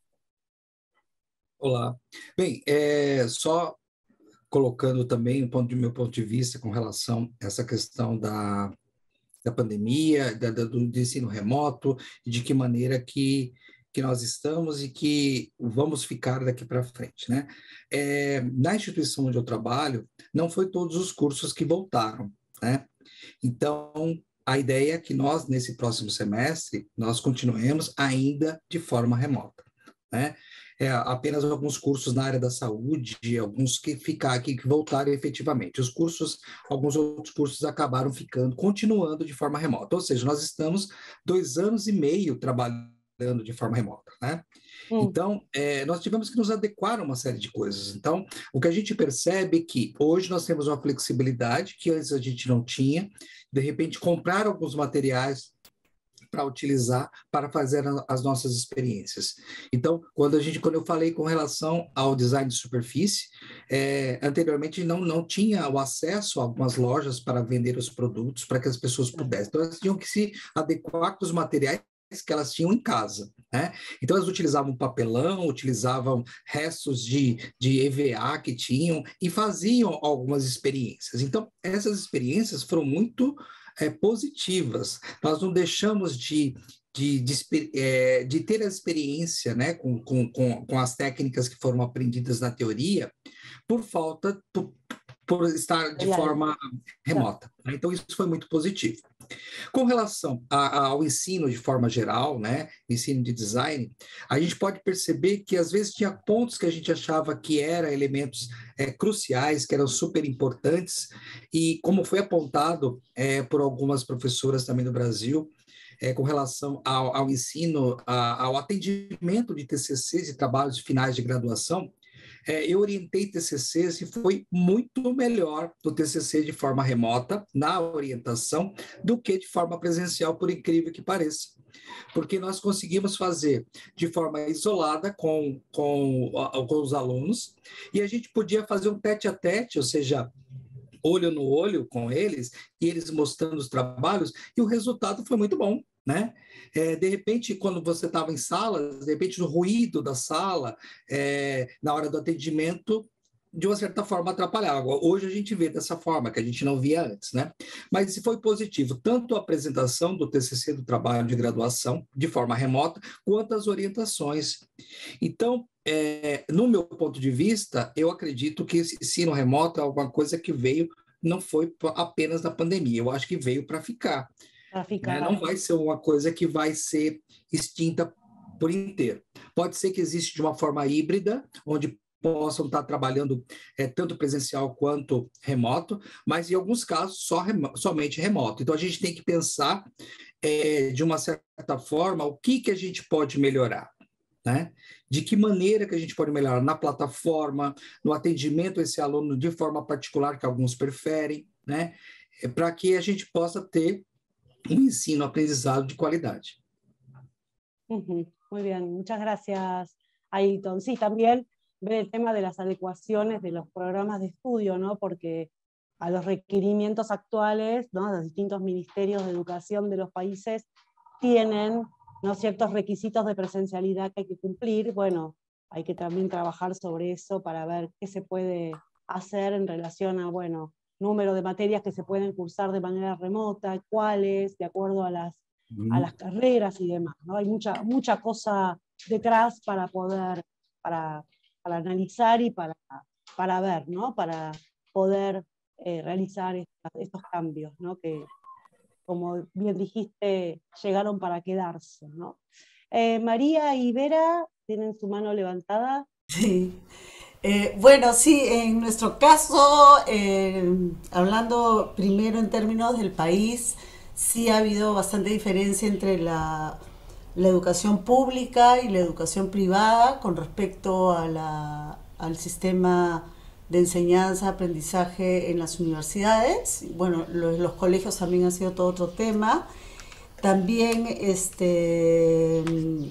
Olá. Bem, é, só colocando também, um ponto de meu ponto de vista, com relação a essa questão da, da pandemia, da, da, do ensino remoto, e de que maneira que, que nós estamos e que vamos ficar daqui para frente, né? É, na instituição onde eu trabalho, não foi todos os cursos que voltaram, né? Então, a ideia é que nós, nesse próximo semestre, nós continuemos ainda de forma remota, né? É, apenas alguns cursos na área da saúde, alguns que ficar aqui, que voltaram efetivamente. Os cursos, alguns outros cursos acabaram ficando, continuando de forma remota. Ou seja, nós estamos dois anos e meio trabalhando de forma remota, né? Hum. Então, é, nós tivemos que nos adequar a uma série de coisas. Então, o que a gente percebe é que hoje nós temos uma flexibilidade que antes a gente não tinha, de repente comprar alguns materiais para utilizar, para fazer as nossas experiências. Então, quando a gente, quando eu falei com relação ao design de superfície, é, anteriormente não, não tinha o acesso a algumas lojas para vender os produtos, para que as pessoas pudessem. Então, elas tinham que se adequar com os materiais que elas tinham em casa, né? Então, elas utilizavam papelão, utilizavam restos de, de E V A que tinham e faziam algumas experiências. Então, essas experiências foram muito É, positivas. Nós não deixamos de de, de, é, de ter a experiência, né, com, com, com as técnicas que foram aprendidas na teoria, por falta, por, por estar de forma remota. Então, isso foi muito positivo. Com relação a, ao ensino de forma geral, né, ensino de design, a gente pode perceber que às vezes tinha pontos que a gente achava que eram elementos é, cruciais, que eram super importantes, e como foi apontado é, por algumas professoras também do Brasil, é, com relação ao, ao ensino, a, ao atendimento de T C Cs e trabalhos finais de graduação, É, eu orientei T C Cs e foi muito melhor o T C C de forma remota, na orientação, do que de forma presencial, por incrível que pareça. Porque nós conseguimos fazer de forma isolada com, com, com os alunos, e a gente podia fazer um tete-a-tete, ou seja, olho no olho com eles, e eles mostrando os trabalhos, e o resultado foi muito bom, né? É, de repente, quando você estava em sala, de repente o ruído da sala, é, na hora do atendimento, de uma certa forma atrapalhava. Hoje a gente vê dessa forma, que a gente não via antes, né? Mas isso foi positivo, tanto a apresentação do T C C do trabalho de graduação, de forma remota, quanto as orientações. Então, é, no meu ponto de vista, eu acredito que esse ensino remoto é alguma coisa que veio, não foi apenas da pandemia, eu acho que veio para ficar. Né? Não vai ser uma coisa que vai ser extinta por inteiro. Pode ser que exista de uma forma híbrida, onde possam estar trabalhando é, tanto presencial quanto remoto, mas em alguns casos só remo somente remoto. Então a gente tem que pensar é, de uma certa forma o que, que a gente pode melhorar. Né? De que maneira que a gente pode melhorar na plataforma, no atendimento a esse aluno de forma particular, que alguns preferem, né? É, para que a gente possa ter un ensino aprendizado de calidad. Uh-huh. Muy bien, muchas gracias, Ailton. Sí, también ver el tema de las adecuaciones de los programas de estudio, ¿no? Porque a los requerimientos actuales, ¿no? Los distintos ministerios de educación de los países tienen, ¿no?, ciertos requisitos de presencialidad que hay que cumplir. Bueno, hay que también trabajar sobre eso para ver qué se puede hacer en relación a, bueno, número de materias que se pueden cursar de manera remota, cuáles, de acuerdo a las, a las carreras y demás, ¿no? Hay mucha, mucha cosa detrás para poder, para, para analizar y para, para ver, ¿no? Para poder eh, realizar estos, estos cambios, ¿no? Que, como bien dijiste, llegaron para quedarse, ¿no? Eh, María y Vera tienen su mano levantada. Sí. Eh, bueno, sí, en nuestro caso, eh, hablando primero en términos del país, sí ha habido bastante diferencia entre la, la educación pública y la educación privada con respecto a la, al sistema de enseñanza, aprendizaje en las universidades. Bueno, los, los colegios también ha sido todo otro tema. También, este...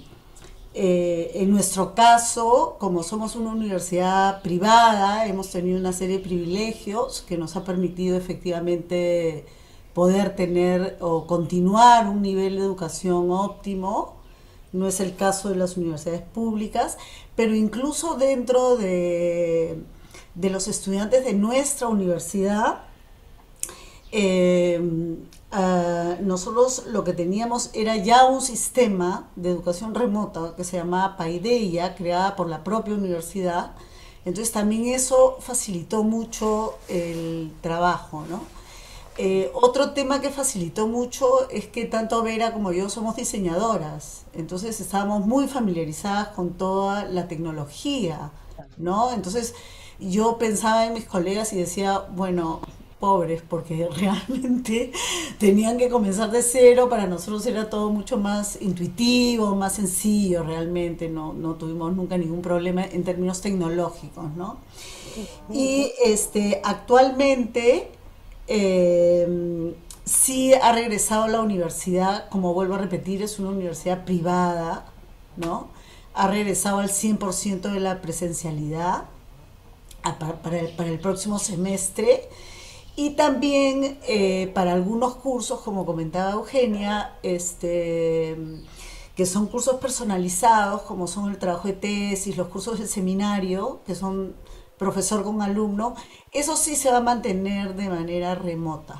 Eh, en nuestro caso, como somos una universidad privada, hemos tenido una serie de privilegios que nos ha permitido efectivamente poder tener o continuar un nivel de educación óptimo. No es el caso de las universidades públicas, pero incluso dentro de, de los estudiantes de nuestra universidad, eh, Uh, nosotros lo que teníamos era ya un sistema de educación remota que se llamaba Paideia, creada por la propia universidad. Entonces también eso facilitó mucho el trabajo, ¿no? Eh, otro tema que facilitó mucho es que tanto Vera como yo somos diseñadoras, entonces estábamos muy familiarizadas con toda la tecnología, ¿no? Entonces yo pensaba en mis colegas y decía, bueno, pobres, porque realmente tenían que comenzar de cero. Para nosotros era todo mucho más intuitivo, más sencillo realmente, no, no tuvimos nunca ningún problema en términos tecnológicos, ¿no? Y este, actualmente eh, sí ha regresado a la universidad, como vuelvo a repetir, es una universidad privada, ¿no? Ha regresado al cien por ciento de la presencialidad para el, para el próximo semestre. Y también eh, para algunos cursos, como comentaba Eugenia, este, que son cursos personalizados, como son el trabajo de tesis, los cursos de seminario, que son profesor con alumno, eso sí se va a mantener de manera remota,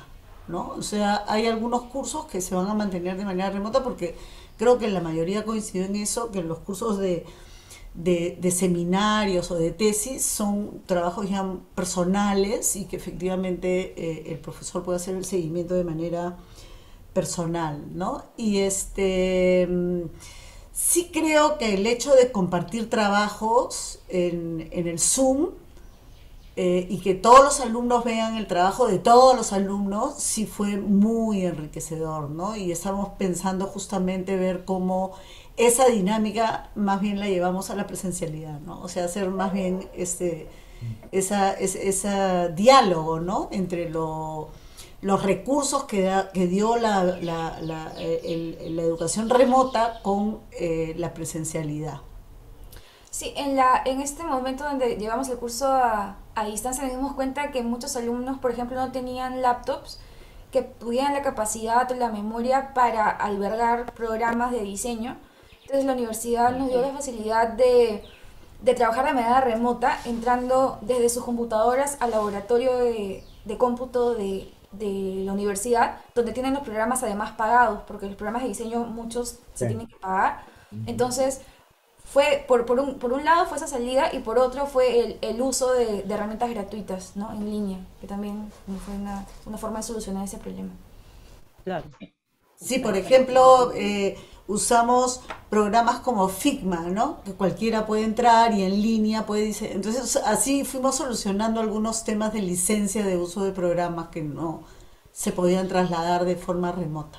¿no? O sea, hay algunos cursos que se van a mantener de manera remota porque creo que la mayoría coincide en eso, que los cursos de, de, de seminarios o de tesis son trabajos ya personales y que efectivamente eh, el profesor puede hacer el seguimiento de manera personal, ¿no? Y este... sí creo que el hecho de compartir trabajos en, en el Zoom eh, y que todos los alumnos vean el trabajo de todos los alumnos, sí fue muy enriquecedor, ¿no? Y estamos pensando justamente ver cómo esa dinámica más bien la llevamos a la presencialidad, ¿no? O sea, hacer más bien este, esa, ese, ese diálogo, ¿no? Entre lo... los recursos que, da, que dio la, la, la, el, la educación remota con eh, la presencialidad. Sí, en, la, en este momento donde llevamos el curso a, a distancia nos dimos cuenta que muchos alumnos, por ejemplo, no tenían laptops que tuvieran la capacidad o la memoria para albergar programas de diseño. Entonces la universidad nos dio la facilidad de, de trabajar de manera remota, entrando desde sus computadoras al laboratorio de, de cómputo de de la universidad, donde tienen los programas además pagados, porque los programas de diseño muchos se sí. tienen que pagar. Entonces, fue por, por, un, por un lado fue esa salida y por otro fue el, el uso de, de herramientas gratuitas, ¿no? En línea, que también fue una, una forma de solucionar ese problema. Claro. Sí, por ejemplo, eh, usamos programas como Figma, ¿no? Que cualquiera puede entrar y en línea puede diseñar. Entonces, así fuimos solucionando algunos temas de licencia de uso de programas que no se podían trasladar de forma remota.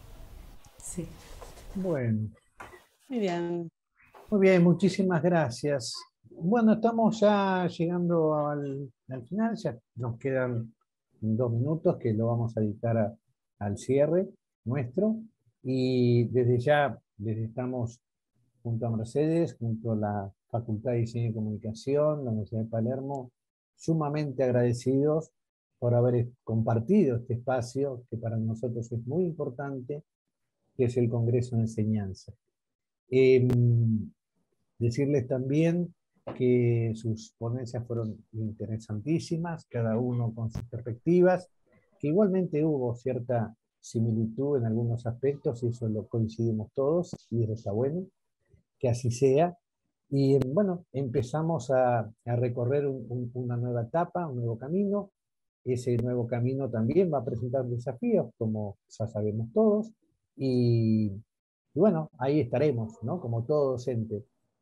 Sí. Bueno. Muy bien. Muy bien, muchísimas gracias. Bueno, estamos ya llegando al, al final, ya nos quedan dos minutos que lo vamos a dedicar a, al cierre nuestro, y desde ya desde estamos junto a Mercedes, junto a la Facultad de Diseño y Comunicación, la Universidad de Palermo, sumamente agradecidos por haber compartido este espacio que para nosotros es muy importante, que es el Congreso de Enseñanza. Eh, decirles también que sus ponencias fueron interesantísimas, cada uno con sus perspectivas, que igualmente hubo cierta similitud en algunos aspectos, y eso lo coincidimos todos, y eso está bueno, que así sea. Y bueno, empezamos a, a recorrer un, un, una nueva etapa, un nuevo camino. Ese nuevo camino también va a presentar desafíos, como ya sabemos todos, y, y bueno, ahí estaremos, ¿no? Como todo docente,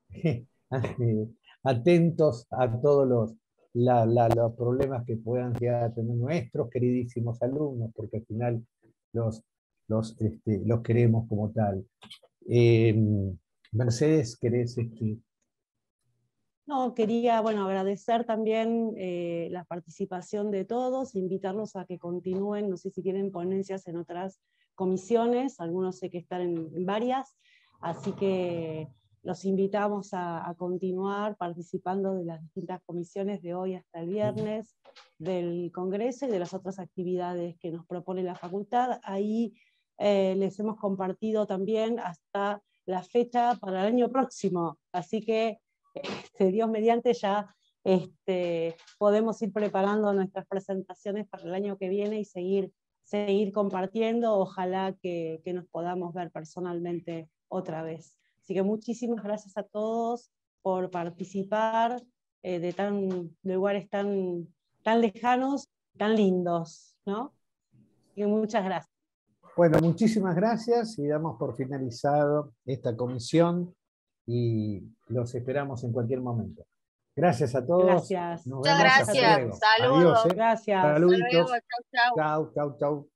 atentos a todos los, la, la, los problemas que puedan llegar a tener nuestros queridísimos alumnos, porque al final los, los, este, los queremos como tal. Eh, Mercedes, ¿querés? Este... No, quería, bueno, agradecer también eh, la participación de todos, invitarlos a que continúen, no sé si tienen ponencias en otras comisiones, algunos sé que están en, en varias, así que los invitamos a, a continuar participando de las distintas comisiones de hoy hasta el viernes, del Congreso y de las otras actividades que nos propone la facultad. Ahí eh, les hemos compartido también hasta la fecha para el año próximo, así que este, Dios mediante ya este, podemos ir preparando nuestras presentaciones para el año que viene y seguir, seguir compartiendo, ojalá que, que nos podamos ver personalmente otra vez. Así que muchísimas gracias a todos por participar eh, de, tan, de lugares tan, tan lejanos, tan lindos, ¿no? Y muchas gracias. Bueno, muchísimas gracias y damos por finalizado esta comisión y los esperamos en cualquier momento. Gracias a todos. Gracias. Nos Muchas vemos. gracias. Hasta luego. Saludos. Adiós, ¿eh? Gracias. Saluditos. Hasta luego. Chau, chau. Chau, chau, chau.